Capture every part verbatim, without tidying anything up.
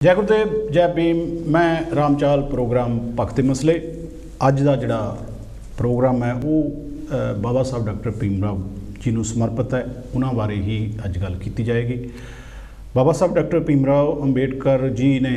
जय गुरुदेव जय भीम। मैं रामचाल प्रोग्राम भगत मसले अज का जिहड़ा प्रोग्राम है वो बाबा साहब डॉक्टर भीम राव जी नूं समर्पित है। उन्हां बारे ही अज गल की जाएगी। बाबा साहब डॉक्टर भीम राव अंबेडकर जी ने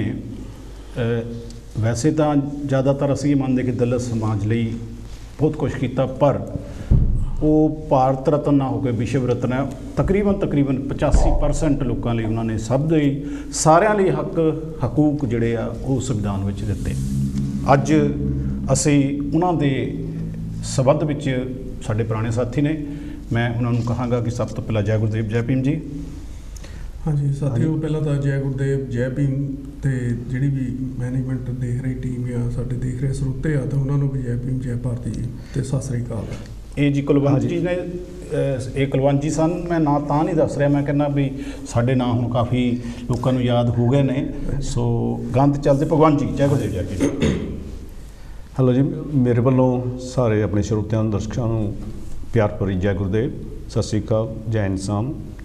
वैसे तो ज़्यादातर असीं मनते कि दलित समाज लई बहुत कुछ किया, पर वो भारत रत्न ना होकर विश्व रत्न है। तकरीबन तकरीबन पचासी परसेंट लोगों लिए उन्होंने सब दे सारिਆਂ ਲਈ हक हकूक ਜਿਹੜੇ ਆ ਉਹ ਸੰਵਿਧਾਨ ਵਿੱਚ ਦਿੱਤੇ। ਅੱਜ ਅਸੀਂ ਉਹਨਾਂ ਦੇ ਸੰਬੰਧ ਵਿੱਚ ਸਾਡੇ ਪੁਰਾਣੇ ਸਾਥੀ ਨੇ, मैं उन्होंने कहांगा कि सब तो पहला जय गुरुदेव जय भीम जी। हाँ जी साथियों, पहला तो जय गुरुदेव जय भीम ते जिहड़ी भी मैनेजमेंट देख रही टीम या साडे देख रहे ਸਰੋਤੇ आ तो उन्होंने भी जय भीम जय भारती जी ते सत श्री अकाल। ਇਹ ਜੀ ਕੁਲਵੰਤ ਜੀ ਨੇ, ਇਹ ਕੁਲਵੰਤ ਜੀ ਸਨ। मैं ना ਤਾਂ नहीं दस रहा, मैं कहना भी साढ़े ना हुण काफ़ी लोगों को याद हो गए ने। सो गंद चलते भगवान जी जय गुरुदेव जय भीम। हेलो जी, मेरे वालों सारे अपने श्रोतिਆਂ ਨੂੰ ਦਰਸ਼ਕਾਂ ਨੂੰ प्यार भरी जय गुरुदेव सत श्री अकाल जय इंसान।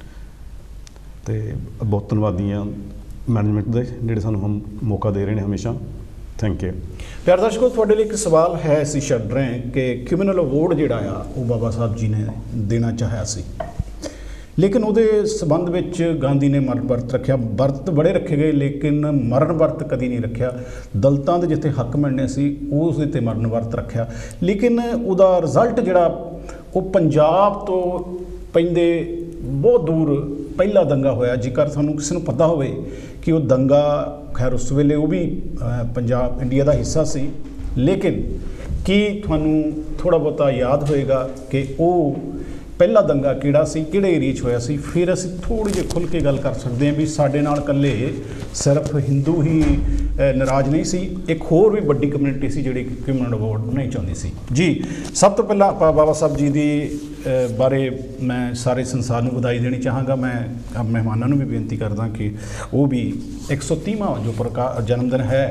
तो बहुत धन्यवादी हाँ मैनेजमेंट के जिहड़े सानूं हम मौका दे रहे हैं हमेशा। Thank you. प्यार दर्शकों, तुहाडे लई एक सवाल है, असीं छड्ड रहे हैं कि कम्यूनल अवॉर्ड जिहड़ा आ वो बाबा साहब जी ने देना चाहिया सी, लेकिन उहदे संबंध विच गांधी ने मरण वर्त रखिया। वर्त बड़े रखे गए लेकिन मरण वर्त कदी नहीं रखिया। दलितां दे जिथे हक मिलने सी उस दे ते मरण वर्त रखिया, लेकिन उहदा रिजल्ट जिहड़ा वो पंजाब तो पैंदे बहुत दूर पहला दंगा होया। जेकर सानूं किसी नूं पता होवे कि वो दंगा, खैर उस वेले वो भी पंजाब इंडिया का हिस्सा सी, लेकिन की तुहानूं थोड़ा बहुता याद होएगा कि वो पहला दंगा किहड़ा सी, किहड़े एरिए 'च होया सी? फिर असीं थोड़ी जी खुल के गल कर सकते हैं भी साडे नाल कल्ले सिर्फ हिंदू ही नाराज़ नहीं सी, एक होर भी वड्डी कम्यूनिटी सी जिहड़ी कम्यूनल अवॉर्ड नहीं चाहुंदी सी जी। सब तो पहला आपां बाबा साहब जी दी बारे मैं सारे संसार नूं वधाई देनी चाहांगा। मैं मेहमानां नूं भी बेनती करदा कि वो भी एक सौ तीवां जो प्रका जन्मदिन है,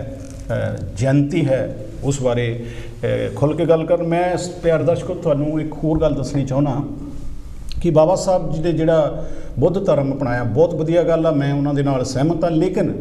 जयंती है, उस बारे खुल के गल कर। मैं प्यार दर्शकों तुहानूं एक होर गल दसनी चाहुंदा कि बाबा साहब जी ने जिहड़ा बुद्ध धर्म अपनाया बहुत वधिया गल आ, मैं उन्हां दे नाल सहमत हाँ। लेकिन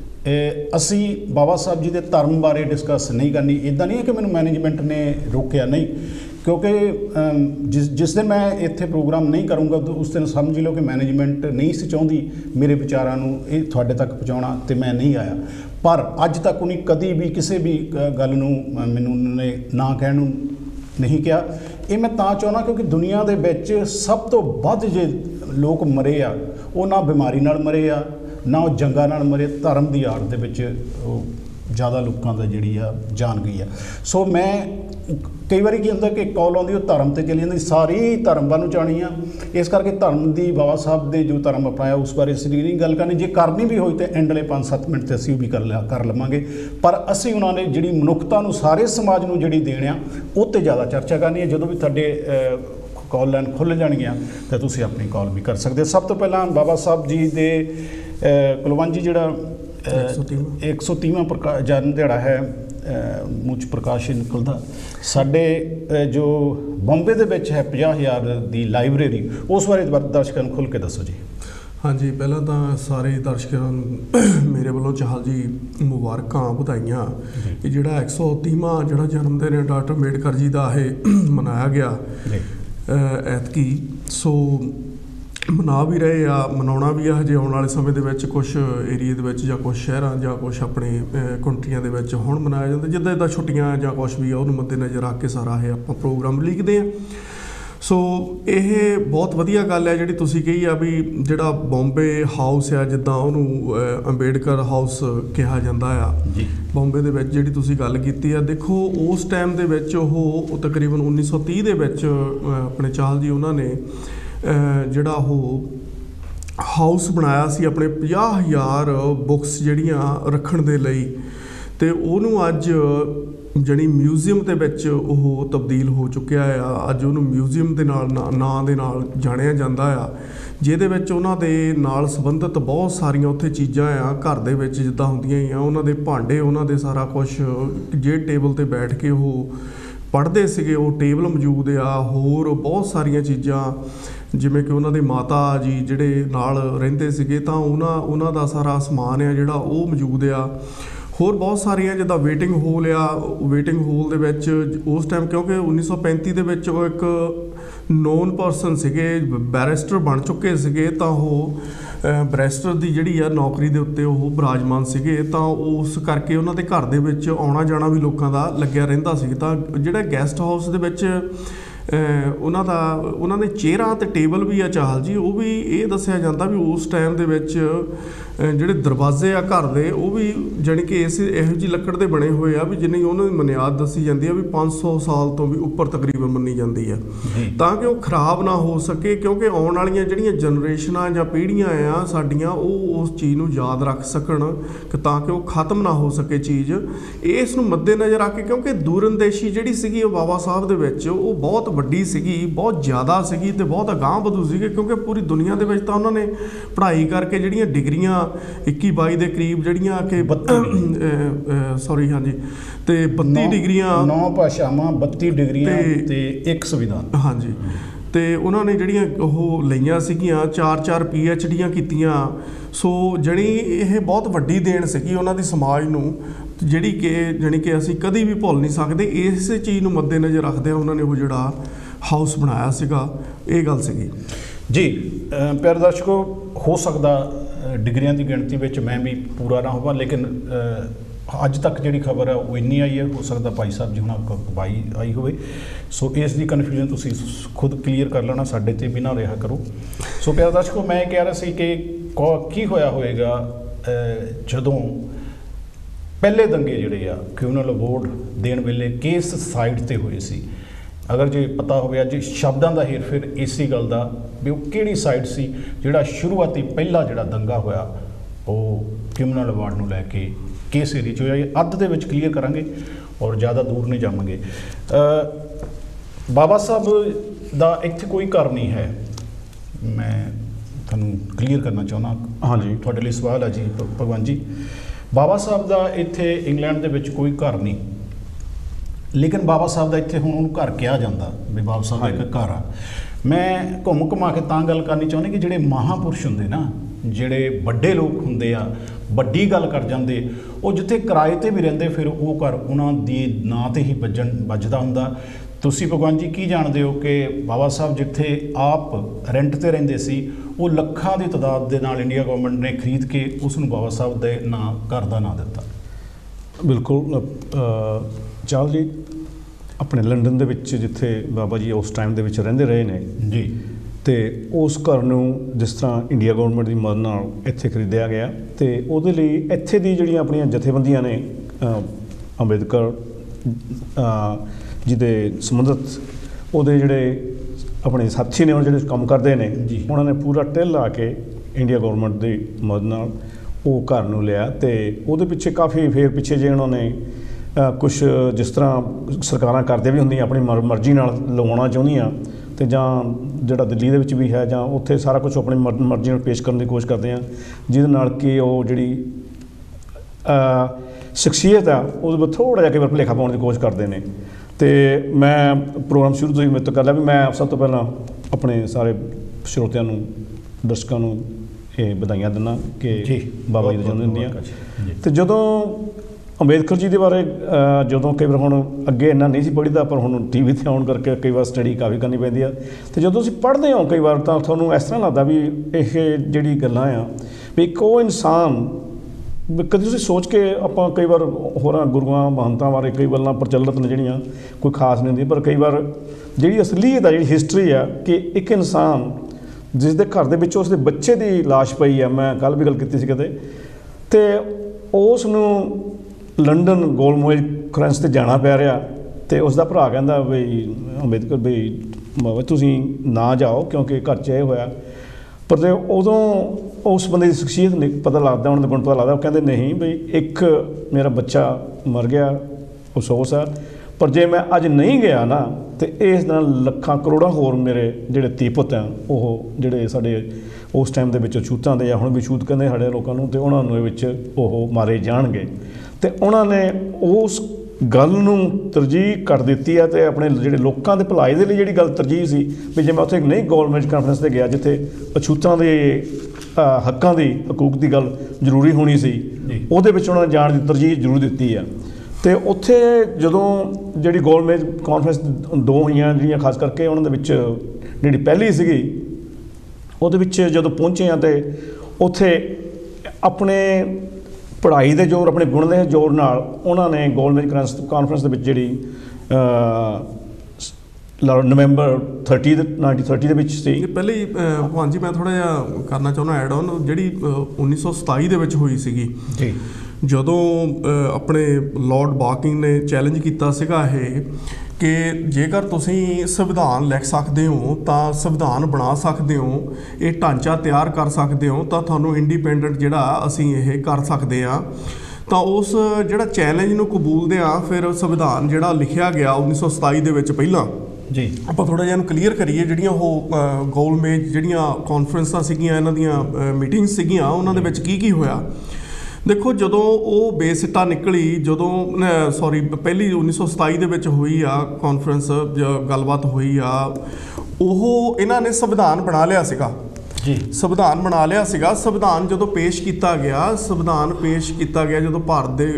असी बाबा साहब जी के धर्म बारे डिस्कस नहीं करनी। इदा नहीं है कि मैनूं मैनेजमेंट ने रोकया, नहीं, क्योंकि जिस जिस दिन मैं इत्थे प्रोग्राम नहीं करूँगा तो उस दिन समझ लो कि मैनेजमेंट नहीं सी चाहुंदी मेरे विचारां नूं इह तुहाडे तक पहुँचाउणा, ते मैं नहीं आया। पर अज तक उन्हें कदी भी किसी भी गल नूं मैनूं उन्होंने ना कहण नूं नहीं किया। ये मैं तां चाहुंदा क्योंकि दुनिया दे विच सब तो वध जे लोग मरे आ वो ना बीमारी नाल मरे आ, ना वो जंगां नाल मरे, धर्म की आड़ दे विच ज़्यादा लोगों का जिहड़ी आ जान गई है। सो मैं कई बार की होंदा कि कॉल आउंदी वो धर्म ते चली जाती, सारी धर्म वालों चाहनी आ। इस करके धर्म की बाबा साहब ने जो धर्म अपनाया उस बारे असीं नहीं गल करनी। जे करनी भी होई तो एंडले पाँच सत्त मिनट ते असीं भी कर लिया कर लवांगे, पर असीं उन्होंने जिहड़ी मनुखता नूं सारे समाज नूं जिहड़ी देण आ उह ते ज़्यादा चर्चा करनी है। जदों भी तुहाडे कॉल लाइन खुल जाणगीਆਂ तो तुसीं अपनी कॉल भी कर सकते। सब तो पहला बाबा साहब जी दे कुलवंत जी जिहड़ा एक सौ तीवां प्रका जन्म दिहाड़ा है, मुझ प्रकाश निकलता साडे जो बॉम्बे दे विच है पचास हज़ार दी लाइब्रेरी, उस बारे दर्शकों खुल के दसो जी। हाँ जी, पहला तो सारे दर्शकों मेरे वालों चाहल जी मुबारकां बधाइयां कि जिहड़ा एक सौ तीवां जिहड़ा जन्मदिन है डॉक्टर अंबेडकर जी का है मनाया गया ऐतकी। सो मना भी रहे आ, मनाउणा भी आ। हजे आउण वाले समय दे विच कुछ एरिए दे विच जां कुछ शहरां जां कुछ अपने कंट्रियां दे विच हुण मनाया जांदा, जिद्दां जिद्दां छुट्टियां जां कुछ भी आ उहनूं मद्देनज़र रख के सारा ये आपां प्रोग्राम लिखदे आ। सो ये बहुत वधिया गल है जिहड़ी तुसीं कही आ भी जिहड़ा बॉम्बे हाउस आ, जिद्दां उहनूं अंबेडकर हाउस कहा जांदा आ जी, बॉम्बे दे विच जिहड़ी तुसीं गल कीती आ। देखो उस टाइम दे विच ओह तकरीबन उन्नीस सौ तीह दे विच अपने चाहल जी उन्हां ने जिहड़ा ओह हाउस बनाया सी अपने पचास हज़ार बुक्स जिहड़ियां रखण दे लई, ते उहनूं अज जणी म्यूजियम दे विच ओह तब्दील हो चुकिया आ। अज उहनूं म्यूजियम दे नाल नां दे नाल जाणिया जांदा आ, जिहदे विच उहनां दे नाल संबंधित बहुत सारियां उत्थे चीज़ां आ घर दे विच जिद्दां हुंदियां ही आ। उहनां दे भांडे, उहनां दे सारा कुछ जे टेबल ते बैठ के ओह पढ़ते सीगे वो टेबल मौजूद आ, होर बहुत सारिया चीज़ां ਜਿਵੇਂ ਕਿ ਉਹਨਾਂ ਦੇ ਮਾਤਾ ਜੀ ਜਿਹੜੇ ਨਾਲ ਰਹਿੰਦੇ ਸੀਗੇ, ਤਾਂ ਉਹਨਾਂ ਉਹਨਾਂ ਦਾ ਸਾਰਾ ਸਮਾਨ ਆ ਜਿਹੜਾ ਉਹ ਮੌਜੂਦ ਆ। ਹੋਰ ਬਹੁਤ ਸਾਰੀਆਂ ਜਿੱਦਾਂ ਵੇਟਿੰਗ ਹੋਲ ਆ, ਵੇਟਿੰਗ ਹੋਲ ਦੇ ਵਿੱਚ ਉਸ ਟਾਈਮ ਕਿਉਂਕਿ ਉੱਨੀ ਸੌ ਪੈਂਤੀ ਦੇ ਵਿੱਚ ਉਹ ਇੱਕ ਨੋਨ ਪਰਸਨ ਸੀਗੇ, ਬੈਰਿਸਟਰ ਬਣ ਚੁੱਕੇ ਸੀਗੇ, ਤਾਂ ਉਹ ਬੈਰਿਸਟਰ ਦੀ ਜਿਹੜੀ ਆ ਨੌਕਰੀ ਦੇ ਉੱਤੇ ਉਹ ਬਿਰਾਜਮਾਨ ਸੀਗੇ, ਤਾਂ ਉਸ ਕਰਕੇ ਉਹਨਾਂ ਦੇ ਘਰ ਦੇ ਵਿੱਚ ਆਉਣਾ ਜਾਣਾ ਵੀ ਲੋਕਾਂ ਦਾ ਲੱਗਿਆ ਰਹਿੰਦਾ ਸੀ। ਤਾਂ ਜਿਹੜਾ ਗੈਸਟ ਹਾਊਸ ਦੇ ਵਿੱਚ ਉਹਨਾਂ ਦਾ ਉਹਨਾਂ ਦੇ ਚੇਅਰਾਂ ਅਤੇ ਟੇਬਲ ਵੀ ਆ ਚਾਹਲ ਜੀ, ਉਹ ਵੀ ਇਹ ਦੱਸਿਆ ਜਾਂਦਾ ਵੀ ਉਸ ਟਾਈਮ ਦੇ ਵਿੱਚ ਜਿਹੜੇ ਦਰਵਾਜ਼ੇ ਆ ਘਰ ਦੇ ਉਹ ਵੀ ਜਾਣੀ ਕਿ ਇਸ ਇਹੋ ਜਿਹੀ ਲੱਕੜ ਦੇ ਬਣੇ ਹੋਏ ਆ ਵੀ ਜਿੰਨੀ ਉਹਨਾਂ ਦੀ ਬੁਨਿਆਦ ਦੱਸੀ ਜਾਂਦੀ ਆ ਵੀ ਪੰਜ ਸੌ ਸਾਲ ਤੋਂ ਵੀ ਉੱਪਰ ਤਕਰੀਬਨ ਮੰਨੀ ਜਾਂਦੀ ਆ, ਤਾਂ ਕਿ ਉਹ ਖਰਾਬ ਨਾ ਹੋ ਸਕੇ, ਕਿਉਂਕਿ ਆਉਣ ਵਾਲੀਆਂ ਜਿਹੜੀਆਂ ਜਨਰੇਸ਼ਨਾਂ ਜਾਂ ਪੀੜ੍ਹੀਆਂ ਆ ਸਾਡੀਆਂ ਉਹ ਉਸ ਚੀਜ਼ ਨੂੰ ਯਾਦ ਰੱਖ ਸਕਣ ਕਿ ਤਾਂ ਕਿ ਉਹ ਖਤਮ ਨਾ ਹੋ ਸਕੇ ਚੀਜ਼। ਇਸ ਨੂੰ ਮੱਦੇਨਜ਼ਰ ਰੱਖ ਕੇ, ਕਿਉਂਕਿ ਦੂਰਅੰਦੇਸ਼ੀ ਜਿਹੜੀ ਸੀਗੀ ਉਹ ਬਾਬਾ ਸਾਹਿਬ ਦੇ ਵਿੱਚ ਉਹ ਬਹੁਤ ਵੱਡੀ ਸੀਗੀ, ਬਹੁਤ ਜ਼ਿਆਦਾ ਸੀਗੀ ਅਤੇ ਬਹੁਤ ਅਗਾਂਹ ਵਧੂ ਸੀਗੇ, ਕਿਉਂਕਿ ਪੂਰੀ ਦੁਨੀਆ ਦੇ ਵਿੱਚ ਤਾਂ ਉਹਨਾਂ ਨੇ ਪੜ੍ਹਾਈ ਕਰਕੇ ਜਿਹੜੀਆਂ ਡਿਗਰੀਆਂ ਇੱਕੀ ਬਾਈ ਦੇ ਕਰੀਬ ਜਿਹੜੀਆਂ ਕਿ ਸੌਰੀ ਹਾਂਜੀ ਅਤੇ ਬੱਤੀ ਡਿਗਰੀਆਂ, ਨੌ ਭਾਸ਼ਾਵਾਂ, ਬੱਤੀ ਡਿਗਰੀਆਂ ਅਤੇ ਇੱਕ ਸੰਵਿਧਾਨ, ਹਾਂਜੀ, ਅਤੇ ਉਹਨਾਂ ਨੇ ਜਿਹੜੀਆਂ ਉਹ ਲਈਆਂ ਸੀਗੀਆਂ, ਚਾਰ ਚਾਰ ਪੀ ਐਚ ਡੀਆਂ ਕੀਤੀਆਂ। ਸੋ ਜਿਹੜੀ ਇਹ ਬਹੁਤ ਵੱਡੀ ਦੇਣ ਸੀਗੀ ਉਹਨਾਂ ਦੀ ਸਮਾਜ ਨੂੰ, ਜਿਹੜੀ ਕਿ ਜਾਣੀ ਕਿ ਅਸੀਂ ਕਦੀ ਵੀ ਭੁੱਲ ਨਹੀਂ ਸਕਦੇ। ਇਸ ਚੀਜ਼ ਨੂੰ ਮੱਦੇਨਜ਼ਰ ਰੱਖਦਿਆਂ ਉਹਨਾਂ ਨੇ ਉਹ ਜਿਹੜਾ ਹਾਊਸ ਬਣਾਇਆ ਸੀਗਾ, ਇਹ ਗੱਲ ਸੀਗੀ ਜੀ। ਪਿਆਰੇ ਦਰਸ਼ਕੋ, ਹੋ ਸਕਦਾ ਡਿਗਰੀਆਂ ਦੀ ਗਿਣਤੀ ਵਿੱਚ ਮੈਂ ਵੀ ਪੂਰਾ ਨਾ ਹੋਵਾਂ, ਲੇਕਿਨ ਅੱਜ ਤੱਕ ਜਿਹੜੀ ਖਬਰ ਹੈ ਉਹ ਇੰਨੀ ਆਈ ਹੈ, ਹੋ ਸਕਦਾ ਭਾਈ ਸਾਹਿਬ ਜੀ ਹੁਣ ਬਾਈ ਆਈ ਹੋਵੇ। ਸੋ ਇਸ ਦੀ ਕਨਫਿਊਜ਼ਨ ਤੁਸੀਂ ਖੁਦ ਕਲੀਅਰ ਕਰ ਲੈਣਾ, ਸਾਡੇ 'ਤੇ ਵੀ ਨਾ ਰਿਹਾ ਕਰੋ। ਸੋ ਪਿਆਰੇ ਦਰਸ਼ਕੋ, ਮੈਂ ਕਹਿ ਰਿਹਾ ਸੀ ਕਿ ਕੀ ਹੋਇਆ ਹੋਏਗਾ ਜਦੋਂ ਪਹਿਲੇ ਦੰਗੇ ਜਿਹੜੇ ਆ ਕ੍ਰਿਮੀਨਲ ਅਵਾਰਡ ਦੇਣ ਵੇਲੇ ਕਿਸ ਸਾਈਡ 'ਤੇ ਹੋਏ ਸੀ। ਅਗਰ ਜੇ ਪਤਾ ਹੋਵੇ ਅੱਜ ਸ਼ਬਦਾਂ ਦਾ ਹੇਰ ਫੇਰ ਇਸੇ ਗੱਲ ਦਾ ਵੀ ਉਹ ਕਿਹੜੀ ਸਾਈਡ ਸੀ, ਜਿਹੜਾ ਸ਼ੁਰੂਆਤੀ ਪਹਿਲਾ ਜਿਹੜਾ ਦੰਗਾ ਹੋਇਆ ਉਹ ਕ੍ਰਿਮੀਨਲ ਅਵਾਰਡ ਨੂੰ ਲੈ ਕੇ ਕਿਸ ਏਰੀਏ 'ਚ ਹੋਇਆ, ਇਹ ਅੱਧ ਦੇ ਵਿੱਚ ਕਲੀਅਰ ਕਰਾਂਗੇ ਔਰ ਜ਼ਿਆਦਾ ਦੂਰ ਨਹੀਂ ਜਾਵਾਂਗੇ। ਬਾਬਾ ਸਾਹਿਬ ਦਾ ਇੱਥੇ ਕੋਈ ਘਰ ਨਹੀਂ ਹੈ, ਮੈਂ ਤੁਹਾਨੂੰ ਕਲੀਅਰ ਕਰਨਾ ਚਾਹੁੰਦਾ। ਹਾਂਜੀ, ਤੁਹਾਡੇ ਲਈ ਸਵਾਲ ਹੈ ਜੀ ਭਗਵਾਨ ਜੀ। ਬਾਬਾ ਸਾਹਿਬ ਦਾ ਇੱਥੇ ਇੰਗਲੈਂਡ ਦੇ ਵਿੱਚ ਕੋਈ ਘਰ ਨਹੀਂ, ਲੇਕਿਨ ਬਾਬਾ ਸਾਹਿਬ ਦਾ ਇੱਥੇ ਹੁਣ ਉਹਨੂੰ ਘਰ ਕਿਹਾ ਜਾਂਦਾ ਵੀ ਬਾਬਾ ਸਾਹਿਬ ਦਾ ਇੱਕ ਘਰ ਆ। ਮੈਂ ਘੁੰਮ ਘੁਮਾ ਕੇ ਤਾਂ ਗੱਲ ਕਰਨੀ ਚਾਹੁੰਦੀ ਕਿ ਜਿਹੜੇ ਮਹਾਂਪੁਰਸ਼ ਹੁੰਦੇ ਨਾ, ਜਿਹੜੇ ਵੱਡੇ ਲੋਕ ਹੁੰਦੇ ਆ, ਵੱਡੀ ਗੱਲ ਕਰ ਜਾਂਦੇ, ਉਹ ਜਿੱਥੇ ਕਿਰਾਏ 'ਤੇ ਵੀ ਰਹਿੰਦੇ ਫਿਰ ਉਹ ਘਰ ਉਹਨਾਂ ਦੀ ਨਾਂ 'ਤੇ ਹੀ ਵੱਜਣ ਵੱਜਦਾ ਹੁੰਦਾ। ਤੁਸੀਂ ਭਗਵਾਨ ਜੀ ਕੀ ਜਾਣਦੇ ਹੋ ਕਿ ਬਾਬਾ ਸਾਹਿਬ ਜਿੱਥੇ ਆਪ ਰੈਂਟ 'ਤੇ ਰਹਿੰਦੇ ਸੀ, ਉਹ ਲੱਖਾਂ ਦੀ ਤਾਦਾਦ ਦੇ ਨਾਲ ਇੰਡੀਆ ਗੌਰਮੈਂਟ ਨੇ ਖਰੀਦ ਕੇ ਉਸ ਨੂੰ ਬਾਬਾ ਸਾਹਿਬ ਦੇ ਨਾਂ ਘਰ ਦਾ ਨਾਂ ਦਿੱਤਾ। ਬਿਲਕੁਲ ਚਾਲ ਜੀ, ਆਪਣੇ ਲੰਡਨ ਦੇ ਵਿੱਚ ਜਿੱਥੇ ਬਾਬਾ ਜੀ ਉਸ ਟਾਈਮ ਦੇ ਵਿੱਚ ਰਹਿੰਦੇ ਰਹੇ ਨੇ ਜੀ, ਅਤੇ ਉਸ ਘਰ ਨੂੰ ਜਿਸ ਤਰ੍ਹਾਂ ਇੰਡੀਆ ਗੌਰਮੈਂਟ ਦੀ ਮਦਦ ਨਾਲ ਇੱਥੇ ਖਰੀਦਿਆ ਗਿਆ, ਅਤੇ ਉਹਦੇ ਲਈ ਇੱਥੇ ਦੀ ਜਿਹੜੀਆਂ ਆਪਣੀਆਂ ਜਥੇਬੰਦੀਆਂ ਨੇ, ਅੰਬੇਦਕਰ ਜਿਹਦੇ ਸੰਬੰਧਿਤ ਉਹਦੇ ਜਿਹੜੇ ਆਪਣੇ ਸਾਥੀ ਨੇ, ਉਹ ਜਿਹੜੇ ਕੰਮ ਕਰਦੇ ਨੇ, ਉਹਨਾਂ ਨੇ ਪੂਰਾ ਟਿੱਲ ਲਾ ਕੇ ਇੰਡੀਆ ਗੌਰਮੈਂਟ ਦੀ ਮਦਦ ਨਾਲ ਉਹ ਘਰ ਨੂੰ ਲਿਆ। ਅਤੇ ਉਹਦੇ ਪਿੱਛੇ ਕਾਫੀ ਫੇਰ ਪਿੱਛੇ ਜੇ ਉਹਨਾਂ ਨੇ ਕੁਛ ਜਿਸ ਤਰ੍ਹਾਂ ਸਰਕਾਰਾਂ ਕਰਦੇ ਵੀ ਹੁੰਦੀਆਂ ਆਪਣੀ ਮਰ ਮਰਜ਼ੀ ਨਾਲ ਲਵਾਉਣਾ ਚਾਹੁੰਦੀਆਂ, ਅਤੇ ਜਾਂ ਜਿਹੜਾ ਦਿੱਲੀ ਦੇ ਵਿੱਚ ਵੀ ਹੈ, ਜਾਂ ਉੱਥੇ ਸਾਰਾ ਕੁਛ ਆਪਣੀ ਮਰ ਮਰਜ਼ੀ ਨਾਲ ਪੇਸ਼ ਕਰਨ ਦੀ ਕੋਸ਼ਿਸ਼ ਕਰਦੇ ਆ, ਜਿਹਦੇ ਨਾਲ ਕਿ ਉਹ ਜਿਹੜੀ ਸ਼ਖਸੀਅਤ ਆ ਉਹਦੇ ਵਿੱਚ ਥੋੜ੍ਹਾ ਜਿਹਾ ਕਈ ਵਾਰ ਭੁਲੇਖਾ ਪਾਉਣ ਦੀ ਕੋਸ਼ਿਸ਼ ਕਰਦੇ ਨੇ। ਅਤੇ ਮੈਂ ਪ੍ਰੋਗਰਾਮ ਸ਼ੁਰੂ ਤੋਂ ਹੀ ਮੇਰੇ ਤੋਂ ਕਰ ਲਿਆ ਵੀ ਮੈਂ ਸਭ ਤੋਂ ਪਹਿਲਾਂ ਆਪਣੇ ਸਾਰੇ ਸਰੋਤਿਆਂ ਨੂੰ, ਦਰਸ਼ਕਾਂ ਨੂੰ ਇਹ ਵਧਾਈਆਂ ਦਿੰਦਾ ਕਿ ਬਾਬਾ ਜੀ ਦਾ ਜਨਮ ਦਿਨ ਦੀਆਂ। ਅਤੇ ਜਦੋਂ ਅੰਬੇਦਕਰ ਜੀ ਦੇ ਬਾਰੇ ਜਦੋਂ ਕਈ ਵਾਰ ਹੁਣ ਅੱਗੇ ਇੰਨਾ ਨਹੀਂ ਸੀ ਪੜ੍ਹੀਦਾ, ਪਰ ਹੁਣ ਟੀ ਵੀ 'ਤੇ ਆਉਣ ਕਰਕੇ ਕਈ ਵਾਰ ਸਟੱਡੀ ਕਾਫੀ ਕਰਨੀ ਪੈਂਦੀ ਆ, ਅਤੇ ਜਦੋਂ ਤੁਸੀਂ ਪੜ੍ਹਦੇ ਹੋ ਕਈ ਵਾਰ ਤਾਂ ਤੁਹਾਨੂੰ ਇਸ ਤਰ੍ਹਾਂ ਲੱਗਦਾ ਵੀ ਇਹ ਜਿਹੜੀ ਗੱਲਾਂ ਆ ਵੀ ਇੱਕ ਉਹ ਇਨਸਾਨ, ਕਦੇ ਤੁਸੀਂ ਸੋਚ ਕੇ ਆਪਾਂ ਕਈ ਵਾਰ ਹੋਰਾਂ ਗੁਰੂਆਂ ਮਹੰਤਾਂ ਬਾਰੇ ਕਈ ਗੱਲਾਂ ਪ੍ਰਚਲਿਤ ਨੇ ਜਿਹੜੀਆਂ ਕੋਈ ਖਾਸ ਨਹੀਂ ਹੁੰਦੀ, ਪਰ ਕਈ ਵਾਰ ਜਿਹੜੀ ਅਸਲੀਅਤ ਆ, ਜਿਹੜੀ ਹਿਸਟਰੀ ਆ ਕਿ ਇੱਕ ਇਨਸਾਨ ਜਿਸ ਦੇ ਘਰ ਦੇ ਵਿੱਚ ਉਸ ਦੇ ਬੱਚੇ ਦੀ ਲਾਸ਼ ਪਈ ਆ, ਮੈਂ ਕੱਲ੍ਹ ਵੀ ਗੱਲ ਕੀਤੀ ਸੀ ਕਿਤੇ, ਅਤੇ ਉਸ ਨੂੰ ਲੰਡਨ ਗੋਲਮੋਜ਼ ਕ੍ਰਾਂਸ 'ਤੇ ਜਾਣਾ ਪੈ ਰਿਹਾ, ਅਤੇ ਉਸ ਦਾ ਭਰਾ ਕਹਿੰਦਾ ਬਈ ਅੰਬੇਦਕਰ ਬਈ ਬਾਬਾ ਤੁਸੀਂ ਨਾ ਜਾਓ ਕਿਉਂਕਿ ਘਰ 'ਚ ਇਹ ਹੋਇਆ। ਪਰ ਤੇ ਉਦੋਂ ਉਸ ਬੰਦੇ ਦੀ ਸ਼ਖਸੀਅਤ ਨਹੀਂ ਪਤਾ ਲੱਗਦਾ, ਉਹਨਾਂ ਦੇ ਗੁਣ ਪਤਾ ਲੱਗਦਾ। ਉਹ ਕਹਿੰਦੇ ਨਹੀਂ ਬਈ ਇੱਕ ਮੇਰਾ ਬੱਚਾ ਮਰ ਗਿਆ, ਅਫਸੋਸ ਆ, ਪਰ ਜੇ ਮੈਂ ਅੱਜ ਨਹੀਂ ਗਿਆ ਨਾ ਤਾਂ ਇਸ ਨਾਲ ਲੱਖਾਂ ਕਰੋੜਾਂ ਹੋਰ ਮੇਰੇ ਜਿਹੜੇ ਧੀ ਪੁੱਤ ਆ, ਉਹ ਜਿਹੜੇ ਸਾਡੇ ਉਸ ਟਾਈਮ ਦੇ ਵਿੱਚ ਛੂਤਾਂ ਦੇ ਜਾਂ ਹੁਣ ਵੀ ਛੂਤ ਕਹਿੰਦੇ ਸਾਡੇ ਲੋਕਾਂ ਨੂੰ, ਅਤੇ ਉਹਨਾਂ ਨੂੰ ਇਹ ਵਿੱਚ ਉਹ ਮਾਰੇ ਜਾਣਗੇ। ਅਤੇ ਉਹਨਾਂ ਨੇ ਉਸ ਗੱਲ ਨੂੰ ਤਰਜੀਹ ਕਰ ਦਿੱਤੀ ਹੈ ਤੇ ਆਪਣੇ ਜਿਹੜੇ ਲੋਕਾਂ ਦੇ ਭਲਾਈ ਦੇ ਲਈ ਜਿਹੜੀ ਗੱਲ ਤਰਜੀਹ ਸੀ ਵੀ ਜੇ ਮੈਂ ਉੱਥੇ ਨਹੀਂ ਗੌਰਮੈਂਟ ਕਾਨਫਰੰਸ 'ਤੇ ਗਿਆ ਜਿੱਥੇ ਅਛੂਤਾਂ ਦੇ ਅ, ਹੱਕਾਂ ਦੀ ਹਕੂਕ ਦੀ ਗੱਲ ਜ਼ਰੂਰੀ ਹੋਣੀ ਸੀ, ਉਹਦੇ ਵਿੱਚ ਉਹਨਾਂ ਨੇ ਜਾਣ ਦੀ ਤਰਜੀਹ ਜ਼ਰੂਰ ਦਿੱਤੀ ਆ। ਅਤੇ ਉੱਥੇ ਜਦੋਂ ਜਿਹੜੀ ਗੌਰਮੈਂਟ ਕਾਨਫਰੰਸ ਦੋ ਹੋਈਆਂ ਜਿਹੜੀਆਂ ਖਾਸ ਕਰਕੇ ਉਹਨਾਂ ਦੇ ਵਿੱਚ ਜਿਹੜੀ ਪਹਿਲੀ ਸੀਗੀ ਉਹਦੇ ਵਿੱਚ ਜਦੋਂ ਪਹੁੰਚੇ ਹਾਂ ਅਤੇ ਉੱਥੇ ਆਪਣੇ ਪੜ੍ਹਾਈ ਦੇ ਜ਼ੋਰ, ਆਪਣੇ ਗੁਣ ਦੇ ਜ਼ੋਰ ਨਾਲ ਉਹਨਾਂ ਨੇ ਗੌਰਮੈਂਟ ਕਾਨਫਰੰਸ ਦੇ ਵਿੱਚ ਜਿਹੜੀ ਨਵੰਬਰ ਥਰਟੀ ਦੇ ਨਾਈਨਟੀ ਥਰਟੀ ਦੇ ਵਿੱਚ ਸੀ। ਪਹਿਲੇ ਹੀ ਭਗਵਾਨ ਜੀ ਮੈਂ ਥੋੜ੍ਹਾ ਜਿਹਾ ਕਰਨਾ ਚਾਹੁੰਦਾ ਐਡ ਔਨ, ਜਿਹੜੀ ਉੱਨੀ ਸੌ ਸਤਾਈ ਦੇ ਵਿੱਚ ਹੋਈ ਸੀਗੀ ਜੀ, ਜਦੋਂ ਆਪਣੇ ਲਾਰਡ ਬਾਕਿੰਗ ਨੇ ਚੈਲੰਜ ਕੀਤਾ ਸੀਗਾ ਇਹ ਕਿ ਜੇਕਰ ਤੁਸੀਂ ਸੰਵਿਧਾਨ ਲਿਖ ਸਕਦੇ ਹੋ ਤਾਂ ਸੰਵਿਧਾਨ ਬਣਾ ਸਕਦੇ ਹੋ, ਇਹ ਢਾਂਚਾ ਤਿਆਰ ਕਰ ਸਕਦੇ ਹੋ ਤਾਂ ਤੁਹਾਨੂੰ ਇੰਡੀਪੈਂਡੈਂਟ ਜਿਹੜਾ ਅਸੀਂ ਇਹ ਕਰ ਸਕਦੇ ਹਾਂ। ਤਾਂ ਉਸ ਜਿਹੜਾ ਚੈਲੰਜ ਨੂੰ ਕਬੂਲਦੇ ਆ ਫਿਰ ਸੰਵਿਧਾਨ ਜਿਹੜਾ ਲਿਖਿਆ ਗਿਆ ਉੱਨੀ ਸੌ ਸਤਾਈ ਦੇ ਵਿੱਚ ਪਹਿਲਾਂ ਜੀ, ਆਪਾਂ ਥੋੜ੍ਹਾ ਜਿਹਾ ਇਹਨੂੰ ਕਲੀਅਰ ਕਰੀਏ। ਜਿਹੜੀਆਂ ਉਹ ਗੋਲਮੇਜ ਜਿਹੜੀਆਂ ਕਾਨਫਰੰਸਾਂ ਸੀਗੀਆਂ, ਇਹਨਾਂ ਦੀਆਂ ਮੀਟਿੰਗ ਸੀਗੀਆਂ, ਉਹਨਾਂ ਦੇ ਵਿੱਚ ਕੀ ਕੀ ਹੋਇਆ ਦੇਖੋ। ਜਦੋਂ ਉਹ ਬੇਸਿੱਟਾ ਨਿਕਲੀ, ਜਦੋਂ ਸੌਰੀ ਪਹਿਲੀ ਉੱਨੀ ਸੌ ਸਤਾਈ ਦੇ ਵਿੱਚ ਹੋਈ ਆ ਕਾਨਫਰੰਸ, ਗੱਲਬਾਤ ਹੋਈ ਆ, ਉਹ ਇਹਨਾਂ ਨੇ ਸੰਵਿਧਾਨ ਬਣਾ ਲਿਆ ਸੀਗਾ ਜੀ, ਸੰਵਿਧਾਨ ਬਣਾ ਲਿਆ ਸੀਗਾ। ਸੰਵਿਧਾਨ ਜਦੋਂ ਪੇਸ਼ ਕੀਤਾ ਗਿਆ, ਸੰਵਿਧਾਨ ਪੇਸ਼ ਕੀਤਾ ਗਿਆ ਜਦੋਂ ਭਾਰਤ ਦੇ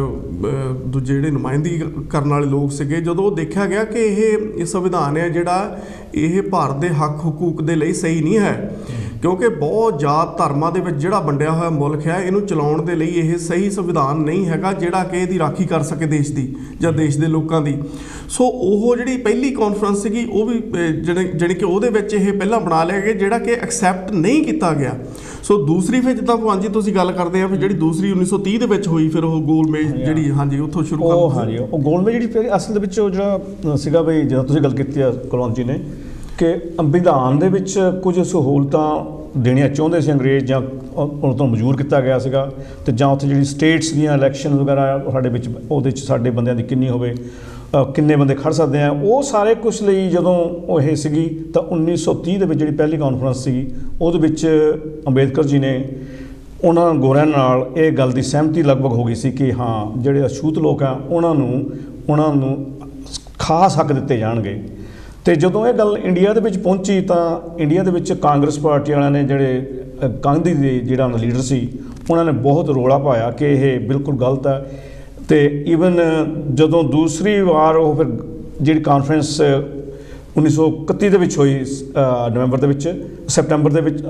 ਦੂਜੇ ਜਿਹੜੇ ਨੁਮਾਇੰਦਗੀ ਕਰਨ ਵਾਲੇ ਲੋਕ ਸੀਗੇ, ਜਦੋਂ ਉਹ ਦੇਖਿਆ ਗਿਆ ਕਿ ਇਹ ਸੰਵਿਧਾਨ ਹੈ ਜਿਹੜਾ ਇਹ ਭਾਰਤ ਦੇ ਹੱਕ ਹਕੂਕ ਦੇ ਲਈ ਸਹੀ ਨਹੀਂ ਹੈ, ਕਿਉਂਕਿ ਬਹੁਤ ਜਾਤ ਧਰਮਾਂ ਦੇ ਵਿੱਚ ਜਿਹੜਾ ਵੰਡਿਆ ਹੋਇਆ ਮੁਲਕ ਹੈ, ਇਹਨੂੰ ਚਲਾਉਣ ਦੇ ਲਈ ਇਹ ਸਹੀ ਸੰਵਿਧਾਨ ਨਹੀਂ ਹੈਗਾ ਜਿਹੜਾ ਕਿ ਇਹਦੀ ਰਾਖੀ ਕਰ ਸਕੇ ਦੇਸ਼ ਦੀ ਜਾਂ ਦੇਸ਼ ਦੇ ਲੋਕਾਂ ਦੀ। ਸੋ ਉਹ ਜਿਹੜੀ ਪਹਿਲੀ ਕਾਨਫਰੰਸ ਸੀਗੀ ਉਹ ਵੀ ਜਿਹੜੇ ਜਾਣੀ ਕਿ ਉਹਦੇ ਵਿੱਚ ਇਹ ਪਹਿਲਾਂ ਬਣਾ ਲਿਆ ਗਿਆ ਜਿਹੜਾ ਕਿ ਐਕਸੈਪਟ ਨਹੀਂ ਕੀਤਾ ਗਿਆ। ਸੋ ਦੂਸਰੀ ਫਿਰ ਜਿੱਦਾਂ ਭਗਵਾਨ ਜੀ ਤੁਸੀਂ ਗੱਲ ਕਰਦੇ ਆ ਫਿਰ ਜਿਹੜੀ ਦੂਸਰੀ ਉੱਨੀ ਸੌ ਤੀਹ ਦੇ ਵਿੱਚ ਹੋਈ, ਫਿਰ ਉਹ ਗੋਲਮੇਜ ਜਿਹੜੀ ਹਾਂਜੀ ਉੱਥੋਂ ਸ਼ੁਰੂ ਕਰ ਹਾਂਜੀ ਉਹ ਗੋਲਮੇਜ ਜਿਹੜੀ ਫਿਰ ਅਸਲ ਦੇ ਵਿੱਚ ਉਹ ਜਿਹੜਾ ਸੀਗਾ ਵੀ ਜਦੋਂ ਤੁਸੀਂ ਗੱਲ ਕੀਤੀ ਆ ਕੁਲਵੰਤ ਜੀ ਨੇ ਕਿ ਸੰਵਿਧਾਨ ਦੇ ਵਿੱਚ ਕੁਝ ਸਹੂਲਤਾਂ ਦੇਣੀਆਂ ਚਾਹੁੰਦੇ ਸੀ ਅੰਗਰੇਜ਼ ਜਾਂ ਉਹਨਾਂ ਤੋਂ ਮਨਜ਼ੂਰ ਕੀਤਾ ਗਿਆ ਸੀਗਾ, ਅਤੇ ਜਾਂ ਉੱਥੇ ਜਿਹੜੀ ਸਟੇਟਸ ਦੀਆਂ ਇਲੈਕਸ਼ਨ ਵਗੈਰਾ ਸਾਡੇ ਵਿੱਚ ਉਹਦੇ 'ਚ ਸਾਡੇ ਬੰਦਿਆਂ ਦੀ ਕਿੰਨੀ ਹੋਵੇ, ਕਿੰਨੇ ਬੰਦੇ ਖੜ੍ਹ ਸਕਦੇ ਆ, ਉਹ ਸਾਰੇ ਕੁਛ ਲਈ ਜਦੋਂ ਉਹ ਇਹ ਸੀਗੀ ਤਾਂ ਉੱਨੀ ਸੌ ਤੀਹ ਦੇ ਵਿੱਚ ਜਿਹੜੀ ਪਹਿਲੀ ਕਾਨਫਰੰਸ ਸੀਗੀ ਉਹਦੇ ਵਿੱਚ ਅੰਬੇਦਕਰ ਜੀ ਨੇ ਉਹਨਾਂ ਗੋਰਿਆਂ ਨਾਲ ਇਹ ਗੱਲ ਦੀ ਸਹਿਮਤੀ ਲਗਭਗ ਹੋ ਗਈ ਸੀ ਕਿ ਹਾਂ ਜਿਹੜੇ ਅਛੂਤ ਲੋਕ ਆ ਉਹਨਾਂ ਨੂੰ ਉਹਨਾਂ ਨੂੰ ਖਾਸ ਹੱਕ ਦਿੱਤੇ ਜਾਣਗੇ। ਅਤੇ ਜਦੋਂ ਇਹ ਗੱਲ ਇੰਡੀਆ ਦੇ ਵਿੱਚ ਪਹੁੰਚੀ ਤਾਂ ਇੰਡੀਆ ਦੇ ਵਿੱਚ ਕਾਂਗਰਸ ਪਾਰਟੀ ਵਾਲਿਆਂ ਨੇ ਜਿਹੜੇ ਗਾਂਧੀ ਦੇ ਜਿਹੜਾ ਲੀਡਰ ਸੀ ਉਹਨਾਂ ਨੇ ਬਹੁਤ ਰੌਲਾ ਪਾਇਆ ਕਿ ਇਹ ਬਿਲਕੁਲ ਗਲਤ ਹੈ। ਅਤੇ ਈਵਨ ਜਦੋਂ ਦੂਸਰੀ ਵਾਰ ਉਹ ਫਿਰ ਜਿਹੜੀ ਕਾਨਫਰੰਸ ਉੱਨੀ ਸੌ ਇਕੱਤੀ ਦੇ ਵਿੱਚ ਹੋਈ ਨਵੰਬਰ ਦੇ ਵਿੱਚ ਸੈਪਟੈਂਬਰ ਦੇ ਵਿੱਚ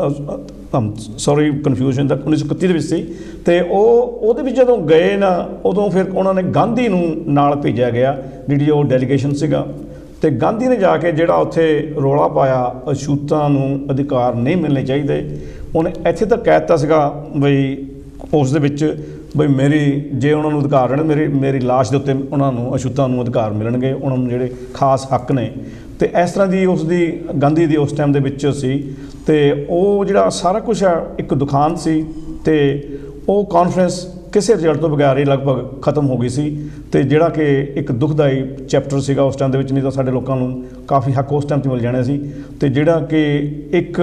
ਸੌਰੀ ਕਨਫਿਊਜ਼ਨ ਦਾ ਉੱਨੀ ਸੌ ਇਕੱਤੀ ਦੇ ਵਿੱਚ ਸੀ, ਅਤੇ ਉਹ ਉਹਦੇ ਵਿੱਚ ਜਦੋਂ ਗਏ ਨਾ ਉਦੋਂ ਫਿਰ ਉਹਨਾਂ ਨੇ ਗਾਂਧੀ ਨੂੰ ਨਾਲ ਭੇਜਿਆ ਗਿਆ ਜਿਹੜੀ ਉਹ ਡੈਲੀਗੇਸ਼ਨ ਸੀਗਾ, ਅਤੇ ਗਾਂਧੀ ਨੇ ਜਾ ਕੇ ਜਿਹੜਾ ਉੱਥੇ ਰੌਲਾ ਪਾਇਆ ਅਛੂਤਾਂ ਨੂੰ ਅਧਿਕਾਰ ਨਹੀਂ ਮਿਲਣੇ ਚਾਹੀਦੇ, ਉਹਨੇ ਇੱਥੇ ਤੱਕ ਕਹਿ ਦਿੱਤਾ ਸੀਗਾ ਬਈ ਉਸ ਦੇ ਵਿੱਚ ਬਈ ਮੇਰੀ ਜੇ ਉਹਨਾਂ ਨੂੰ ਅਧਿਕਾਰ ਰਹਿਣ ਮੇਰੀ ਮੇਰੀ ਲਾਸ਼ ਦੇ ਉੱਤੇ ਉਹਨਾਂ ਨੂੰ ਅਛੂਤਾਂ ਨੂੰ ਅਧਿਕਾਰ ਮਿਲਣਗੇ, ਉਹਨਾਂ ਨੂੰ ਜਿਹੜੇ ਖਾਸ ਹੱਕ ਨੇ। ਅਤੇ ਇਸ ਤਰ੍ਹਾਂ ਦੀ ਉਸ ਦੀ ਗਾਂਧੀ ਦੀ ਉਸ ਟਾਈਮ ਦੇ ਵਿੱਚ ਸੀ, ਅਤੇ ਉਹ ਜਿਹੜਾ ਸਾਰਾ ਕੁਛ ਆ ਇੱਕ ਦੁਖਾਂਤ ਸੀ, ਅਤੇ ਉਹ ਕਾਨਫਰੰਸ ਕਿਸੇ ਰਿਜ਼ਲਟ ਤੋਂ ਬਗੈਰ ਹੀ ਲਗਭਗ ਖਤਮ ਹੋ ਗਈ ਸੀ, ਅਤੇ ਜਿਹੜਾ ਕਿ ਇੱਕ ਦੁਖਦਾਈ ਚੈਪਟਰ ਸੀਗਾ ਉਸ ਟਾਈਮ ਦੇ ਵਿੱਚ, ਨਹੀਂ ਤਾਂ ਸਾਡੇ ਲੋਕਾਂ ਨੂੰ ਕਾਫੀ ਹੱਕ ਉਸ ਟਾਈਮ 'ਤੇ ਮਿਲ ਜਾਣੇ ਸੀ, ਅਤੇ ਜਿਹੜਾ ਕਿ ਇੱਕ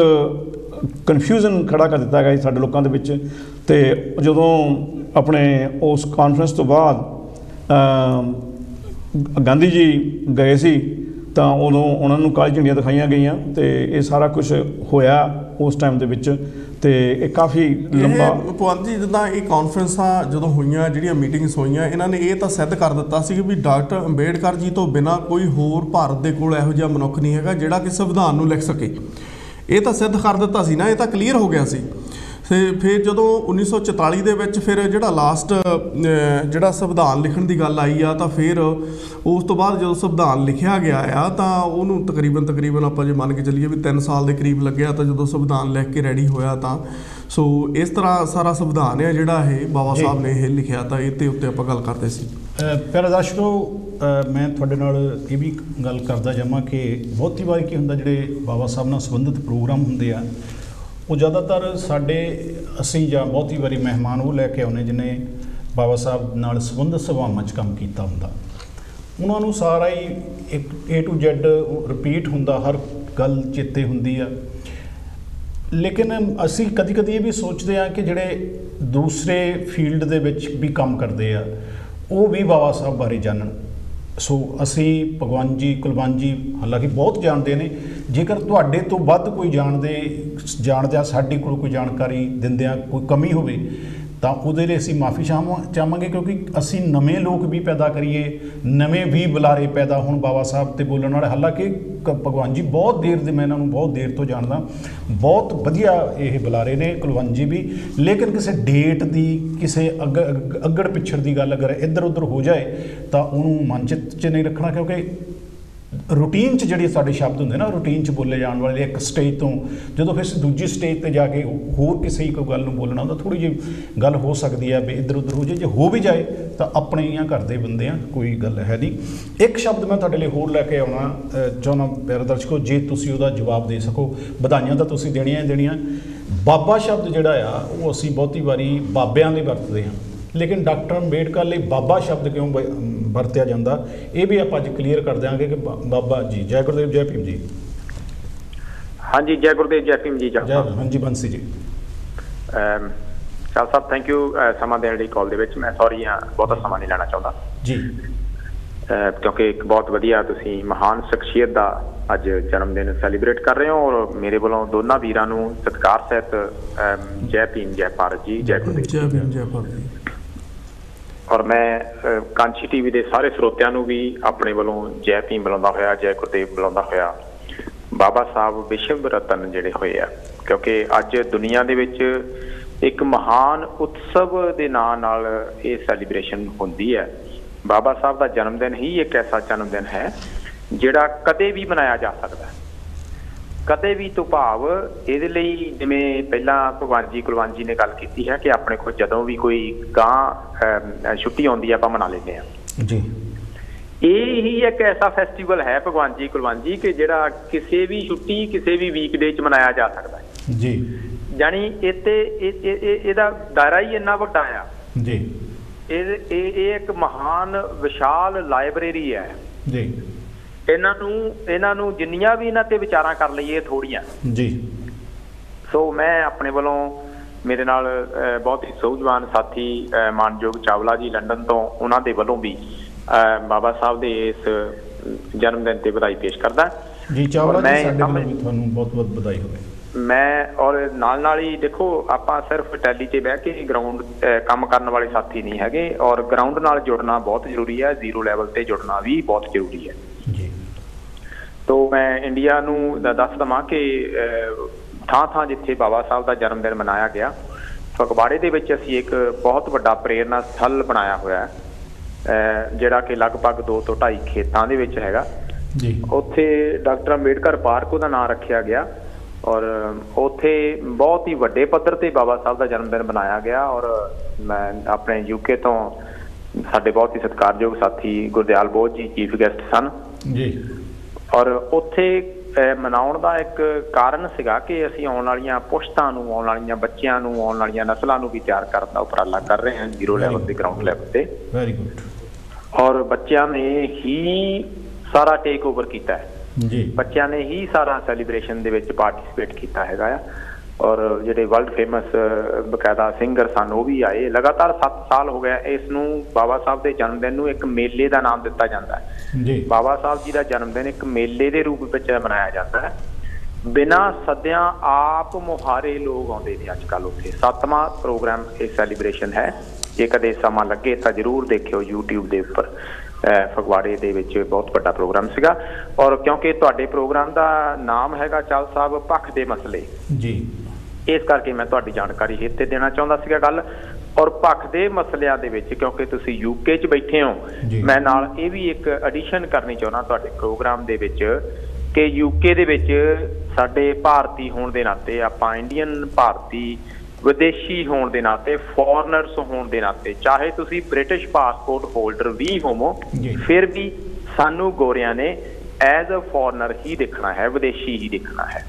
ਕਨਫਿਊਜ਼ਨ ਖੜਾ ਕਰ ਦਿੱਤਾ ਗਿਆ ਸੀ ਸਾਡੇ ਲੋਕਾਂ ਦੇ ਵਿੱਚ। ਅਤੇ ਜਦੋਂ ਆਪਣੇ ਉਸ ਕਾਨਫਰੰਸ ਤੋਂ ਬਾਅਦ ਗਾਂਧੀ ਜੀ ਗਏ ਸੀ ਤਾਂ ਉਦੋਂ ਉਹਨਾਂ ਨੂੰ ਕਾਲੀ ਝੰਡੀਆਂ ਦਿਖਾਈਆਂ ਗਈਆਂ, ਅਤੇ ਇਹ ਸਾਰਾ ਕੁਛ ਹੋਇਆ ਉਸ ਟਾਈਮ ਦੇ ਵਿੱਚ, ਅਤੇ ਇਹ ਕਾਫੀ ਲੰਬਾ ਭਗਵੰਤ ਜੀ ਜਿੱਦਾਂ ਇਹ ਕਾਨਫਰੰਸਾਂ ਜਦੋਂ ਹੋਈਆਂ, ਜਿਹੜੀਆਂ ਮੀਟਿੰਗਸ ਹੋਈਆਂ, ਇਹਨਾਂ ਨੇ ਇਹ ਤਾਂ ਸਿੱਧ ਕਰ ਦਿੱਤਾ ਸੀ ਕਿ ਵੀ ਡਾਕਟਰ ਅੰਬੇਡਕਰ ਜੀ ਤੋਂ ਬਿਨਾਂ ਕੋਈ ਹੋਰ ਭਾਰਤ ਦੇ ਕੋਲ ਇਹੋ ਜਿਹਾ ਮਨੁੱਖ ਨਹੀਂ ਹੈਗਾ ਜਿਹੜਾ ਕਿ ਸੰਵਿਧਾਨ ਨੂੰ ਲਿਖ ਸਕੇ। ਇਹ ਤਾਂ ਸਿੱਧ ਕਰ ਦਿੱਤਾ ਸੀ ਨਾ, ਇਹ ਤਾਂ ਕਲੀਅਰ ਹੋ ਗਿਆ ਸੀ। ਅਤੇ ਫਿਰ ਜਦੋਂ ਉੱਨੀ ਸੌ ਚੁਤਾਲੀ ਦੇ ਵਿੱਚ ਫਿਰ ਜਿਹੜਾ ਲਾਸਟ ਜਿਹੜਾ ਸੰਵਿਧਾਨ ਲਿਖਣ ਦੀ ਗੱਲ ਆਈ ਆ, ਤਾਂ ਫਿਰ ਉਸ ਤੋਂ ਬਾਅਦ ਜਦੋਂ ਸੰਵਿਧਾਨ ਲਿਖਿਆ ਗਿਆ ਆ ਤਾਂ ਉਹਨੂੰ ਤਕਰੀਬਨ ਤਕਰੀਬਨ ਆਪਾਂ ਜੇ ਮੰਨ ਕੇ ਚੱਲੀਏ ਵੀ ਤਿੰਨ ਸਾਲ ਦੇ ਕਰੀਬ ਲੱਗਿਆ ਤਾਂ ਜਦੋਂ ਸੰਵਿਧਾਨ ਲਿਖ ਕੇ ਰੈਡੀ ਹੋਇਆ ਤਾਂ। ਸੋ ਇਸ ਤਰ੍ਹਾਂ ਸਾਰਾ ਸੰਵਿਧਾਨ ਹੈ ਜਿਹੜਾ ਇਹ ਬਾਬਾ ਸਾਹਿਬ ਨੇ ਇਹ ਲਿਖਿਆ, ਤਾਂ ਇਹ 'ਤੇ ਉੱਤੇ ਆਪਾਂ ਗੱਲ ਕਰਦੇ ਸੀ। ਪਿਆਰੇ ਦਰਸ਼ਕੋ, ਮੈਂ ਤੁਹਾਡੇ ਨਾਲ ਇਹ ਵੀ ਗੱਲ ਕਰਦਾ ਜਾਵਾਂ ਕਿ ਬਹੁਤੀ ਵਾਰ ਕੀ ਹੁੰਦਾ ਜਿਹੜੇ ਬਾਬਾ ਸਾਹਿਬ ਨਾਲ ਸੰਬੰਧਿਤ ਪ੍ਰੋਗਰਾਮ ਹੁੰਦੇ ਆ ਉਹ ਜ਼ਿਆਦਾਤਰ ਸਾਡੇ ਅਸੀਂ ਜਾਂ ਬਹੁਤੀ ਵਾਰੀ ਮਹਿਮਾਨ ਉਹ ਲੈ ਕੇ ਆਉਂਦੇ ਜਿਹਨੇ ਬਾਬਾ ਸਾਹਿਬ ਨਾਲ ਸੰਬੰਧਿਤ ਸਭਾਵਾਂ 'ਚ ਕੰਮ ਕੀਤਾ ਹੁੰਦਾ, ਉਹਨਾਂ ਨੂੰ ਸਾਰਾ ਹੀ ਇੱਕ ਏ ਟੂ ਜੈਡ ਰਿਪੀਟ ਹੁੰਦਾ, ਹਰ ਗੱਲ ਚੇਤੇ ਹੁੰਦੀ ਆ। ਲੇਕਿਨ ਅਸੀਂ ਕਦੀ ਕਦੀ ਇਹ ਵੀ ਸੋਚਦੇ ਹਾਂ ਕਿ ਜਿਹੜੇ ਦੂਸਰੇ ਫੀਲਡ ਦੇ ਵਿੱਚ ਵੀ ਕੰਮ ਕਰਦੇ ਆ ਉਹ ਵੀ ਬਾਬਾ ਸਾਹਿਬ ਬਾਰੇ ਜਾਣਨ। ਸੋ ਅਸੀਂ ਭਗਵਾਨ ਜੀ ਕੁਲਵੰਤ ਜੀ ਹਾਲਾਂਕਿ ਬਹੁਤ ਜਾਣਦੇ ਨੇ, ਜੇਕਰ ਤੁਹਾਡੇ ਤੋਂ ਵੱਧ ਕੋਈ ਜਾਣਦੇ ਜਾਣਦਿਆਂ ਸਾਡੇ ਕੋਲ ਕੋਈ ਜਾਣਕਾਰੀ ਦਿੰਦਿਆਂ ਕੋਈ ਕਮੀ ਹੋਵੇ ਤਾਂ ਉਹਦੇ ਲਈ ਅਸੀਂ ਮਾਫੀ ਚਾਹਾਂ ਚਾਹਾਂਗੇ, ਕਿਉਂਕਿ ਅਸੀਂ ਨਵੇਂ ਲੋਕ ਵੀ ਪੈਦਾ ਕਰੀਏ, ਨਵੇਂ ਵੀ ਬੁਲਾਰੇ ਪੈਦਾ ਹੋਣ ਬਾਬਾ ਸਾਹਿਬ 'ਤੇ ਬੋਲਣ ਵਾਲੇ। ਹਾਲਾਂਕਿ ਕ- ਭਗਵਾਨ ਜੀ ਬਹੁਤ ਦੇਰ ਦੇ, ਮੈਂ ਇਹਨਾਂ ਨੂੰ ਬਹੁਤ ਦੇਰ ਤੋਂ ਜਾਣਦਾ, ਬਹੁਤ ਵਧੀਆ ਇਹ ਬੁਲਾਰੇ ਨੇ ਕੁਲਵੰਤ ਜੀ ਵੀ। ਲੇਕਿਨ ਕਿਸੇ ਡੇਟ ਦੀ, ਕਿਸੇ ਅੱਗ ਅੱਗ- ਅੱਗੜ ਪਿੱਛੜ ਦੀ ਗੱਲ ਅਗਰ ਇੱਧਰ ਉੱਧਰ ਹੋ ਜਾਏ ਤਾਂ ਉਹਨੂੰ ਮਨ 'ਚ 'ਚ ਨਹੀਂ ਰੱਖਣਾ, ਕਿਉਂਕਿ ਰੂਟੀਨ 'ਚ ਜਿਹੜੇ ਸਾਡੇ ਸ਼ਬਦ ਹੁੰਦੇ ਨਾ, ਰੂਟੀਨ 'ਚ ਬੋਲੇ ਜਾਣ ਵਾਲੇ ਇੱਕ ਸਟੇਜ ਤੋਂ ਜਦੋਂ ਫਿਰ ਦੂਜੀ ਸਟੇਜ 'ਤੇ ਜਾ ਕੇ ਹੋਰ ਕਿਸੇ ਕੋਈ ਗੱਲ ਨੂੰ ਬੋਲਣਾ ਹੁੰਦਾ, ਥੋੜ੍ਹੀ ਜਿਹੀ ਗੱਲ ਹੋ ਸਕਦੀ ਹੈ ਵੀ ਇੱਧਰ ਉੱਧਰ ਹੋ ਜਾਏ। ਜੇ ਹੋ ਵੀ ਜਾਏ ਤਾਂ ਆਪਣੇ ਜਾਂ ਘਰ ਦੇ ਬੰਦੇ ਆ, ਕੋਈ ਗੱਲ ਹੈ ਨਹੀਂ। ਇੱਕ ਸ਼ਬਦ ਮੈਂ ਤੁਹਾਡੇ ਲਈ ਹੋਰ ਲੈ ਕੇ ਆਉਣਾ ਅ, ਚਾਹੁੰਦਾ ਪਿਆਰੇ ਦਰਸ਼ਕੋ, ਜੇ ਤੁਸੀਂ ਉਹਦਾ ਜਵਾਬ ਦੇ ਸਕੋ। ਵਧਾਈਆਂ ਤਾਂ ਤੁਸੀਂ ਦੇਣੀਆਂ ਹੀ ਦੇਣੀਆਂ। ਬਾਬਾ ਸ਼ਬਦ ਜਿਹੜਾ ਆ ਉਹ ਅਸੀਂ ਬਹੁਤੀ ਵਾਰੀ ਬਾਬਿਆਂ ਲਈ ਵਰਤਦੇ ਹਾਂ, ਲੇਕਿਨ ਡਾਕਟਰ ਅੰਬੇਡਕਰ ਲਈ ਬਾਬਾ ਸ਼ਬਦ ਕਿਉਂ ਬ- ਵਰਤਿਆ ਜਾਂਦਾ, ਇਹ ਵੀ ਆਪਾਂ ਅੱਜ ਕਲੀਅਰ ਕਰ ਦਿਆਂਗੇ ਕਿ ਬਾ- ਬਾਬਾ ਜੀ। ਜੈ ਗੁਰਦੇਵ, ਜੈ ਭੀਮ ਜੀ। ਹਾਂਜੀ, ਜੈ ਗੁਰਦੇਵ, ਜੈ ਭੀਮ ਜੀ। ਜੈ ਹਾਂਜੀ ਬੰਸੀ ਜੀ। ਚਾਲ ਸਾਹਿਬ ਥੈਂਕ ਯੂ ਸਮਾਂ ਦੇਣ ਲਈ ਕਾਲ ਦੇ ਵਿੱਚ। ਮੈਂ ਸੌਰੀ ਹਾਂ, ਬਹੁਤਾ ਸਮਾਂ ਨਹੀਂ ਲੈਣਾ ਚਾਹੁੰਦਾ ਜੀ, ਅਹ ਕਿਉਂਕਿ ਇੱਕ ਬਹੁਤ ਵਧੀਆ ਤੁਸੀਂ ਮਹਾਨ ਸ਼ਖਸੀਅਤ ਦਾ ਅੱਜ ਜਨਮ ਦਿਨ ਸੈਲੀਬ੍ਰੇਟ ਕਰ ਰਹੇ ਹੋ, ਔਰ ਮੇਰੇ ਵੱਲੋਂ ਦੋਨਾਂ ਵੀਰਾਂ ਨੂੰ ਸਤਿਕਾਰ ਸਹਿਤ ਅਮ, ਜੈ ਭੀਮ, ਜੈ ਭਾਰਤ ਜੀ, ਜੈ ਗੁਰਦੇਵ। ਜੈ ਭੀਮ, ਜੈ ਭਾਰਤ ਜੀ। ਔਰ ਮੈਂ ਅਹ, ਕਾਂਚੀ ਟੀਵੀ ਦੇ ਸਾਰੇ ਸਰੋਤਿਆਂ ਨੂੰ ਵੀ ਆਪਣੇ ਵੱਲੋਂ ਜੈ ਭੀਮ ਬੁਲਾਉਂਦਾ ਹੋਇਆ, ਜੈ ਗੁਰਦੇਵ ਬੁਲਾਉਂਦਾ ਹੋਇਆ। ਬਾਬਾ ਸਾਹਿਬ ਵਿਸ਼ਵ ਰਤਨ ਜਿਹੜੇ ਹੋਏ ਆ, ਕਿਉਂਕਿ ਅੱਜ ਦੁਨੀਆ ਦੇ ਵਿੱਚ ਇੱਕ ਮਹਾਨ ਉਤਸਵ ਦੇ ਨਾਂ ਨਾਲ ਇਹ ਸੈਲੀਬ੍ਰੇਸ਼ਨ ਹੁੰਦੀ ਹੈ। ਬਾਬਾ ਸਾਹਿਬ ਦਾ ਜਨਮ ਦਿਨ ਹੀ ਇੱਕ ਐਸਾ ਜਨਮ ਦਿਨ ਹੈ ਜਿਹੜਾ ਕਦੇ ਵੀ ਮਨਾਇਆ ਜਾ ਸਕਦਾ ਹੈ। ਕਦੇ ਵੀ ਤੋਂ ਭਾਵ ਇਹਦੇ ਲਈ, ਜਿਵੇਂ ਪਹਿਲਾਂ ਭਗਵਾਨ ਜੀ ਕੁਲਵੰਤ ਜੀ ਨੇ ਗੱਲ ਕੀਤੀ ਹੈ ਕਿ ਆਪਣੇ ਕੋਲ ਜਦੋਂ ਵੀ ਕੋਈ ਗਾਂ ਛੁੱਟੀ ਆਉਂਦੀ ਹੈ ਆਪਾਂ ਮਨਾ ਲੈਂਦੇ ਹਾਂ ਜੀ। ਇਹ ਹੀ ਇੱਕ ਐਸਾ ਫੈਸਟੀਵਲ ਹੈ ਭਗਵਾਨ ਜੀ ਕੁਲਵੰਤ ਜੀ ਕਿ ਜਿਹੜਾ ਕਿਸੇ ਵੀ ਛੁੱਟੀ ਕਿਸੇ ਵੀ ਵੀਕਡੇ 'ਚ ਮਨਾਇਆ ਜਾ ਸਕਦਾ ਹੈ ਜੀ। ਜਾਣੀ ਇਹ ਤੇ ਇਹਦਾ ਦਾਇਰਾ ਹੀ ਇੰਨਾ ਵੱਡਾ ਆ ਜੀ। ਇਹ ਇਹ ਇੱਕ ਮਹਾਨ ਵਿਸ਼ਾਲ ਲਾਇਬ੍ਰੇਰੀ ਹੈ ਜੀ। ਇਹਨਾਂ ਨੂੰ ਇਹਨਾਂ ਨੂੰ ਜਿੰਨੀਆਂ ਵੀ ਇਹਨਾਂ ਤੇ ਵਿਚਾਰਾਂ ਕਰ ਲਈਏ ਥੋੜੀਆਂ ਜੀ। ਸੋ ਮੈਂ ਆਪਣੇ ਵੱਲੋਂ, ਮੇਰੇ ਨਾਲ ਬਹੁਤ ਹੀ ਸੂਝਵਾਨ ਸਾਥੀ ਮਾਨਯੋਗ ਚਾਵਲਾ ਜੀ ਲੰਡਨ ਤੋਂ, ਉਹਨਾਂ ਦੇ ਵੱਲੋਂ ਵੀ ਬਾਬਾ ਸਾਹਿਬ ਦੇ ਇਸ ਜਨਮ ਦਿਨ ਤੇ ਵਧਾਈ ਪੇਸ਼ ਕਰਦਾ ਜੀ। ਚਾਵਲਾ ਜੀ, ਸਾਡੇ ਵੱਲੋਂ ਵੀ ਤੁਹਾਨੂੰ ਬਹੁਤ ਬਹੁਤ ਵਧਾਈ ਹੋਵੇ। ਮੈਂ ਔਰ ਨਾਲ ਨਾਲ ਹੀ ਦੇਖੋ, ਆਪਾਂ ਸਿਰਫ ਟੈਲੀ ਤੇ ਬਹਿ ਕੇ ਗਰਾਊਂਡ ਕੰਮ ਕਰਨ ਵਾਲੇ ਸਾਥੀ ਨਹੀਂ ਹੈਗੇ, ਔਰ ਗਰਾਊਂਡ ਨਾਲ ਜੁੜਨਾ ਬਹੁਤ ਜ਼ਰੂਰੀ ਹੈ, ਜ਼ੀਰੋ ਲੈਵਲ ਤੇ ਜੁੜਨਾ ਵੀ ਬਹੁਤ ਜ਼ਰੂਰੀ ਹੈ ਜੀ। ਤੋ ਮੈਂ ਇੰਡੀਆ ਨੂੰ ਦੱਸ ਦੇਵਾਂ ਕਿ ਥਾਂ ਥਾਂ ਜਿੱਥੇ ਬਾਬਾ ਸਾਹਿਬ ਦਾ ਜਨਮ ਦਿਨ ਮਨਾਇਆ ਗਿਆ, ਫਗਵਾੜੇ ਦੇ ਵਿੱਚ ਅਸੀਂ ਇੱਕ ਬਹੁਤ ਵੱਡਾ ਪ੍ਰੇਰਨਾ ਸਥਲ ਬਣਾਇਆ ਹੋਇਆ ਹੈ, ਜਿਹੜਾ ਕਿ ਲਗਭਗ ਦੋ ਤੋਂ ਢਾਈ ਖੇਤਾਂ ਦੇ ਵਿੱਚ ਹੈਗਾ ਜੀ। ਉੱਥੇ ਡਾਕਟਰ ਅੰਬੇਡਕਰ ਪਾਰਕ ਉਹਦਾ ਨਾਂ ਰੱਖਿਆ ਗਿਆ, ਔਰ ਉੱਥੇ ਬਹੁਤ ਹੀ ਵੱਡੇ ਪੱਧਰ ਤੇ ਬਾਬਾ ਸਾਹਿਬ ਦਾ ਜਨਮ ਦਿਨ ਮਨਾਇਆ ਗਿਆ। ਔਰ ਮੈਂ ਆਪਣੇ ਯੂਕੇ ਤੋਂ ਸਾਡੇ ਬਹੁਤ ਹੀ ਸਤਿਕਾਰਯੋਗ ਸਾਥੀ ਗੁਰਦਿਆਲ ਬੋਧ ਜੀ ਚੀਫ ਗੈਸਟ ਸਨ ਜੀ। ਔਰ ਉੱਥੇ ਮਨਾਉਣ ਦਾ ਇੱਕ ਕਾਰਨ ਸੀਗਾ ਕਿ ਅਸੀਂ ਆਉਣ ਵਾਲੀਆਂ ਪੁਸ਼ਤਾਂ ਨੂੰ, ਆਉਣ ਵਾਲੀਆਂ ਬੱਚਿਆਂ ਨੂੰ, ਆਉਣ ਵਾਲੀਆਂ ਨਸਲਾਂ ਨੂੰ ਵੀ ਤਿਆਰ ਕਰਨ ਦਾ ਉਪਰਾਲਾ ਕਰ ਰਹੇ ਹਾਂ ਜ਼ੀਰੋ ਲੈਵਲ ਤੇ, ਗਰਾਊਂਡ ਲੈਵਲ ਤੇ। Very good. ਔਰ ਬੱਚਿਆਂ ਨੇ ਹੀ ਸਾਰਾ ਟੇਕ ਓਵਰ ਕੀਤਾ ਹੈ ਜੀ। ਬੱਚਿਆਂ ਨੇ ਹੀ ਸਾਰਾ ਸੈਲੀਬ੍ਰੇਸ਼ਨ ਦੇ ਵਿੱਚ ਪਾਰਟਿਸਿਪੇਟ ਕੀਤਾ ਹੈਗਾ ਆ। ਔਰ ਜਿਹੜੇ ਵਰਲਡ ਫੇਮਸ ਬਕਾਇਦਾ ਸਿੰਗਰ ਸਨ ਉਹ ਵੀ ਆਏ। ਲਗਾਤਾਰ ਸੱਤ ਸਾਲ ਹੋ ਗਿਆ ਇਸ ਨੂੰ, ਬਾਬਾ ਸਾਹਿਬ ਦੇ ਜਨਮ ਦਿਨ ਨੂੰ ਇੱਕ ਮੇਲੇ ਦਾ ਨਾਮ ਦਿੱਤਾ ਜਾਂਦਾ ਹੈ ਜੀ। ਬਾਬਾ ਸਾਹਿਬ ਜੀ ਦਾ ਜਨਮ ਦਿਨ ਇੱਕ ਮੇਲੇ ਦੇ ਰੂਪ ਵਿੱਚ ਮਨਾਇਆ ਜਾਂਦਾ ਹੈ। ਬਿਨਾਂ ਸੱਦਿਆਂ ਆਪ ਮੁਹਾਰੇ ਲੋਕ ਆਉਂਦੇ ਨੇ ਅੱਜ ਕੱਲ੍ਹ ਉੱਥੇ। ਸੱਤਵਾਂ ਪ੍ਰੋਗਰਾਮ ਇਹ ਸੈਲੀਬ੍ਰੇਸ਼ਨ ਹੈ। ਜੇ ਕਦੇ ਸਮਾਂ ਲੱਗੇ ਤਾਂ ਜ਼ਰੂਰ ਦੇਖਿਓ ਯੂਟਿਊਬ ਦੇ ਉੱਪਰ। ਫਗਵਾੜੇ ਦੇ ਵਿੱਚ ਬਹੁਤ ਵੱਡਾ ਪ੍ਰੋਗਰਾਮ ਸੀਗਾ। ਔਰ ਕਿਉਂਕਿ ਤੁਹਾਡੇ ਪ੍ਰੋਗਰਾਮ ਦਾ ਨਾਮ ਹੈਗਾ ਚਾਲ ਸਾਹਿਬ ਪੱਖ ਦੇ ਮਸਲੇ ਜੀ, ਇਸ ਕਰਕੇ ਮੈਂ ਤੁਹਾਡੀ ਜਾਣਕਾਰੀ ਇੱਥੇ ਦੇਣਾ ਚਾਹੁੰਦਾ ਸੀਗਾ ਗੱਲ। ਔਰ ਪੱਖ ਦੇ ਮਸਲਿਆਂ ਦੇ ਵਿੱਚ ਕਿਉਂਕਿ ਤੁਸੀਂ ਯੂਕੇ 'ਚ ਬੈਠੇ ਹੋ, ਮੈਂ ਨਾਲ ਇਹ ਵੀ ਇੱਕ ਐਡੀਸ਼ਨ ਕਰਨੀ ਚਾਹੁੰਦਾ ਤੁਹਾਡੇ ਪ੍ਰੋਗਰਾਮ ਦੇ ਵਿੱਚ ਕਿ ਯੂਕੇ ਦੇ ਵਿੱਚ ਸਾਡੇ ਭਾਰਤੀ ਹੋਣ ਦੇ ਨਾਤੇ, ਆਪਾਂ ਇੰਡੀਅਨ ਭਾਰਤੀ ਵਿਦੇਸ਼ੀ ਹੋਣ ਦੇ ਨਾਤੇ, ਫੋਰਨਰਸ ਹੋਣ ਦੇ ਨਾਤੇ, ਚਾਹੇ ਤੁਸੀਂ ਬ੍ਰਿਟਿਸ਼ ਪਾਸਪੋਰਟ ਹੋਲਡਰ ਵੀ ਹੋਵੋ, ਫਿਰ ਵੀ ਸਾਨੂੰ ਗੋਰਿਆਂ ਨੇ ਐਜ਼ ਅ ਫੋਰਨਰ ਹੀ ਦੇਖਣਾ ਹੈ, ਵਿਦੇਸ਼ੀ ਹੀ ਦੇਖਣਾ ਹੈ।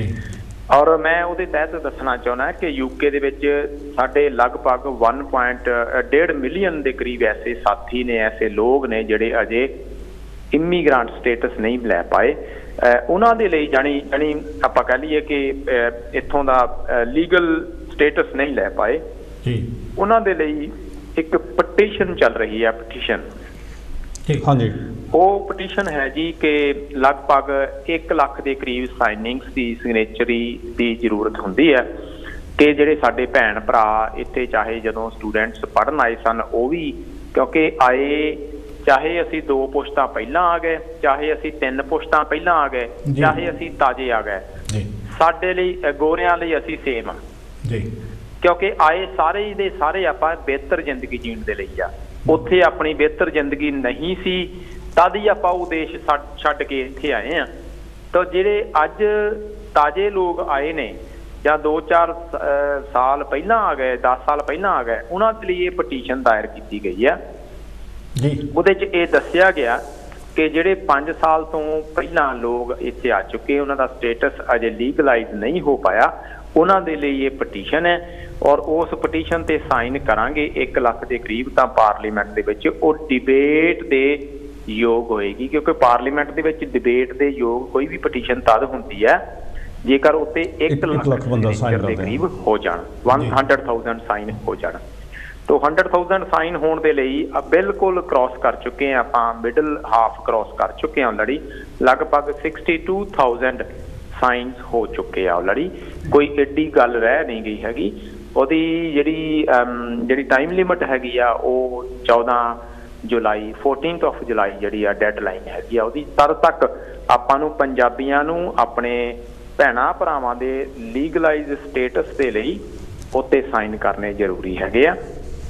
ਔਰ ਮੈਂ ਉਹਦੇ ਤਹਿਤ ਦੱਸਣਾ ਚਾਹੁੰਦਾ ਕਿ ਯੂਕੇ ਦੇ ਵਿੱਚ ਸਾਡੇ ਲਗਭਗ ਇੱਕ ਪੁਆਇੰਟ ਡੇਢ ਮਿਲੀਅਨ ਦੇ ਕਰੀਬ ਐਸੇ ਸਾਥੀ ਨੇ, ਐਸੇ ਲੋਕ ਨੇ ਜਿਹੜੇ ਅਜੇ ਇਮੀਗ੍ਰਾਂਟ ਸਟੇਟਸ ਨਹੀਂ ਲੈ ਪਾਏ। ਉਹਨਾਂ ਦੇ ਲਈ ਜਾਣੀ ਜਾਣੀ ਆਪਾਂ ਕਹਿ ਲਈਏ ਕਿ ਇੱਥੋਂ ਦਾ ਲੀਗਲ ਸਟੇਟਸ ਨਹੀਂ ਲੈ ਪਾਏ, ਉਹਨਾਂ ਦੇ ਲਈ ਇੱਕ ਪਟੀਸ਼ਨ ਚੱਲ ਰਹੀ ਹੈ, ਪਟੀਸ਼ਨ ਹਾਂਜੀ, ਉਹ ਪਟੀਸ਼ਨ ਹੈ ਜੀ ਕਿ ਲਗਭਗ ਇੱਕ ਲੱਖ ਦੇ ਕਰੀਬ ਸਾਈਨਿੰਗਸ ਦੀ, ਸਿਗਨੇਚਰੀ ਦੀ ਜ਼ਰੂਰਤ ਹੁੰਦੀ ਹੈ ਕਿ ਜਿਹੜੇ ਸਾਡੇ ਭੈਣ ਭਰਾ ਇੱਥੇ ਚਾਹੇ ਜਦੋਂ ਸਟੂਡੈਂਟਸ ਪੜ੍ਹਨ ਆਏ ਸਨ ਉਹ ਵੀ, ਕਿਉਂਕਿ ਆਏ ਚਾਹੇ ਅਸੀਂ ਦੋ ਪੁਸ਼ਤਾਂ ਪਹਿਲਾਂ ਆ ਗਏ, ਚਾਹੇ ਅਸੀਂ ਤਿੰਨ ਪੁਸ਼ਤਾਂ ਪਹਿਲਾਂ ਆ ਗਏ, ਚਾਹੇ ਅਸੀਂ ਤਾਜ਼ੇ ਆ ਗਏ, ਸਾਡੇ ਲਈ ਗੋਰਿਆਂ ਲਈ ਅਸੀਂ ਸੇਮ ਜੀ, ਕਿਉਂਕਿ ਆਏ ਸਾਰੇ ਦੇ ਸਾਰੇ ਆਪਾਂ ਬਿਹਤਰ ਜ਼ਿੰਦਗੀ ਜੀਣ ਦੇ ਲਈ ਆ। ਉੱਥੇ ਆਪਣੀ ਬਿਹਤਰ ਜ਼ਿੰਦਗੀ ਨਹੀਂ ਸੀ ਤਦ ਹੀ ਆਪਾਂ ਉਹ ਦੇਸ਼ ਛੱਡ ਕੇ ਇੱਥੇ ਆਏ ਆ। ਤਾਂ ਜਿਹੜੇ ਅੱਜ ਤਾਜ਼ੇ ਲੋਕ ਆਏ ਨੇ ਜਾਂ ਦੋ ਚਾਰ ਸਾਲ ਪਹਿਲਾਂ ਆ ਗਏ, ਦਸ ਸਾਲ ਪਹਿਲਾਂ ਆ ਗਏ, ਉਹਨਾਂ ਦੇ ਲਈ ਇਹ ਪਟੀਸ਼ਨ ਦਾਇਰ ਕੀਤੀ ਗਈ ਆ ਜੀ। ਉਹਦੇ 'ਚ ਇਹ ਦੱਸਿਆ ਗਿਆ ਕਿ ਜਿਹੜੇ ਪੰਜ ਸਾਲ ਤੋਂ ਪਹਿਲਾਂ ਲੋਕ ਇੱਥੇ ਆ ਚੁੱਕੇ, ਉਹਨਾਂ ਦਾ ਸਟੇਟਸ ਅਜੇ ਲੀਗਲਾਈਜ਼ ਨਹੀਂ ਹੋ ਪਾਇਆ, ਉਹਨਾਂ ਦੇ ਲਈ ਇਹ ਪਟੀਸ਼ਨ ਹੈ। ਔਰ ਉਸ ਪਟੀਸ਼ਨ ਤੇ ਸਾਈਨ ਕਰਾਂਗੇ ਇੱਕ ਲੱਖ ਦੇ ਕਰੀਬ ਤਾਂ ਪਾਰਲੀਮੈਂਟ ਦੇ ਵਿੱਚ ਉਹ ਡਿਬੇਟ ਦੇ ਯੋਗ ਹੋਏਗੀ, ਕਿਉਂਕਿ ਪਾਰਲੀਮੈਂਟ ਦੇ ਵਿੱਚ ਡਿਬੇਟ ਦੇ ਯੋਗ ਕੋਈ ਵੀ ਪਟੀਸ਼ਨ ਤਦ ਹੁੰਦੀ ਹੈ ਜੇਕਰ ਉੱਤੇ ਇੱਕ ਲੱਖ ਬੰਦਾ ਸਾਈਨ ਦੇ ਕਰੀਬ ਹੋ ਜਾਣ, ਹੰਡਰਡ ਥਾਊਜ਼ੈਂਡ ਸਾਈਨ ਹੋ ਜਾਣ। ਤੋ ਹੰਡਰਡ ਥਾਊਜ਼ੈਂਡ ਸਾਈਨ ਹੋਣ ਦੇ ਲਈ ਬਿਲਕੁਲ ਕ੍ਰੋਸ ਕਰ ਚੁੱਕੇ ਹਾਂ ਆਪਾਂ, ਮਿਡਲ ਹਾਫ ਕ੍ਰੋਸ ਕਰ ਚੁੱਕੇ ਹਾਂ ਆਲਰੇਡੀ, ਲਗਭਗ ਸਿਕਸਟੀ ਟੂ ਥਾਊਜ਼ੈਂਡ ਸਾਈਨਸ ਹੋ ਚੁੱਕੇ ਆ ਆਲਰੇਡੀ, ਕੋਈ ਐਡੀ ਗੱਲ ਰਹਿ ਨਹੀਂ ਗਈ ਹੈਗੀ। ਉਹਦੀ ਜਿਹੜੀ ਜਿਹੜੀ ਟਾਈਮ ਲਿਮਿਟ ਹੈਗੀ ਆ ਉਹ ਚੌਦਾਂ ਜੁਲਾਈ ਫੋਰਟੀਨਥ ਆਫ ਜੁਲਾਈ ਜਿਹੜੀ ਆ ਡੈਡ ਲਾਈਨ ਹੈਗੀ ਆ ਉਹਦੀ, ਤਦ ਤੱਕ ਆਪਾਂ ਨੂੰ ਪੰਜਾਬੀਆਂ ਨੂੰ ਆਪਣੇ ਭੈਣਾਂ ਭਰਾਵਾਂ ਦੇ ਲੀਗਲਾਈਜ਼ ਸਟੇਟਸ ਦੇ ਲਈ ਉੱਤੇ ਸਾਈਨ ਕਰਨੇ ਜ਼ਰੂਰੀ ਹੈਗੇ ਆ।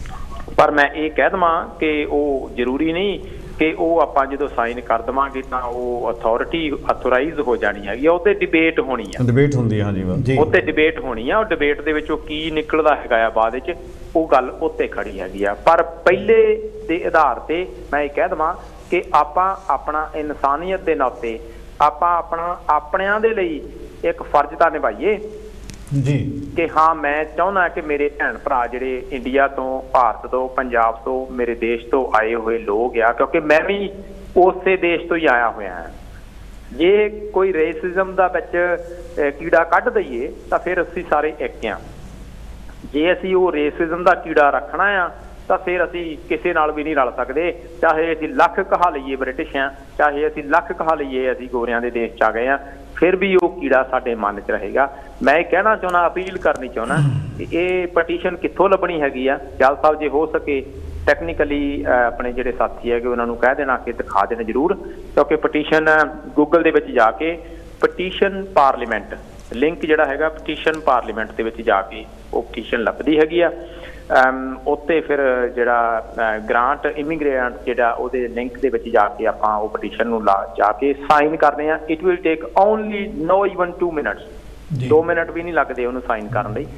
ਪਰ ਮੈਂ ਇਹ ਕਹਿ ਦੇਵਾਂ ਕਿ ਉਹ ਜ਼ਰੂਰੀ ਨਹੀਂ ਕਿ ਉਹ ਆਪਾਂ ਜਦੋਂ ਸਾਈਨ ਕਰ ਦੇਵਾਂਗੇ ਤਾਂ ਉਹ ਅਥਾਰਟੀ ਅਥੋਰਾਈਜ਼ ਹੋ ਜਾਣੀ ਹੈਗੀ ਆ, ਉਹ ਤੇ ਡਿਬੇਟ ਹੋਣੀ ਆ, ਡਿਬੇਟ ਹੁੰਦੀ ਹੈ ਹਾਂਜੀ, ਉਹ ਤੇ ਡਿਬੇਟ ਹੋਣੀ ਆ। ਉਹ ਡਿਬੇਟ ਦੇ ਵਿੱਚ ਉਹ ਕੀ ਨਿਕਲਦਾ ਹੈਗਾ ਆ ਬਾਅਦ ਵਿੱਚ ਉਹ ਗੱਲ ਉੱਤੇ ਖੜੀ ਹੈਗੀ ਆ। ਪਰ ਪਹਿਲੇ ਦੇ ਆਧਾਰ ਤੇ ਮੈਂ ਇਹ ਕਹਿ ਦੇਵਾਂ ਕਿ ਆਪਾਂ ਆਪਣਾ ਇਨਸਾਨੀਅਤ ਦੇ ਨਾਤੇ ਆਪਾਂ ਆਪਣਾ ਆਪਣਿਆਂ ਦੇ ਲਈ ਇੱਕ ਫਰਜ਼ ਤਾਂ ਨਿਭਾਈਏ ਜੀ ਕਿ ਹਾਂ ਮੈਂ ਚਾਹੁੰਦਾ ਕਿ ਮੇਰੇ ਭੈਣ ਭਰਾ ਜਿਹੜੇ ਇੰਡੀਆ ਤੋਂ, ਭਾਰਤ ਤੋਂ, ਪੰਜਾਬ ਤੋਂ, ਮੇਰੇ ਦੇਸ਼ ਤੋਂ ਆਏ ਹੋਏ ਲੋਕ ਆ, ਕਿਉਂਕਿ ਮੈਂ ਵੀ ਉਸੇ ਦੇਸ਼ ਤੋਂ ਹੀ ਆਇਆ ਹੋਇਆ ਹਾਂ। ਜੇ ਕੋਈ ਰੇਸਿਜ਼ਮ ਦਾ ਵਿੱਚ ਕੀੜਾ ਕੱਢ ਦਈਏ ਤਾਂ ਫਿਰ ਅਸੀਂ ਸਾਰੇ ਇੱਕ ਆ, ਜੇ ਅਸੀਂ ਉਹ ਰੇਸਿਜ਼ਮ ਦਾ ਕੀੜਾ ਰੱਖਣਾ ਆ ਤਾਂ ਫਿਰ ਅਸੀਂ ਕਿਸੇ ਨਾਲ ਵੀ ਨਹੀਂ ਰਲ ਸਕਦੇ, ਚਾਹੇ ਅਸੀਂ ਲੱਖ ਕਹਾ ਲਈਏ ਬ੍ਰਿਟਿਸ਼ ਆ, ਚਾਹੇ ਅਸੀਂ ਲੱਖ ਕਹਾ ਲਈਏ ਅਸੀਂ ਗੋਰਿਆਂ ਦੇ ਦੇਸ਼ 'ਚ ਆ ਗਏ ਹਾਂ, ਫਿਰ ਵੀ ਉਹ ਕੀੜਾ ਸਾਡੇ ਮਨ 'ਚ ਰਹੇਗਾ। ਮੈਂ ਇਹ ਕਹਿਣਾ ਚਾਹੁੰਦਾ, ਅਪੀਲ ਕਰਨੀ ਚਾਹੁੰਦਾ ਕਿ ਇਹ ਪਟੀਸ਼ਨ ਕਿੱਥੋਂ ਲੱਭਣੀ ਹੈਗੀ ਆ। ਜਲ ਸਾਹਿਬ ਜੇ ਹੋ ਸਕੇ ਟੈਕਨੀਕਲੀ ਆਪਣੇ ਜਿਹੜੇ ਸਾਥੀ ਹੈਗੇ ਉਹਨਾਂ ਨੂੰ ਕਹਿ ਦੇਣਾ ਕਿ ਦਿਖਾ ਦੇਣ ਜ਼ਰੂਰ, ਕਿਉਂਕਿ ਪਟੀਸ਼ਨ ਗੂਗਲ ਦੇ ਵਿੱਚ ਜਾ ਕੇ ਪਟੀਸ਼ਨ ਪਾਰਲੀਮੈਂਟ ਲਿੰਕ ਜਿਹੜਾ ਹੈਗਾ ਪਟੀਸ਼ਨ ਪਾਰਲੀਮੈਂਟ ਦੇ ਵਿੱਚ ਜਾ ਕੇ ਉਹ ਪਟੀਸ਼ਨ ਲੱਭਦੀ ਹੈਗੀ ਆ। ਉੱਤੇ ਫਿਰ ਜਿਹੜਾ ਗ੍ਰਾਂਟ ਇਮੀਗ੍ਰੈਂਟ ਜਿਹੜਾ ਉਹਦੇ ਲਿੰਕ ਦੇ ਵਿੱਚ ਜਾ ਕੇ ਆਪਾਂ ਉਹ ਪਟੀਸ਼ਨ ਨੂੰ ਲਾ ਜਾ ਕੇ ਸਾਈਨ ਕਰਨੇ ਆ। It will take only no even two minutes, ਦੋ ਮਿੰਟ ਵੀ ਨਹੀਂ ਲੱਗਦੇ ਉਹਨੂੰ ਸਾਈਨ ਕਰਨ ਲਈ।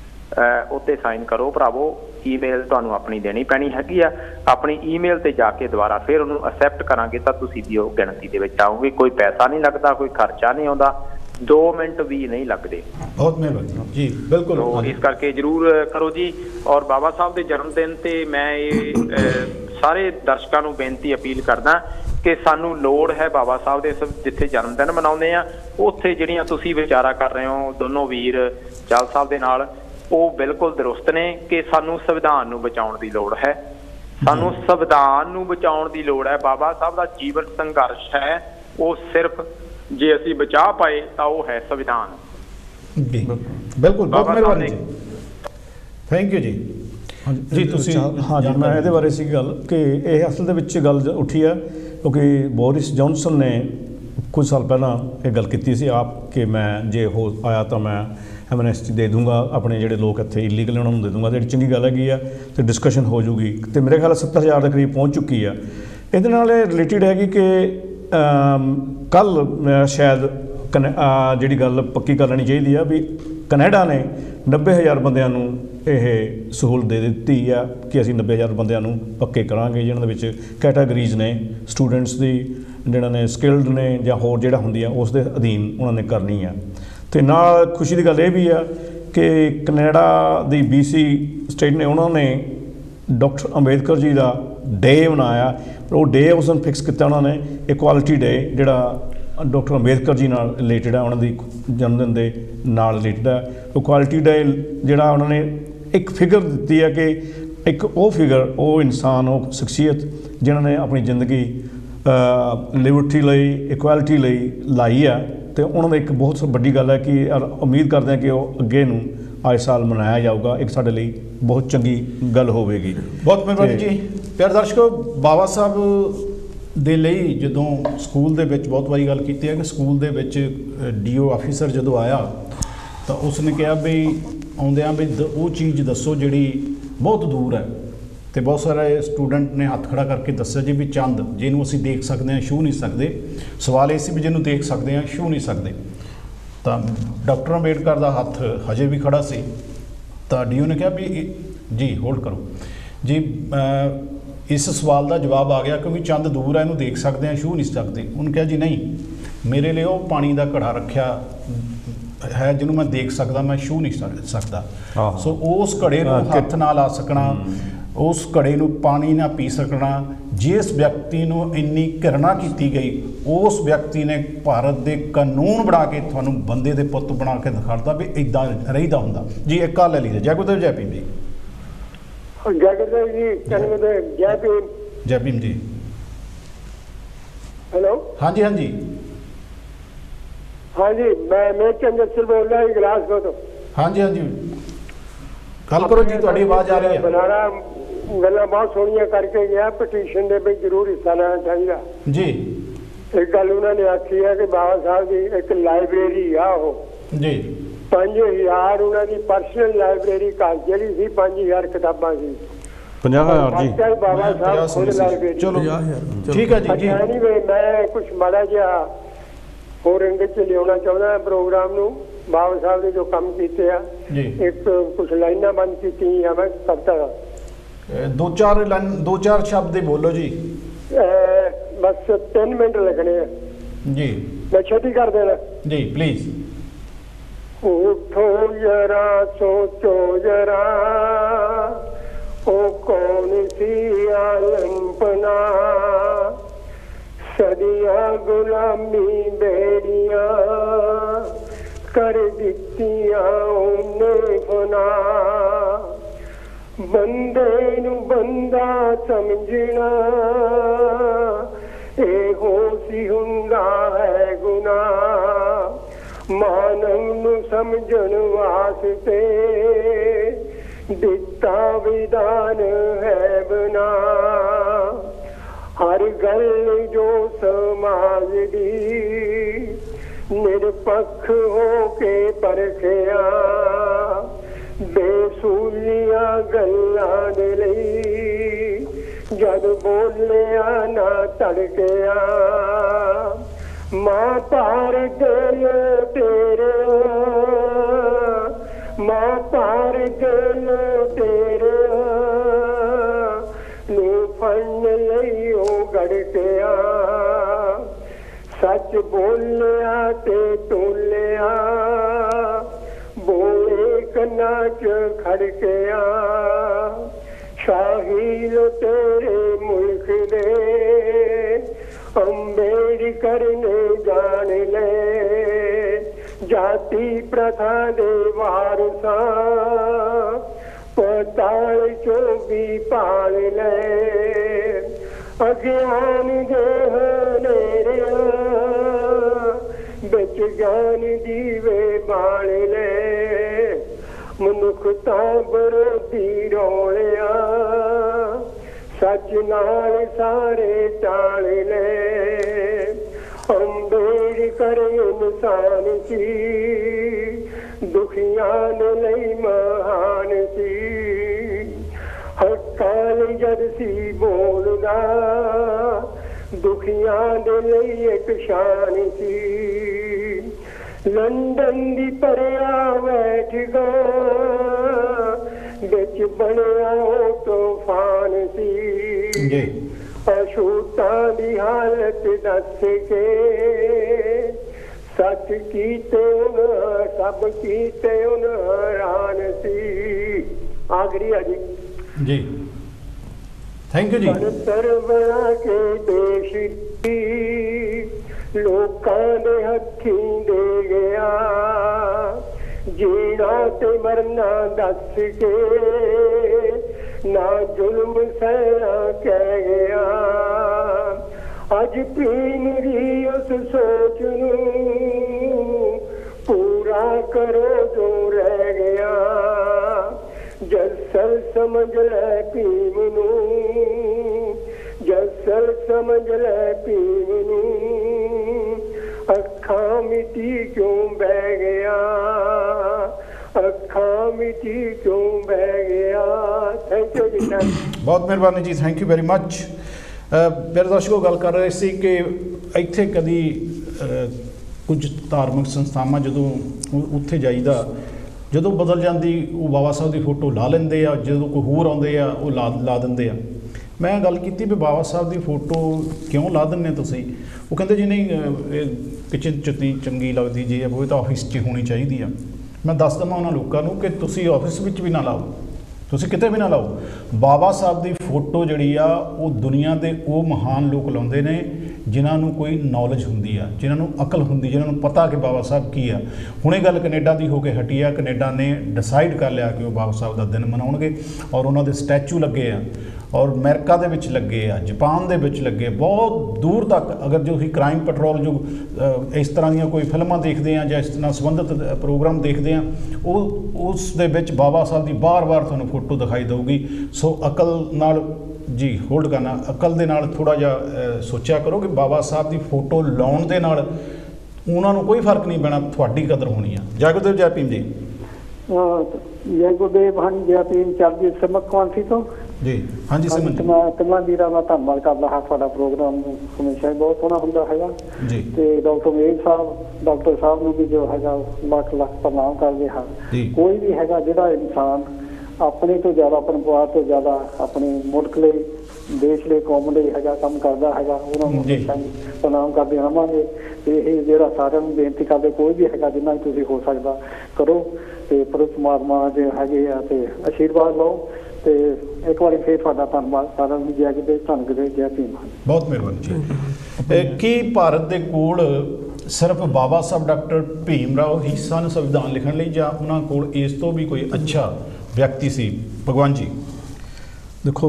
ਉੱਤੇ ਸਾਈਨ ਕਰੋ ਭਰਾਵੋ, ਈਮੇਲ ਤੁਹਾਨੂੰ ਆਪਣੀ ਦੇਣੀ ਪੈਣੀ ਹੈਗੀ ਆ, ਆਪਣੀ ਈਮੇਲ ਤੇ ਜਾ ਕੇ ਦੁਬਾਰਾ ਫਿਰ ਉਹਨੂੰ ਅਸੈਪਟ ਕਰਾਂਗੇ ਤਾਂ ਤੁਸੀਂ ਵੀ ਉਹ ਗਿਣਤੀ ਦੇ ਵਿੱਚ ਆਓਗੇ। ਕੋਈ ਪੈਸਾ ਨਹੀਂ ਲੱਗਦਾ, ਕੋਈ ਖਰਚਾ ਨਹੀਂ ਆਉਂਦਾ, ਦੋ ਮਿੰਟ ਵੀ ਨਹੀਂ ਲੱਗਦੇ। ਬਹੁਤ ਮਿਹਰਬਾਨੀ ਜੀ, ਬਿਲਕੁਲ ਇਸ ਕਰਕੇ ਜ਼ਰੂਰ ਕਰੋ ਜੀ। ਔਰ ਬਾਬਾ ਸਾਹਿਬ ਦੇ ਜਨਮ ਦਿਨ ਤੇ ਮੈਂ ਇਹ ਸਾਰੇ ਦਰਸ਼ਕਾਂ ਨੂੰ ਬੇਨਤੀ ਅਪੀਲ ਕਰਦਾ ਕਿ ਸਾਨੂੰ ਲੋੜ ਹੈ ਬਾਬਾ ਸਾਹਿਬ ਦੇ ਜਿੱਥੇ ਜਨਮ ਦਿਨ ਮਨਾਉਂਦੇ ਆ ਉੱਥੇ ਜਿਹੜੀਆਂ ਤੁਸੀਂ ਵਿਚਾਰਾ ਕਰ ਰਹੇ ਹੋ ਦੋਨੋਂ ਵੀਰ ਜਲ ਸਾਹਿਬ ਦੇ ਨਾਲ, ਉਹ ਬਿਲਕੁਲ ਦਰੁਸਤ ਨੇ ਕਿ ਸਾਨੂੰ ਸੰਵਿਧਾਨ ਨੂੰ ਬਚਾਉਣ ਦੀ ਲੋੜ ਹੈ, ਸਾਨੂੰ ਸੰਵਿਧਾਨ ਨੂੰ ਬਚਾਉਣ ਦੀ ਲੋੜ ਹੈ। ਬਾਬਾ ਸਾਹਿਬ ਦਾ ਜੀਵਨ ਸੰਘਰਸ਼ ਹੈ, ਉਹ ਸਿਰਫ ਜੇ ਅਸੀਂ ਬਚਾ ਪਾਏ ਤਾਂ ਉਹ ਹੈ ਸੰਵਿਧਾਨ ਜੀ। ਬਿਲਕੁਲ, ਬਹੁਤ ਮਿਹਰਬਾਨੀ ਜੀ, ਥੈਂਕ ਯੂ ਜੀ। ਜੀ ਤੁਸੀਂ ਹਾਂਜੀ, ਮੈਂ ਇਹਦੇ ਬਾਰੇ ਸੀ ਗੱਲ ਕਿ ਇਹ ਅਸਲ ਦੇ ਵਿੱਚ ਗੱਲ ਉੱਠੀ ਹੈ ਕਿਉਂਕਿ ਬੋਰਿਸ ਜੌਨਸਨ ਨੇ ਕੁਝ ਸਾਲ ਪਹਿਲਾਂ ਇਹ ਗੱਲ ਕੀਤੀ ਸੀ ਆਪ ਕਿ ਮੈਂ ਜੇ ਹੋ ਆਇਆ ਤਾਂ ਮੈਂ ਐਮਨੈਸਟੀ ਦੇ ਦੂੰਗਾ, ਆਪਣੇ ਜਿਹੜੇ ਲੋਕ ਇੱਥੇ ਇਲੀਗਲ ਉਹਨਾਂ ਨੂੰ ਦੇ ਦੂੰਗਾ, ਜਿਹੜੀ ਚੰਗੀ ਗੱਲ ਹੈਗੀ ਆ ਅਤੇ ਡਿਸਕਸ਼ਨ ਹੋ ਜੂਗੀ। ਅਤੇ ਮੇਰੇ ਖਿਆਲ ਸੱਤਰ ਹਜ਼ਾਰ ਦੇ ਕਰੀਬ ਪਹੁੰਚ ਚੁੱਕੀ ਆ। ਇਹਦੇ ਨਾਲ ਇਹ ਰਿਲੇਟਿਡ ਹੈਗੀ ਕਿ ਕੱਲ੍ਹ ਸ਼ਾਇਦ ਕਨੈ ਜਿਹੜੀ ਗੱਲ ਪੱਕੀ ਕਰ ਲੈਣੀ ਚਾਹੀਦੀ ਆ ਵੀ ਕੈਨੇਡਾ ਨੇ ਨੱਬੇ ਹਜ਼ਾਰ ਬੰਦਿਆਂ ਨੂੰ ਇਹ ਸਹੂਲਤ ਦੇ ਦਿੱਤੀ ਆ ਕਿ ਅਸੀਂ ਨੱਬੇ ਹਜ਼ਾਰ ਬੰਦਿਆਂ ਨੂੰ ਪੱਕੇ ਕਰਾਂਗੇ, ਜਿਹਨਾਂ ਦੇ ਵਿੱਚ ਕੈਟਾਗਰੀਜ਼ ਨੇ ਸਟੂਡੈਂਟਸ ਦੀ, ਜਿਹੜਾ ਨੇ ਸਕਿਲਡ ਨੇ ਜਾਂ ਹੋਰ ਜਿਹੜਾ ਹੁੰਦੀ ਆ ਉਸ ਦੇ ਅਧੀਨ ਉਹਨਾਂ ਨੇ ਕਰਨੀ ਆ। ਅਤੇ ਨਾਲ ਖੁਸ਼ੀ ਦੀ ਗੱਲ ਇਹ ਵੀ ਆ ਕਿ ਕੈਨੇਡਾ ਦੀ ਬੀ ਸੀ ਸਟੇਟ ਨੇ ਉਹਨਾਂ ਨੇ ਡਾਕਟਰ ਅੰਬੇਦਕਰ ਜੀ ਦਾ ਡੇ ਮਨਾਇਆ। ਉਹ ਡੇ ਉਸ ਦਿਨ ਫਿਕਸ ਕੀਤਾ ਉਹਨਾਂ ਨੇ, ਇਕੁਆਲਿਟੀ ਡੇ, ਜਿਹੜਾ ਡਾਕਟਰ ਅੰਬੇਦਕਰ ਜੀ ਨਾਲ ਰਿਲੇਟਡ ਹੈ, ਉਹਨਾਂ ਦੀ ਜਨਮ ਦਿਨ ਦੇ ਨਾਲ ਰਿਲੇਟਡ ਹੈ। ਇਕੁਆਲਿਟੀ ਡੇ ਜਿਹੜਾ ਉਹਨਾਂ ਨੇ ਇੱਕ ਫਿਗਰ ਦਿੱਤੀ ਹੈ ਕਿ ਇੱਕ ਉਹ ਫਿਗਰ, ਉਹ ਇਨਸਾਨ, ਉਹ ਸ਼ਖਸੀਅਤ ਜਿਨ੍ਹਾਂ ਨੇ ਆਪਣੀ ਜ਼ਿੰਦਗੀ ਲਿਬਰਟੀ ਲਈ, ਇਕੁਐਲਿਟੀ ਲਈ ਲਾਈ ਆ, ਤੇ ਉਹਨਾਂ ਦਾ ਇੱਕ ਬਹੁਤ ਵੱਡੀ ਗੱਲ ਹੈ ਕਿ ਉਮੀਦ ਕਰਦੇ ਹਾਂ ਕਿ ਉਹ ਅੱਗੇ ਨੂੰ ਆਏ ਸਾਲ ਮਨਾਇਆ ਜਾਊਗਾ। ਇੱਕ ਸਾਡੇ ਲਈ ਬਹੁਤ ਚੰਗੀ ਗੱਲ ਹੋਵੇਗੀ। ਬਹੁਤ ਮਿਹਰਬਾਨੀ ਜੀ। ਪਿਆਰੇ ਦਰਸ਼ਕੋ, ਬਾਬਾ ਸਾਹਿਬ ਦੇ ਲਈ ਜਦੋਂ ਸਕੂਲ ਦੇ ਵਿੱਚ ਬਹੁਤ ਵਾਰੀ ਗੱਲ ਕੀਤੀ ਹੈ ਕਿ ਸਕੂਲ ਦੇ ਵਿੱਚ ਡੀ ਓ ਆਫੀਸਰ ਜਦੋਂ ਆਇਆ ਤਾਂ ਉਸ ਨੇ ਕਿਹਾ ਵੀ ਆਉਂਦਿਆਂ ਵੀ ਉਹ ਚੀਜ਼ ਦੱਸੋ ਜਿਹੜੀ ਬਹੁਤ ਦੂਰ ਹੈ, ਤੇ ਬਹੁਤ ਸਾਰੇ ਸਟੂਡੈਂਟ ਨੇ ਹੱਥ ਖੜਾ ਕਰਕੇ ਦੱਸਿਆ ਜੀ ਵੀ ਚੰਦ, ਜਿਹਨੂੰ ਅਸੀਂ ਦੇਖ ਸਕਦੇ ਹਾਂ ਛੂਹ ਨਹੀਂ ਸਕਦੇ। ਸਵਾਲ ਇਹ ਸੀ ਵੀ ਜਿਹਨੂੰ ਦੇਖ ਸਕਦੇ ਹਾਂ ਛੂਹ ਨਹੀਂ ਸਕਦੇ। ਤਾਂ ਡਾਕਟਰ ਅੰਬੇਡਕਰ ਦਾ ਹੱਥ ਹਜੇ ਵੀ ਖੜਾ ਸੀ। ਤਾਂ ਡੀ ਓ ਨੇ ਕਿਹਾ ਵੀ ਜੀ ਹੋਲਡ ਕਰੋ ਜੀ, ਇਸ ਸਵਾਲ ਦਾ ਜਵਾਬ ਆ ਗਿਆ ਕਿਉਂਕਿ ਚੰਦ ਦੂਰ ਹੈ, ਇਹਨੂੰ ਦੇਖ ਸਕਦੇ ਹਾਂ ਛੂਹ ਨਹੀਂ ਸਕਦੇ। ਉਹਨੇ ਕਿਹਾ ਜੀ ਨਹੀਂ, ਮੇਰੇ ਲਈ ਉਹ ਪਾਣੀ ਦਾ ਘੜਾ ਰੱਖਿਆ ਹੈ ਜਿਹਨੂੰ ਮੈਂ ਦੇਖ ਸਕਦਾ, ਮੈਂ ਛੂਹ ਨਹੀਂ ਸਕਦਾ। ਸੋ ਉਸ ਘੜੇ ਨੂੰ ਹੱਥ ਨਾਲ ਲਾ ਸਕਣਾ, ਉਸ ਘੜੇ ਨੂੰ ਪਾਣੀ ਨਾਲ ਪੀ ਸਕਣਾ, ਜਿਸ ਵਿਅਕਤੀ ਨੂੰ ਇੰਨੀ ਘਿਰਣਾ ਕੀਤੀ ਗਈ, ਉਸ ਵਿਅਕਤੀ ਨੇ ਭਾਰਤ ਦੇ ਕਾਨੂੰਨ ਬਣਾ ਕੇ ਤੁਹਾਨੂੰ ਬੰਦੇ ਦੇ ਪੁੱਤ ਬਣਾ ਕੇ ਦਿਖਾਤਾ ਵੀ ਇੱਦਾਂ ਰਹੀਦਾ ਹੁੰਦਾ ਜੀ। ਇੱਕ ਗੱਲ ਲੈ ਲਈ ਜੈ ਗੁਰਦੇਵ ਜੈ ਭੀਮ ਜੀ। ਜੈ ਗੁਰਦੇਵ ਜੀ, ਜੈ ਭੀਮ। ਜੈ ਭੀਮ ਜੀ। ਹੈਲੋ, ਹਾਂਜੀ ਹਾਂਜੀ ਹਾਂਜੀ, ਮੈਂ ਮੈਂ ਚੰਦਰ ਬੋਲ ਰਿਹਾ ਗਲਾਸਗੋ ਤੋਂ। ਹਾਂਜੀ ਹਾਂਜੀ, ਗੱਲ ਕਰੋ ਜੀ, ਤੁਹਾਡੀ ਆਵਾਜ਼ ਆ ਰਹੀ ਹੈ। ਬਨਾਰਾ ਗੱਲਾਂ ਬਹੁਤ ਸੋਹਣੀਆਂ ਕਰਕੇ ਗਿਆ, ਪਟੀਸ਼ਨ ਦੇ ਵਿੱਚ ਜ਼ਰੂਰ ਹਿੱਸਾ ਲੈਣਾ ਚਾਹੀਦਾ ਜੀ। ਇੱਕ ਗੱਲ ਉਹਨਾਂ ਨੇ ਆਖੀ ਹੈ ਕਿ ਬਾਬਾ ਸਾਹਿਬ ਦੀ ਇੱਕ ਲਾਇਬ੍ਰੇਰੀ ਆ, ਉਹ ਜੀ ਪੰਜ ਹਜ਼ਾਰ ਉਹਨਾਂ ਦੀ ਪਰਸਨਲ ਲਾਇਬ੍ਰੇਰੀ ਘਰ ਜਿਹੜੀ ਸੀ, ਪੰਜ ਹਜ਼ਾਰ ਕਿਤਾਬਾਂ ਸੀ। ਪੰਜਾਹ ਹਜ਼ਾਰ ਜੀ ਬਾਬਾ ਸਾਹਿਬ ਖੁਦ ਲਾਇਬ੍ਰੇਰੀ। ਚਲੋ ਠੀਕ ਹੈ ਜੀ। ਨਹੀਂ, ਮੈਂ ਕੁਛ ਮਾੜਾ ਜਿਹਾ ਹੋਰ ਰੰਗ ਚ ਲਿਆਉਣਾ ਚਾਹੁੰਦਾ ਪ੍ਰੋਗਰਾਮ ਨੂੰ। ਬਾਬਾ ਸਾਹਿਬ ਨੇ ਜੋ ਕੰਮ ਕੀਤੇ ਆ, ਇੱਕ ਕੁਛ ਲਾਈਨਾਂ ਬੰਦ ਕੀਤੀਆਂ ਮੈਂ ਕਵਿਤਾ, ਦੋ ਚਾਰ ਲਾਈਨ, ਦੋ ਚਾਰ ਸ਼ਬਦ ਬੋਲੋ ਜੀ। ਬਸ ਤਿੰਨ ਮਿੰਟ ਲੱਗਣੇ ਆ ਜੀ, ਮੈਂ ਛੇਤੀ ਕਰ ਦੇਣਾ ਜੀ ਪਲੀਜ਼। ਉਠੋ ਜਰਾ, ਸੋਚੋ ਜਰਾ, ਉਹ ਕੌਣ ਸੀ ਆਲਮਪਨਾ, ਸਦੀਆਂ ਗੁਲਾਮੀ ਬੇੜੀਆਂ ਕਰ ਦਿੱਤੀਆਂ ਉਹਨੇ ਫਨਾ, ਬੰਦੇ ਨੂੰ ਬੰਦਾ ਸਮਝਣਾ ਇਹੋ ਸੀ ਹੁੰਦਾ ਹੈ ਗੁਨਾਹ, ਮਾਨਵ ਨੂੰ ਸਮਝਣ ਵਾਸਤੇ ਦਿੱਤਾ ਵਿਧਾਨ ਹੈ ਬਨਾ, ਹਰ ਗੱਲ ਜੋ ਸਮਾਜ ਦੀ ਨਿਰਪੱਖ ਹੋ ਕੇ ਪਰਖਿਆ, ਬੇਸੂਲੀਆਂ ਗੱਲਾਂ ਦੇ ਲਈ ਜਦ ਬੋਲਿਆ ਨਾ ਧੜਕਿਆ, ਮਾਂ ਭਾਰ ਦਿਲ ਤੇਰੇ, ਮਾਂ ਭਾਰ ਦਿਲ ਤੇਰੇ ਨੂੰ ਫੜਨ ਲਈ ਉਹ ਗੜਕਿਆ, ਸੱਚ ਬੋਲਿਆ ਤੇ ਤੋਲਿਆ, ਬੋਲੇ ਕੰਨਾਂ ਚ ਖੜਕਿਆ, ਸ਼ਾਹੀ ਲੋ ਤੇਰੇ ਮੁਲਕ ਦੇ ਅੰਬੇਡਕਰ ਨੇ ਜਾਣ ਲੈ, ਜਾਤੀ ਪ੍ਰਥਾ ਦੇ ਵਾਰਸਾਂ ਪਤਾਲ ਚੋਂ ਵੀ ਪਾਲ ਲੈ, ਅਗਿਆਨ ਦੇ ਹਨੇਰਿਆਂ ਵਿੱਚ ਗਿਆਨ ਦੀਵੇ ਬਾਲ ਲੈ, ਮਨੁੱਖਤਾ ਵਿਰੋਧੀ ਰੋਲਿਆ, ਸੱਚ ਨਾਲ ਸਾਰੇ ਟਾਲ ਲੈ, ਅੰਬੇਡਕਰ ਇਨਸਾਨ ਸੀ, ਦੁਖੀਆਂ ਦੇ ਲਈ ਮਹਾਨ ਸੀ, ਹੱਕਾਂ ਲਈ ਜਦ ਸੀ ਬੋਲਦਾ, ਦੁਖੀਆਂ ਦੇ ਲਈ ਇੱਕ ਸ਼ਾਨ ਸੀ, ਲੰਡਨ ਦੀ ਪਰਿਆ ਬੈਠਗਾ ਵਿੱਚ ਬਣਿਆ ਉਹ ਤੂਫਾਨ ਸੀ ਜੀ, ਅਛੂਤਾਂ ਦੀ ਹਾਲਤ ਦੱਸ ਕੇ ਸੱਚ ਕੀਤੇ ਉਹਨਾਂ ਸਭ ਕੀਤੇ ਉਹਨਾਂ ਹੈਰਾਨ ਸੀ। ਆਖਰੀ ਆ ਜੀ ਜੀ ਥੈਂਕ ਯੂ ਜੀ। ਸਰਵਰਾ ਕੇ ਦੇਸ਼ ਦੀ ਲੋਕਾਂ ਦੇ ਹੱਥੀਂ ਦੇ ਗਿਆ, ਜੀਣਾ ਤੇ ਮਰਨਾ ਦੱਸ ਕੇ ना जुल्म सहना कह गया। अज पीन दी उस सोच नूं पूरा करो जो रह गया। जसल समझ लै भीम नूं, जसल समझ लै भीम नूं। अखां मिटी क्यों बह गया, अखां मिटी क्यों बह गया। थैंक यू जी। बहुत मेहरबानी जी, थैंक यू वेरी मच। ਮੇਰੇ ਦਰਸ਼ਕੋ ਗੱਲ ਕਰ ਰਹੇ ਸੀ ਕਿ ਇੱਥੇ ਕਦੀ ਕੁਝ ਧਾਰਮਿਕ ਸੰਸਥਾਵਾਂ ਜਦੋਂ ਉੱਥੇ ਜਾਈਦਾ, ਜਦੋਂ ਬਦਲ ਜਾਂਦੀ ਉਹ ਬਾਬਾ ਸਾਹਿਬ ਦੀ ਫੋਟੋ ਲਾ ਲੈਂਦੇ ਆ, ਜਦੋਂ ਕੋਈ ਹੋਰ ਆਉਂਦੇ ਆ ਉਹ ਲਾ ਲਾ ਦਿੰਦੇ ਆ। ਮੈਂ ਗੱਲ ਕੀਤੀ ਵੀ ਬਾਬਾ ਸਾਹਿਬ ਦੀ ਫੋਟੋ ਕਿਉਂ ਲਾ ਦਿੰਦੇ ਤੁਸੀਂ? ਉਹ ਕਹਿੰਦੇ ਜੀ ਨਹੀਂ ਕਿਚਨ 'ਚ ਨਹੀਂ ਚੰਗੀ ਲੱਗਦੀ, ਜੇ ਉਹ ਤਾਂ ਆਫਿਸ 'ਚ ਹੋਣੀ ਚਾਹੀਦੀ ਆ। ਮੈਂ ਦੱਸ ਦੇਵਾਂ ਉਹਨਾਂ ਲੋਕਾਂ ਨੂੰ ਕਿ ਤੁਸੀਂ ਆਫਿਸ ਵਿੱਚ ਵੀ ਨਾ ਲਾਓ, ਤੁਸੀਂ ਕਿਤੇ ਵੀ ਨਾ ਲਾਓ। ਬਾਬਾ ਸਾਹਿਬ ਦੀ ਫੋਟੋ ਜਿਹੜੀ ਆ ਉਹ ਦੁਨੀਆ ਦੇ ਉਹ ਮਹਾਨ ਲੋਕ ਲਾਉਂਦੇ ਨੇ ਜਿਨ੍ਹਾਂ ਨੂੰ ਕੋਈ ਨੌਲੇਜ ਹੁੰਦੀ ਆ, ਜਿਨ੍ਹਾਂ ਨੂੰ ਅਕਲ ਹੁੰਦੀ, ਜਿਨ੍ਹਾਂ ਨੂੰ ਪਤਾ ਕਿ ਬਾਬਾ ਸਾਹਿਬ ਕੀ ਆ। ਹੁਣੇ ਗੱਲ ਕੈਨੇਡਾ ਦੀ ਹੋ ਕੇ ਹਟੀ ਆ। ਕੈਨੇਡਾ ਨੇ ਡਿਸਾਈਡ ਕਰ ਲਿਆ ਕਿ ਉਹ ਬਾਬਾ ਸਾਹਿਬ ਦਾ ਦਿਨ ਮਨਾਉਣਗੇ ਔਰ ਉਹਨਾਂ ਦੇ ਸਟੈਚੂ ਲੱਗੇ ਆ, ਔਰ ਅਮਰੀਕਾ ਦੇ ਵਿੱਚ ਲੱਗੇ ਆ, ਜਾਪਾਨ ਦੇ ਵਿੱਚ ਲੱਗੇ, ਬਹੁਤ ਦੂਰ ਤੱਕ। ਅਗਰ ਜੋ ਅਸੀਂ ਕ੍ਰਾਈਮ ਪੈਟਰੋਲ ਜੋ ਇਸ ਤਰ੍ਹਾਂ ਦੀਆਂ ਕੋਈ ਫਿਲਮਾਂ ਦੇਖਦੇ ਹਾਂ ਜਾਂ ਇਸ ਨਾਲ ਸੰਬੰਧਿਤ ਪ੍ਰੋਗਰਾਮ ਦੇਖਦੇ ਹਾਂ, ਉਹ ਉਸ ਦੇ ਵਿੱਚ ਬਾਬਾ ਸਾਹਿਬ ਦੀ ਵਾਰ-ਵਾਰ ਤੁਹਾਨੂੰ ਫੋਟੋ ਦਿਖਾਈ ਦੇਊਗੀ। ਸੋ ਅਕਲ ਨਾਲ ਜੀ ਹੋਲਡ ਕਰਨਾ, ਅਕਲ ਦੇ ਨਾਲ ਥੋੜ੍ਹਾ ਜਿਹਾ ਸੋਚਿਆ ਕਰੋ ਕਿ ਬਾਬਾ ਸਾਹਿਬ ਦੀ ਫੋਟੋ ਲਾਉਣ ਦੇ ਨਾਲ ਉਹਨਾਂ ਨੂੰ ਕੋਈ ਫਰਕ ਨਹੀਂ ਪੈਣਾ, ਤੁਹਾਡੀ ਕਦਰ ਹੋਣੀ ਆ। ਜੈ ਗੁਰਦੇਵ ਜੈ ਭੀਮ ਜੀ। ਜੈ ਗੁਰਦੇਵ। ਹਾਂ ਜੈ ਭੀਮ। ਚਰਨਜੀਤ ਸਿਮਕ ਕੌਂਸੀ ਤੋਂ ਜੀ। ਹਾਂਜੀ ਸਿਮਨ, ਮੈਂ ਤਿੰਨਾਂ ਵੀਰਾਂ ਦਾ ਧੰਨਵਾਦ ਕਰਦਾ ਹਾਂ। ਤੁਹਾਡਾ ਪ੍ਰੋਗਰਾਮ ਹਮੇਸ਼ਾ ਹੀ ਬਹੁਤ ਸੋਹਣਾ ਹੁੰਦਾ ਹੈਗਾ ਜੀ। ਤੇ ਡਾਕਟਰ ਮੇਜ ਸਾਹਿਬ, ਡਾਕਟਰ ਸਾਹਿਬ ਨੂੰ ਵੀ ਜੋ ਹੈਗਾ ਲੱਖ ਲੱਖ ਪ੍ਰਣਾਮ ਕਰਦੇ ਹਾਂ। ਕੋਈ ਵੀ ਹੈਗਾ ਜਿਹੜਾ ਇਨਸਾਨ ਆਪਣੇ ਤੋਂ ਜ਼ਿਆਦਾ, ਆਪਣੇ ਪਰਿਵਾਰ ਤੋਂ ਜ਼ਿਆਦਾ ਆਪਣੇ ਮੁਲਕ ਲਈ, ਦੇਸ਼ ਲਈ, ਕੌਮ ਲਈ ਹੈਗਾ ਕੰਮ ਕਰਦਾ ਹੈਗਾ, ਉਹਨਾਂ ਨੂੰ ਹਮੇਸ਼ਾ ਹੀ ਪ੍ਰਣਾਮ ਕਰਦੇ ਰਹਾਂਗੇ। ਤੇ ਇਹ ਜਿਹੜਾ ਸਾਰਿਆਂ ਨੂੰ ਬੇਨਤੀ ਕਰਦੇ, ਕੋਈ ਵੀ ਹੈਗਾ ਜਿੰਨਾ ਵੀ ਤੁਸੀਂ ਹੋ ਸਕਦਾ ਕਰੋ ਤੇ ਪਰਮਾਤਮਾ ਦੇ ਹੈਗੇ ਆ ਤੇ ਆਸ਼ੀਰਵਾਦ ਲਓ। ਤੇ ਇੱਕ ਵਾਰੀ ਫਿਰ ਤੁਹਾਡਾ ਧੰਨਵਾਦ ਸਾਰਿਆਂ ਨੂੰ। ਜੈ ਗੁਰਦੇਵ, ਧੰਨ ਗੁਰਦੇਵ, ਜੈ ਭੀਮ। ਬਹੁਤ ਮਿਹਰਬਾਨੀ ਜੀ। ਕੀ ਭਾਰਤ ਦੇ ਕੋਲ ਸਿਰਫ ਬਾਬਾ ਸਾਹਿਬ ਡਾਕਟਰ ਭੀਮ ਰਾਓ ਹੀ ਸਨ ਸੰਵਿਧਾਨ ਲਿਖਣ ਲਈ, ਜਾਂ ਉਹਨਾਂ ਕੋਲ ਇਸ ਤੋਂ ਵੀ ਕੋਈ ਅੱਛਾ ਵਿਅਕਤੀ ਸੀ? ਭਗਵਾਨ ਜੀ ਦੇਖੋ,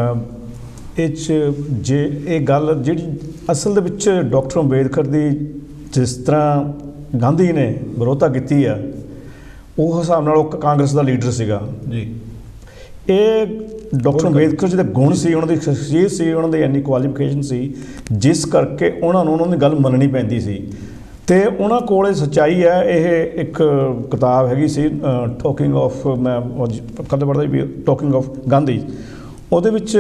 ਇਹ 'ਚ ਜੇ ਇਹ ਗੱਲ ਜਿਹੜੀ ਅਸਲ ਦੇ ਵਿੱਚ ਡਾਕਟਰ ਅੰਬੇਦਕਰ ਦੀ ਜਿਸ ਤਰ੍ਹਾਂ ਗਾਂਧੀ ਨੇ ਵਿਰੋਧਤਾ ਕੀਤੀ ਆ, ਉਹ ਹਿਸਾਬ ਨਾਲ ਉਹ ਕਾਂਗਰਸ ਦਾ ਲੀਡਰ ਸੀਗਾ ਜੀ। ਇਹ ਡਾਕਟਰ ਅੰਬੇਦਕਰ ਜੀ ਦੇ ਗੁਣ ਸੀ, ਉਹਨਾਂ ਦੀ ਸ਼ਖਸੀਅਤ ਸੀ, ਉਹਨਾਂ ਦੀ ਇੰਨੀ ਕੁਆਲੀਫਿਕੇਸ਼ਨ ਸੀ ਜਿਸ ਕਰਕੇ ਉਹਨਾਂ ਨੂੰ ਉਹਨਾਂ ਦੀ ਗੱਲ ਮੰਨਣੀ ਪੈਂਦੀ ਸੀ। ਅਤੇ ਉਹਨਾਂ ਕੋਲ ਸੱਚਾਈ ਹੈ। ਇਹ ਇੱਕ ਕਿਤਾਬ ਹੈਗੀ ਸੀ ਟੋਕਿੰਗ ਆਫ, ਮੈਂ ਕਦੇ ਪੜ੍ਹਦਾ ਵੀ ਟੋਕਿੰਗ ਆਫ ਗਾਂਧੀ, ਉਹਦੇ ਵਿੱਚ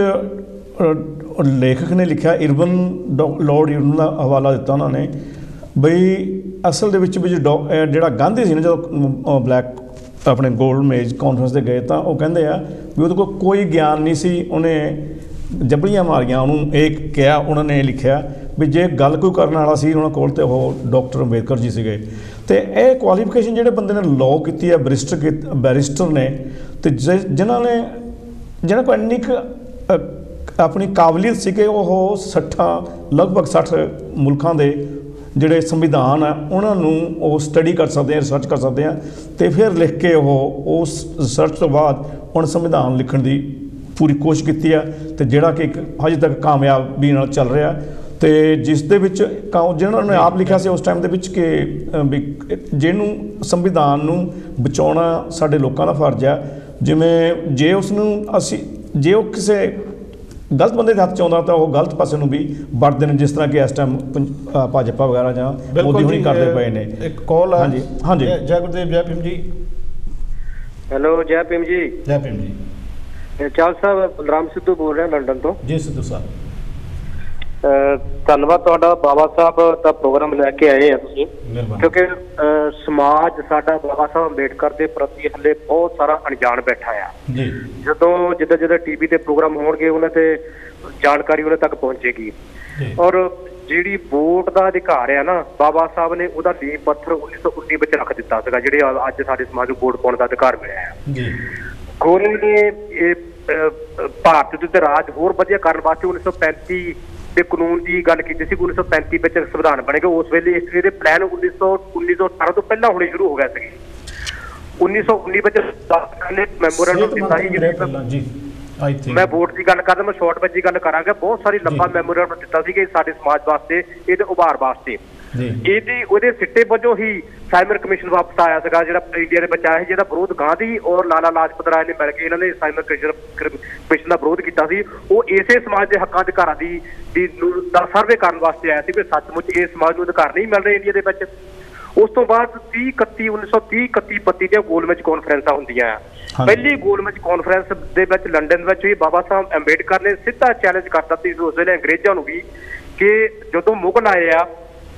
ਲੇਖਕ ਨੇ ਲਿਖਿਆ, ਇਰਬਨ ਲਾਰਡ ਇਰਬਨ ਦਾ ਹਵਾਲਾ ਦਿੱਤਾ ਉਹਨਾਂ ਨੇ, ਬਈ ਅਸਲ ਦੇ ਵਿੱਚ ਵੀ ਜਿਹੜਾ ਗਾਂਧੀ ਸੀ ਨਾ, ਜਦੋਂ ਬਲੈਕ ਆਪਣੇ ਗੋਲਡ ਮੇਜ ਕਾਨਫਰੰਸ 'ਤੇ ਗਏ ਤਾਂ ਉਹ ਕਹਿੰਦੇ ਆ ਵੀ ਉਹਦੇ ਕੋਲ ਕੋਈ ਗਿਆਨ ਨਹੀਂ ਸੀ, ਉਹਨੇ ਜਬਲੀਆਂ ਮਾਰੀਆਂ ਉਹਨੂੰ। ਇਹ ਕਿਹਾ ਉਹਨਾਂ ਨੇ, ਲਿਖਿਆ ਵੀ ਜੇ ਗੱਲ ਕੋਈ ਕਰਨ ਵਾਲਾ ਸੀ ਉਹਨਾਂ ਕੋਲ, ਤੇ ਉਹ ਡਾਕਟਰ ਅੰਬੇਦਕਰ ਜੀ ਸੀਗੇ। ਅਤੇ ਇਹ ਕੁਆਲੀਫਿਕੇਸ਼ਨ ਜਿਹੜੇ ਬੰਦੇ ਨੇ ਲਾਅ ਕੀਤੀ ਹੈ, ਬੈਰਿਸਟਰ ਬੈਰਿਸਟਰ ਨੇ, ਅਤੇ ਜ ਜਿਨ੍ਹਾਂ ਨੇ ਜਿਹਨਾਂ ਕੋਲ ਇੰਨੀ ਕੁ ਆਪਣੀ ਕਾਬਲੀਅਤ ਸੀ ਕਿ ਉਹ ਸੱਠਾਂ ਲਗਭਗ ਸੱਠ ਮੁਲਕਾਂ ਦੇ ਜਿਹੜੇ ਸੰਵਿਧਾਨ ਆ ਉਹਨਾਂ ਨੂੰ ਉਹ ਸਟੱਡੀ ਕਰ ਸਕਦੇ ਆ, ਰਿਸਰਚ ਕਰ ਸਕਦੇ ਆ, ਅਤੇ ਫਿਰ ਲਿਖ ਕੇ ਉਹ ਉਸ ਰਿਸਰਚ ਤੋਂ ਬਾਅਦ ਹੁਣ ਸੰਵਿਧਾਨ ਲਿਖਣ ਦੀ ਪੂਰੀ ਕੋਸ਼ਿਸ਼ ਕੀਤੀ ਆ, ਅਤੇ ਜਿਹੜਾ ਕਿ ਇੱਕ ਹਜੇ ਤੱਕ ਕਾਮਯਾਬੀ ਨਾਲ ਚੱਲ ਰਿਹਾ। ਅਤੇ ਜਿਸ ਦੇ ਵਿੱਚ ਜਿਹਨਾਂ ਨੇ ਆਪ ਲਿਖਿਆ ਸੀ ਉਸ ਟਾਈਮ ਦੇ ਵਿੱਚ ਕਿ ਵੀ ਜਿਹਨੂੰ ਸੰਵਿਧਾਨ ਨੂੰ ਬਚਾਉਣਾ ਸਾਡੇ ਲੋਕਾਂ ਦਾ ਫਰਜ਼ ਆ। ਜਿਵੇਂ ਜੇ ਉਸ ਨੂੰ ਅਸੀਂ ਜੇ ਉਹ ਕਿਸੇ ਗਲਤ ਬੰਦੇ ਦੇ ਹੱਥ 'ਚ ਆਉਂਦਾ ਤਾਂ ਉਹ ਗਲਤ ਪਾਸੇ ਨੂੰ ਵੀ ਵੜਦੇ ਨੇ, ਜਿਸ ਤਰ੍ਹਾਂ ਕਿ ਇਸ ਟਾਈਮ ਭਾਜਪਾ ਵਗੈਰਾ ਜਾਂ ਮੋਦੀ ਹੁਣੀ ਕਰਦੇ ਪਏ ਨੇ। ਇੱਕ ਕਾਲ ਆ। ਹਾਂਜੀ ਹਾਂਜੀ। ਜੈ ਗੁਰਦੇਵ ਜੈ ਭੀਮ ਜੀ। ਹੈਲੋ ਜੈ ਭੀਮ ਜੀ। ਜੈ ਭੀਮ ਜੀ। ਚਾਲ ਸਾਹਿਬ, ਬਲਰਾਮ ਸਿੱਧੂ ਬੋਲ ਰਿਹਾ ਲੰਡਨ ਤੋਂ। ਜੀ ਸਿੱਧੂ ਸਾਹਿਬ, ਧੰਨਵਾਦ ਤੁਹਾਡਾ। ਬਾਬਾ ਸਾਹਿਬ ਦਾ ਪ੍ਰੋਗਰਾਮ ਲੈ ਕੇ ਆਏ ਆ ਤੁਸੀਂ, ਕਿਉਂਕਿ ਸਮਾਜ ਸਾਡਾ ਬਾਬਾ ਸਾਹਿਬ ਅੰਬੇਡਕਰ ਦੇ ਪ੍ਰਤੀ ਹਲੇ ਬਹੁਤ ਸਾਰਾ ਅਣਜਾਣ ਬੈਠਾ ਆ ਜੀ। ਜਦੋਂ ਜਿੱਦਾਂ ਜਿੱਦਾਂ ਟੀਵੀ ਤੇ ਪ੍ਰੋਗਰਾਮ ਹੋਣਗੇ ਉਹਨਾਂ ਤੇ ਜਾਣਕਾਰੀ ਉਹਨਾਂ ਤੱਕ ਪਹੁੰਚੇਗੀ। ਔਰ ਜਿਹੜੀ ਵੋਟ ਦਾ ਅਧਿਕਾਰ ਆ ਨਾ, ਬਾਬਾ ਸਾਹਿਬ ਨੇ ਉਹਦਾ ਨੀਂਹ ਪੱਥਰ ਉੱਨੀ ਸੌ ਉੱਨੀ ਵਿੱਚ ਰੱਖ ਦਿੱਤਾ ਸੀਗਾ, ਜਿਹੜੇ ਅੱਜ ਸਾਡੇ ਸਮਾਜ ਨੂੰ ਵੋਟ ਪਾਉਣ ਦਾ ਅਧਿਕਾਰ ਮਿਲਿਆ ਆ। ਗੋਰੇ ਨੇ ਇਹ ਭਾਰਤ ਦੇ ਉੱਤੇ ਰਾਜ ਹੋਰ ਵਧੀਆ ਕਰਨ ਵਾਸਤੇ ਉੱਨੀ ਸੌ ਪੈਂਤੀ ਦੇ ਕਾਨੂੰਨ ਦੀ ਗੱਲ ਕੀਤੀ ਸੀ। ਉੱਨੀ ਸੌ ਪੈਂਤੀ ਵਿੱਚ ਸੰਵਿਧਾਨ ਬਣੇਗਾ। ਉਸ ਵੇਲੇ ਇਸ ਦੇ ਪਲਾਨ ਉੱਨੀ ਸੌ ਉੱਨੀ ਸੌ ਅਠਾਰਾਂ ਤੋਂ ਪਹਿਲਾਂ ਹੋਣੇ ਸ਼ੁਰੂ ਹੋ ਗਏ ਸੀਗੇ। ਉੱਨੀ ਸੌ ਉੱਨੀ ਵਿੱਚ ਮੈਮੋਰੈਂਡਮ ਦਿੱਤਾ ਸੀ, ਮੈਂ ਵੋਟ ਦੀ ਗੱਲ ਕਰਦਾ, ਮੈਂ ਸ਼ਾਰਟ ਵਿੱਚ ਦੀ ਗੱਲ ਕਰਾਂਗਾ। ਬਹੁਤ ਸਾਰੀ ਲੰਬਾ ਮੈਮੋਰੈਂਡਮ ਦਿੱਤਾ ਸੀ ਕਿ ਸਾਡੇ ਸਮਾਜ ਵਾਸਤੇ, ਇਹਦੇ ਉਭਾਰ ਵਾਸਤੇ। ਇਹਦੀ ਉਹਦੇ ਸਿੱਟੇ ਵਜੋਂ ਹੀ ਸਾਈਮਨ ਕਮਿਸ਼ਨ ਵਾਪਸ ਆਇਆ ਸੀਗਾ, ਜਿਹੜਾ ਇੰਡੀਆ ਦੇ ਵਿੱਚ ਆਇਆ ਸੀ, ਜਿਹਦਾ ਵਿਰੋਧ ਗਾਂਧੀ ਔਰ ਲਾਲਾ ਲਾਜਪਤ ਰਾਏ ਨੇ ਮਿਲ ਕੇ ਇਹਨਾਂ ਨੇ ਸਾਈਮਨ ਕਮਿਸ਼ਨ ਦਾ ਵਿਰੋਧ ਕੀਤਾ ਸੀ। ਉਹ ਇਸੇ ਸਮਾਜ ਦੇ ਹੱਕਾਂ ਅਧਿਕਾਰਾਂ ਦੀ ਦਾ ਸਰਵੇ ਕਰਨ ਵਾਸਤੇ ਆਇਆ ਸੀ ਕਿ ਸੱਚਮੁੱਚ ਇਸ ਸਮਾਜ ਨੂੰ ਅਧਿਕਾਰ ਨਹੀਂ ਮਿਲ ਰਹੇ ਇੰਡੀਆ ਦੇ ਵਿੱਚ। ਉਸ ਤੋਂ ਬਾਅਦ ਤੀਹ ਇਕੱਤੀ ਉੱਨੀ ਸੌ ਤੀਹ ਇਕੱਤੀ ਬੱਤੀ ਦੀਆਂ ਗੋਲਮੇਜ ਕਾਨਫਰੰਸਾਂ ਹੁੰਦੀਆਂ ਆ। ਪਹਿਲੀ ਗੋਲਮੇਜ ਕਾਨਫਰੰਸ ਦੇ ਵਿੱਚ ਲੰਡਨ ਵਿੱਚ ਵੀ ਬਾਬਾ ਸਾਹਿਬ ਅੰਬੇਡਕਰ ਨੇ ਸਿੱਧਾ ਚੈਲੰਜ ਕਰ ਦਿੱਤਾ ਸੀ ਉਸ ਵੇਲੇ ਅੰਗਰੇਜ਼ਾਂ ਨੂੰ ਵੀ ਕਿ ਜਦੋਂ ਮੁਗਲ ਆਏ ਆ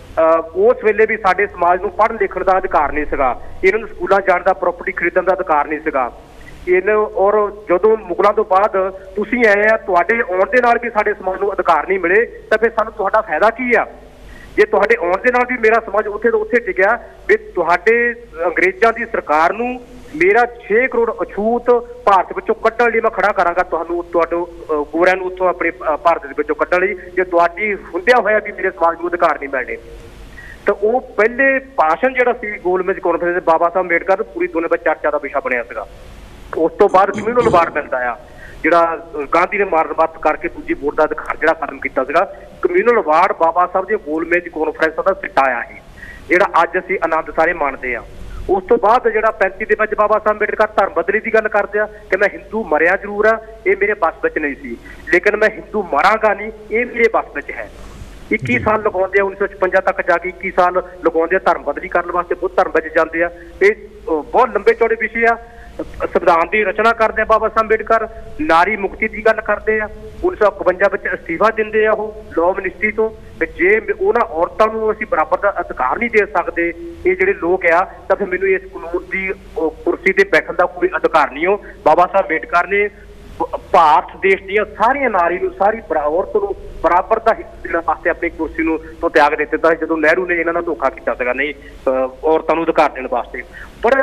ਉਸ ਵੇਲੇ ਵੀ ਸਾਡੇ ਸਮਾਜ ਨੂੰ ਪੜ੍ਹਨ ਲਿਖਣ ਦਾ ਅਧਿਕਾਰ ਨਹੀਂ ਸੀਗਾ, ਇਹਨਾਂ ਨੂੰ ਸਕੂਲਾਂ ਜਾਣ ਦਾ, ਪ੍ਰਾਪਰਟੀ ਖਰੀਦਣ ਦਾ ਅਧਿਕਾਰ ਨਹੀਂ ਸੀਗਾ ਇਹਨਾਂ। ਔਰ ਜਦੋਂ ਮੁਗਲਾਂ ਤੋਂ ਬਾਅਦ ਤੁਸੀਂ ਆਏ ਆ, ਤੁਹਾਡੇ ਆਉਣ ਦੇ ਨਾਲ ਵੀ ਸਾਡੇ ਸਮਾਜ ਨੂੰ ਅਧਿਕਾਰ ਨਹੀਂ ਮਿਲੇ, ਤਾਂ ਫਿਰ ਸਾਨੂੰ ਤੁਹਾਡਾ ਫਾਇਦਾ ਕੀ ਆ? ਜੇ ਤੁਹਾਡੇ ਆਉਣ ਦੇ ਨਾਲ ਵੀ ਮੇਰਾ ਸਮਾਜ ਉੱਥੇ ਤੋਂ ਉੱਥੇ ਟਿਕਿਆ, ਵੀ ਤੁਹਾਡੇ ਅੰਗਰੇਜ਼ਾਂ ਦੀ ਸਰਕਾਰ ਨੂੰ ਮੇਰਾ ਛੇ ਕਰੋੜ ਅਛੂਤ ਭਾਰਤ ਵਿੱਚੋਂ ਕੱਢਣ ਲਈ ਮੈਂ ਖੜਾ ਕਰਾਂਗਾ, ਤੁਹਾਨੂੰ ਤੁਹਾਡੇ ਗੋਰਿਆਂ ਨੂੰ ਉੱਥੋਂ ਆਪਣੇ ਭਾਰਤ ਦੇ ਵਿੱਚੋਂ ਕੱਢਣ ਲਈ, ਜੇ ਤੁਹਾਡੀ ਹੁੰਦਿਆਂ ਹੋਇਆ ਵੀ ਮੇਰੇ ਸਮਾਜ ਨੂੰ ਅਧਿਕਾਰ ਨਹੀਂ ਮਿਲਣੇ। ਤਾਂ ਉਹ ਪਹਿਲੇ ਭਾਸ਼ਣ ਜਿਹੜਾ ਸੀ ਗੋਲਮੇਜ ਕਾਨਫਰੰਸ ਦੇ ਬਾਬਾ ਸਾਹਿਬ ਅੰਬੇਡਕਰ ਪੂਰੀ ਦੁਨੀਆ ਵਿੱਚ ਚਰਚਾ ਦਾ ਵਿਸ਼ਾ ਬਣਿਆ ਸੀਗਾ। ਉਸ ਤੋਂ ਬਾਅਦ ਕਮਿਊਨਲ ਵਾਰ ਮਿਲਦਾ ਆ, ਜਿਹੜਾ ਗਾਂਧੀ ਨੇ ਮਾਰਨ ਬਾਤ ਕਰਕੇ ਦੂਜੀ ਵੋਟ ਦਾ ਅਧਿਕਾਰ ਜਿਹੜਾ ਖਤਮ ਕੀਤਾ ਸੀਗਾ। ਕਮਿਊਨਲ ਵਾਰ ਬਾਬਾ ਸਾਹਿਬ ਦੇ ਗੋਲਮੇਜ ਕਾਨਫਰੰਸ ਦਾ ਸਿੱਟਾ ਆ ਇਹ, ਜਿਹੜਾ ਅੱਜ ਅਸੀਂ ਆਨੰਦ ਸਾਰੇ ਮਾਣਦੇ ਆ। ਉਸ ਤੋਂ ਬਾਅਦ ਜਿਹੜਾ ਪੈਂਤੀ ਦੇ ਵਿੱਚ ਬਾਬਾ ਸਾਹਿਬ ਅੰਬੇਡਕਰ ਧਰਮ ਬਦਲੀ ਦੀ ਗੱਲ ਕਰਦੇ ਆ ਕਿ ਮੈਂ ਹਿੰਦੂ ਮਰਿਆ ਜ਼ਰੂਰ ਆ, ਇਹ ਮੇਰੇ ਬਸ ਵਿੱਚ ਨਹੀਂ ਸੀ, ਲੇਕਿਨ ਮੈਂ ਹਿੰਦੂ ਮਰਾਂਗਾ ਨਹੀਂ, ਇਹ ਮੇਰੇ ਬਸ ਵਿੱਚ ਹੈ। ਇੱਕੀ ਸਾਲ ਲਗਾਉਂਦੇ ਆ, ਉੱਨੀ ਸੌ ਛਪੰਜਾ ਤੱਕ ਜਾ ਕੇ ਇੱਕੀ ਸਾਲ ਲਗਾਉਂਦੇ ਆ ਧਰਮ ਬਦਲੀ ਕਰਨ ਵਾਸਤੇ, ਬੁੱਧ ਧਰਮ ਵਿੱਚ ਜਾਂਦੇ ਆ। ਇਹ ਬਹੁਤ ਲੰਬੇ ਚੌੜੇ ਵਿਸ਼ੇ ਆ। ਸੰਵਿਧਾਨ ਦੀ ਰਚਨਾ ਕਰਦੇ ਆ ਬਾਬਾ ਸਾਹਿਬ ਅੰਬੇਡਕਰ, ਨਾਰੀ ਮੁਕਤੀ ਦੀ ਗੱਲ ਕਰਦੇ ਆ। ਉੱਨੀ ਸੌ ਇਕਵੰਜਾ ਵਿੱਚ ਅਸਤੀਫਾ ਦਿੰਦੇ ਆ ਉਹ ਲਾਅ ਮਿਨਿਸਟਰੀ ਤੋਂ, ਜੇ ਉਹਨਾਂ ਔਰਤਾਂ ਨੂੰ ਅਸੀਂ ਬਰਾਬਰ ਦਾ ਅਧਿਕਾਰ ਨਹੀਂ ਦੇ ਸਕਦੇ ਇਹ ਜਿਹੜੇ ਲੋਕ ਆ, ਤਾਂ ਫਿਰ ਮੈਨੂੰ ਇਸ ਕਾਨੂੰਨ ਦੀ ਕੁਰਸੀ ਤੇ ਬੈਠਣ ਦਾ ਕੋਈ ਅਧਿਕਾਰ ਨਹੀਂ। ਹੋ ਬਾਬਾ ਸਾਹਿਬ ਅੰਬੇਡਕਰ ਨੇ ਭਾਰਤ ਦੇਸ਼ ਦੀਆਂ ਸਾਰੀਆਂ ਨਾਰੀ ਨੂੰ, ਸਾਰੀ ਔਰਤ ਨੂੰ ਬਰਾਬਰ ਦਾ ਹਿੱਸਾ ਦੇਣ ਵਾਸਤੇ ਆਪਣੀ ਕੁਰਸੀ ਨੂੰ ਤੋਂ ਤਿਆਗ ਦੇ ਦਿੱਤਾ ਜਦੋਂ ਨਹਿਰੂ ਨੇ ਇਹਨਾਂ ਨਾਲ ਧੋਖਾ ਕੀਤਾ ਸੀਗਾ, ਨਹੀਂ ਔਰਤਾਂ ਨੂੰ ਅਧਿਕਾਰ ਦੇਣ ਵਾਸਤੇ। ਪਰ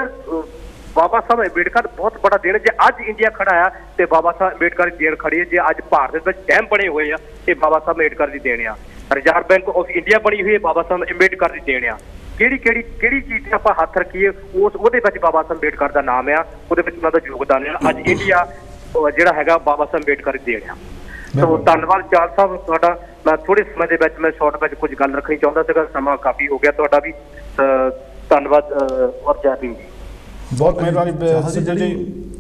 ਬਾਬਾ ਸਾਹਿਬ ਅੰਬੇਡਕਰ ਬਹੁਤ ਬੜਾ ਦੇਣ, ਜੇ ਅੱਜ ਇੰਡੀਆ ਖੜਾ ਆ ਤੇ ਬਾਬਾ ਸਾਹਿਬ ਅੰਬੇਡਕਰ ਦੀ ਦੇਣ ਖੜੀ ਹੈ। ਜੇ ਅੱਜ ਭਾਰਤ ਵਿੱਚ ਡੈਮ ਬਣੇ ਹੋਏ ਆ, ਇਹ ਬਾਬਾ ਸਾਹਿਬ ਅੰਬੇਡਕਰ ਦੀ ਦੇਣ ਆ। ਰਿਜ਼ਰਵ ਬੈਂਕ ਆਫ ਇੰਡੀਆ ਬਣੀ ਹੋਈ ਹੈ, ਬਾਬਾ ਸਾਹਿਬ ਅੰਬੇਡਕਰ ਦੀ ਦੇਣ ਆ। ਕਿਹੜੀ ਕਿਹੜੀ ਕਿਹੜੀ ਚੀਜ਼ ਤੇ ਆਪਾਂ ਹੱਥ ਰੱਖੀਏ, ਉਸ ਉਹਦੇ ਵਿੱਚ ਬਾਬਾ ਸਾਹਿਬ ਅੰਬੇਡਕਰ ਦਾ ਨਾਮ ਆ, ਉਹਦੇ ਵਿੱਚ ਉਹਨਾਂ ਦਾ ਯੋਗਦਾਨ ਆ। ਅੱਜ ਇੰਡੀਆ ਜਿਹੜਾ ਹੈਗਾ ਬਾਬਾ ਸਾਹਿਬ ਅੰਬੇਡਕਰ ਦੀ ਦੇਣ ਆ। ਸੋ ਧੰਨਵਾਦ ਚਾਲ ਸਾਹਿਬ ਤੁਹਾਡਾ। ਮੈਂ ਥੋੜੇ ਸਮੇਂ ਦੇ ਵਿੱਚ ਮੈਂ ਸ਼ਾਰਟ ਵਿੱਚ ਕੁਝ ਗੱਲ ਰੱਖਣੀ ਚਾਹੁੰਦਾ ਸੀਗਾ, ਸਮਾਂ ਕਾਫੀ ਹੋ ਗਿਆ ਤੁਹਾਡਾ ਵੀ। ਧੰਨਵਾਦ ਔਰ ਜੈ ਭੀਮ ਜੀ। ਬਹੁਤ ਮਿਹਰਬਾਨੀ ਸਿੱਧੂ ਜੀ।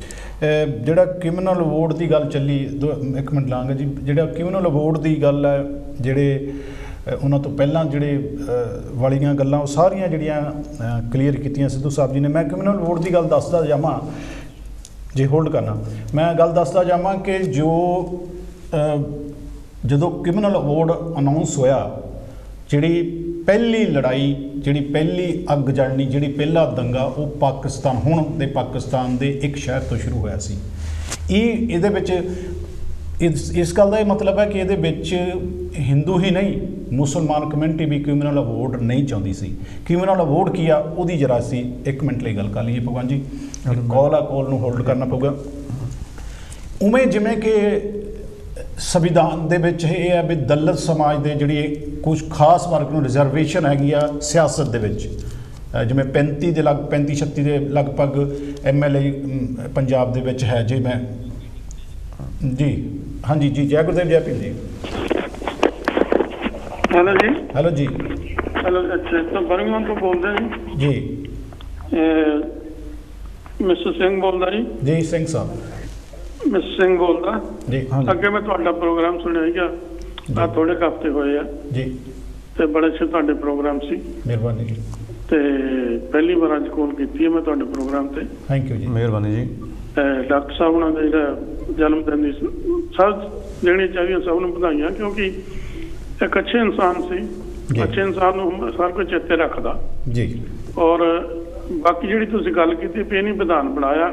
ਜਿਹੜਾ ਕ੍ਰਿਮੀਨਲ ਅਵਾਰਡ ਦੀ ਗੱਲ ਚੱਲੀ, ਦੋ ਇੱਕ ਮਿੰਟ ਲਾਂਗਾ ਜੀ। ਜਿਹੜਾ ਕ੍ਰਿਮੀਨਲ ਅਵਾਰਡ ਦੀ ਗੱਲ ਹੈ, ਜਿਹੜੇ ਉਹਨਾਂ ਤੋਂ ਪਹਿਲਾਂ ਜਿਹੜੇ ਵਾਲੀਆਂ ਗੱਲਾਂ ਉਹ ਸਾਰੀਆਂ ਜਿਹੜੀਆਂ ਕਲੀਅਰ ਕੀਤੀਆਂ ਸਿੱਧੂ ਸਾਹਿਬ ਜੀ ਨੇ। ਮੈਂ ਕ੍ਰਿਮੀਨਲ ਅਵਾਰਡ ਦੀ ਗੱਲ ਦੱਸਦਾ ਜਾਵਾਂ, ਜੇ ਹੋਲਡ ਕਰਨਾ, ਮੈਂ ਗੱਲ ਦੱਸਦਾ ਜਾਵਾਂ ਕਿ ਜੋ ਜਦੋਂ ਕ੍ਰਿਮੀਨਲ ਅਵਾਰਡ ਅਨਾਉਂਸ ਹੋਇਆ, ਜਿਹੜੀ ਪਹਿਲੀ ਲੜਾਈ, ਜਿਹੜੀ ਪਹਿਲੀ ਅੱਗ ਜਲਣੀ, ਜਿਹੜੀ ਪਹਿਲਾ ਦੰਗਾ, ਉਹ ਪਾਕਿਸਤਾਨ, ਹੁਣ ਦੇ ਪਾਕਿਸਤਾਨ ਦੇ ਇੱਕ ਸ਼ਹਿਰ ਤੋਂ ਸ਼ੁਰੂ ਹੋਇਆ ਸੀ। ਇਹ ਇਹਦੇ ਵਿੱਚ ਇਸ ਇਸ ਗੱਲ ਦਾ ਇਹ ਮਤਲਬ ਹੈ ਕਿ ਇਹਦੇ ਵਿੱਚ ਹਿੰਦੂ ਹੀ ਨਹੀਂ, ਮੁਸਲਮਾਨ ਕਮਿਊਨਿਟੀ ਵੀ ਕ੍ਰਿਮੀਨਲ ਅਵਾਰਡ ਨਹੀਂ ਚਾਹੁੰਦੀ ਸੀ। ਕ੍ਰਿਮੀਨਲ ਅਵਾਰਡ ਕੀ ਆ, ਉਹਦੀ ਜਰਾ ਅਸੀਂ ਇੱਕ ਮਿੰਟ ਲਈ ਗੱਲ ਕਰ ਲਈਏ। ਭਗਵਾਨ ਜੀ ਕਾਲ ਆ, ਕਾਲ ਨੂੰ ਹੋਲਡ ਕਰਨਾ ਪਊਗਾ। ਉਵੇਂ ਜਿਵੇਂ ਕਿ ਸੰਵਿਧਾਨ ਦੇ ਵਿੱਚ ਇਹ ਹੈ ਵੀ ਦਲਿਤ ਸਮਾਜ ਦੇ ਜਿਹੜੀ ਕੁਝ ਖਾਸ ਵਰਗ ਨੂੰ ਰਿਜ਼ਰਵੇਸ਼ਨ ਹੈਗੀ ਆ ਸਿਆਸਤ ਦੇ ਵਿੱਚ, ਜਿਵੇਂ ਪੈਂਤੀ ਦੇ ਲਗ ਪੈਂਤੀ ਛੱਤੀ ਦੇ ਲਗਭਗ ਐਮ ਐਲ ਏ ਪੰਜਾਬ ਦੇ ਵਿੱਚ ਹੈ। ਜੀ ਮੈਂ ਜੀ ਹਾਂਜੀ ਜੀ, ਜੈ ਗੁਰਦੇਵ, ਜੈ ਭੀਮ ਜੀ। ਹੈਲੋ ਜੀ। ਹੈਲੋ ਜੀ। ਹੈਲੋ, ਅੱਛਾ ਤਾਂ ਬਰਮਿੰਘਮ ਤੋਂ ਬੋਲਦੇ ਜੀ? ਜੀ। ਮਿਸਟਰ ਸਿੰਘ ਬੋਲਦਾ ਜੀ? ਜੀ ਸਿੰਘ ਸਾਹਿਬ। ਮਿਸਟਰ ਸਿੰਘ ਬੋਲਦਾ ਜੀ। ਅੱਗੇ ਮੈਂ ਤੁਹਾਡਾ ਪ੍ਰੋਗਰਾਮ ਸੁਣਿਆ ਸੀਗਾ, ਆ ਥੋੜੇ ਕੁ ਹਫ਼ਤੇ ਹੋਏ ਆ ਜੀ, ਤੇ ਬੜੇ ਅੱਛੇ ਤੁਹਾਡੇ ਪ੍ਰੋਗਰਾਮ ਸੀ। ਮਿਹਰਬਾਨੀ ਜੀ। ਤੇ ਪਹਿਲੀ ਵਾਰ ਅੱਜ ਕਾਲ ਕੀਤੀ ਹੈ ਮੈਂ ਤੁਹਾਡੇ ਪ੍ਰੋਗਰਾਮ ਤੇ। ਥੈਂਕ ਯੂ ਜੀ। ਮਿਹਰਬਾਨੀ ਜੀ। ਡਾਕਟਰ ਸਾਹਿਬ ਉਹਨਾਂ ਦਾ ਜਿਹੜਾ ਜਨਮ ਦਿਨ ਦੀ ਸਭ ਦੇਣੀ ਚਾਹੀਦੀ, ਸਭ ਨੂੰ ਵਧਾਈਆਂ, ਕਿਉਂਕਿ ਇੱਕ ਅੱਛੇ ਇਨਸਾਨ ਸੀ। ਅੱਛੇ ਇਨਸਾਨ ਨੂੰ ਸਾਰ ਕੋਈ ਚੇਤੇ ਰੱਖਦਾ ਜੀ। ਔਰ ਬਾਕੀ ਜਿਹੜੀ ਤੁਸੀਂ ਗੱਲ ਕੀਤੀ ਵੀ ਇਹਨੇ ਵਿਧਾਨ ਬਣਾਇਆ,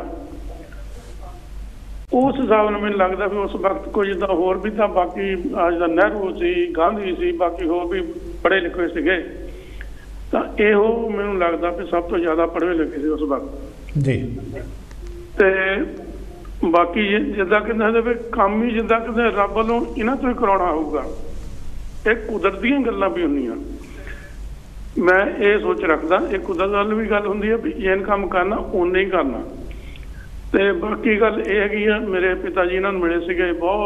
ਉਸ ਹਿਸਾਬ ਨਾਲ ਮੈਨੂੰ ਲੱਗਦਾ ਵੀ ਉਸ ਵਕਤ ਕੋਈ ਜਿੱਦਾਂ ਹੋਰ ਵੀ ਤਾਂ ਬਾਕੀ ਅੱਜ ਦਾ ਨਹਿਰੂ ਸੀ, ਗਾਂਧੀ ਸੀ, ਬਾਕੀ ਹੋਰ ਵੀ ਪੜ੍ਹੇ ਲਿਖੇ ਸੀਗੇ, ਤਾਂ ਇਹੋ ਮੈਨੂੰ ਲੱਗਦਾ ਵੀ ਸਭ ਤੋਂ ਜ਼ਿਆਦਾ ਪੜ੍ਹੇ ਲਿਖੇ ਸੀ ਉਸ ਵਕਤ ਜੀ। ਤੇ ਬਾਕੀ ਜਿੱਦਾਂ ਕਹਿੰਦੇ ਵੀ ਕੰਮ ਹੀ ਜਿੱਦਾਂ ਕਹਿੰਦੇ ਰੱਬ ਵੱਲੋਂ ਇਹਨਾਂ ਤੋਂ ਹੀ ਕਰਾਉਣਾ ਹੋਊਗਾ। ਇਹ ਕੁਦਰਤ ਦੀਆਂ ਗੱਲਾਂ ਵੀ ਹੁੰਦੀਆਂ, ਮੈਂ ਇਹ ਸੋਚ ਰੱਖਦਾ। ਇਹ ਕੁਦਰਤ ਵੱਲ ਵੀ ਗੱਲ ਹੁੰਦੀ ਹੈ ਵੀ ਇਹ ਕੰਮ ਕਰਨਾ ਓਨੇ ਹੀ ਕਰਨਾ। ਤੇ ਬਾਕੀ ਗੱਲ ਇਹ ਹੈਗੀ ਆ, ਮੇਰੇ ਪਿਤਾ ਜੀ ਇਹਨਾਂ ਨੂੰ ਮਿਲੇ ਸੀਗੇ,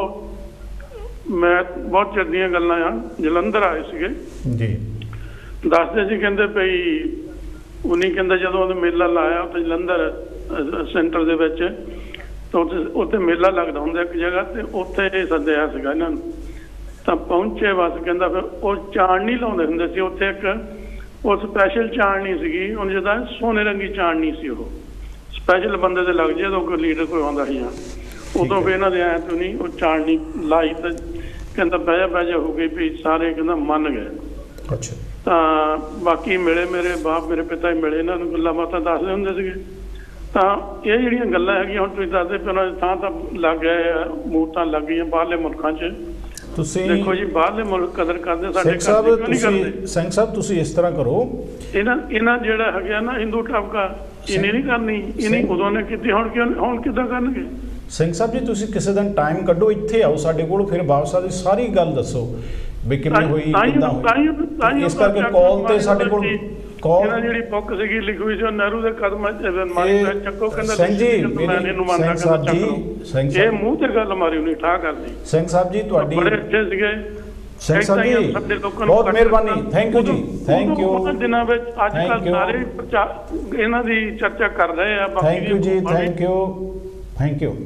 ਬਹੁਤ ਮੈਂ ਬਹੁਤ ਚਿਰ ਦੀਆਂ ਗੱਲਾਂ ਆ, ਜਲੰਧਰ ਆਏ ਸੀਗੇ ਜੀ, ਦੱਸਦੇ ਸੀ ਕਹਿੰਦੇ ਭਈ ਉਨੀ ਕਹਿੰਦਾ ਜਦੋਂ ਉਹਨੇ ਮੇਲਾ ਲਾਇਆ ਉੱਥੇ ਜਲੰਧਰ ਸੈਂਟਰ ਦੇ ਵਿੱਚ, ਤਾਂ ਉੱਥੇ ਉੱਥੇ ਮੇਲਾ ਲੱਗਦਾ ਹੁੰਦਾ ਇੱਕ ਜਗ੍ਹਾ, ਤੇ ਉੱਥੇ ਸੱਦਿਆ ਸੀਗਾ ਇਹਨਾਂ ਨੂੰ। ਤਾਂ ਪਹੁੰਚੇ ਬਸ ਕਹਿੰਦਾ ਫਿਰ ਉਹ ਚਾਣਨੀ ਲਾਉਂਦੇ ਹੁੰਦੇ ਸੀ ਉੱਥੇ, ਇੱਕ ਉਹ ਸਪੈਸ਼ਲ ਚਾਣਨੀ ਸੀਗੀ, ਉਹਨੇ ਜਿੱਦਾਂ ਸੋਨੇ ਰੰਗੀ ਚਾਣਨੀ ਸੀ, ਉਹ ਸਪੈਸ਼ਲ ਬੰਦੇ ਦੇ ਲੱਗ ਜੇ ਤਾਂ ਕੋਈ ਲੀਡਰ ਕੋਈ ਆਉਂਦਾ ਸੀ ਆ, ਉਦੋਂ ਫਿਰ ਇਹਨਾਂ ਦੇ ਆਇਆ ਤੋਂ ਨਹੀਂ ਉਹ ਚਾਣਨੀ ਲਾਈ, ਤਾਂ ਕਹਿੰਦਾ ਬਹਿ ਬਹਿ ਜਾ ਹੋ ਗਈ ਵੀ ਸਾਰੇ ਕਹਿੰਦਾ ਮੰਨ ਗਏ। ਅੱਛਾ। ਤਾਂ ਬਾਕੀ ਮਿਲੇ ਮੇਰੇ ਬਾਪ ਮੇਰੇ ਪਿਤਾ ਹੀ ਮਿਲੇ, ਇਹਨਾਂ ਨੂੰ ਗੱਲਾਂ ਬਾਤਾਂ ਦੱਸਦੇ ਹੁੰਦੇ ਸੀਗੇ। ਤਾਂ ਇਹ ਜਿਹੜੀਆਂ ਗੱਲਾਂ ਹੈਗੀਆਂ ਹੁਣ ਤੁਸੀਂ ਦੱਸਦੇ ਪਏ, ਉਹਨਾਂ ਥਾਂ ਤਾਂ ਲੱਗ ਗਏ ਮੂਰਤਾਂ ਲੱਗ ਗਈਆਂ ਬਾਹਰਲੇ ਮੁਲਕਾਂ 'ਚ। ਤੁਸੀਂ ਦੇਖੋ ਜੀ ਬਾਹਰਲੇ ਮੁਲਕ ਕਦਰ ਕਰਦੇ, ਸਾਡੇ ਸਿੰਘ ਸਾਹਿਬ ਤੁਸੀਂ ਸਿੰਘ ਸਾਹਿਬ ਤੁਸੀਂ ਇਸ ਤਰ੍ਹਾਂ ਕਰੋ, ਇਹਨਾਂ ਇਹਨਾਂ ਜਿਹੜਾ ਹੈਗਾ ਨਾ ਹਿੰਦੂ ਟਾਪਕਾ, ਇਹਨੇ ਨਹੀਂ ਕਰਨੀ, ਇਹਨੇ ਉਦੋਂ ਨੇ ਕੀਤੀ, ਹੁਣ ਕਿਉਂ ਹੁਣ ਕਿੱਦਾਂ ਕਰਨਗੇ? ਸਿੰਘ ਸਾਹਿਬ ਜੀ ਤੁਸੀਂ ਕਿਸੇ ਦਿਨ ਟਾਈਮ ਕੱਢੋ, ਇੱਥੇ ਆਓ ਸਾਡੇ ਕੋਲ, ਫਿਰ ਬਾਬਾ ਸਾਹਿਬ ਦੀ ਸਾਰੀ ਗੱਲ ਦੱਸੋ ਵੀ ਕਿਵੇਂ ਹੋਈ, ਕਿੱਦਾਂ ਹੋਈ। ਇਸ ਕਰਕੇ ਕਾਲ ਤੇ ਸਾਡੇ ਕੋਲ ਇਹਨਾਂ ਜਿਹੜੀ ਬੁੱਕ ਸੀਗੀ ਲਿਖੀ ਹੋਈ ਸੀ ਉਹ ਨਹਿਰੂ ਦੇ ਕਦਮਾਂ 'ਚ ਮਾਰੀ ਚੱਕੋ, ਕਹਿੰਦਾ ਸਿੰਘ ਜੀ ਸਿੰਘ ਸਾਹਿਬ ਜੀ ਸਿੰਘ ਇਹ ਮੂੰਹ ਤੇ ਗੱਲ ਮਾਰੀ ਉਹਨੇ ਠਾਹ ਕਰਦੀ। ਸਿੰਘ ਸਾਹਿਬ ਜੀ ਤੁਹਾਡੀ ਬੜੇ ਅੱਛੇ ਸੀਗੇ ਸਿੰਘ ਸਾਹਿਬ ਜੀ, ਬਹੁਤ ਮਿਹਰਬਾਨੀ, ਥੈਂਕ ਯੂ ਜੀ, ਥੈਂਕ ਯੂ। ਉਹਨਾਂ ਦਿਨਾਂ ਵਿੱਚ ਅੱਜ ਕੱਲ੍ਹ ਸਾਰੇ ਇਹਨਾਂ ਦੀ ਚਰਚਾ ਕਰ ਰਹੇ ਆ। ਥੈਂਕ ਯੂ ਜੀ, thank you thank you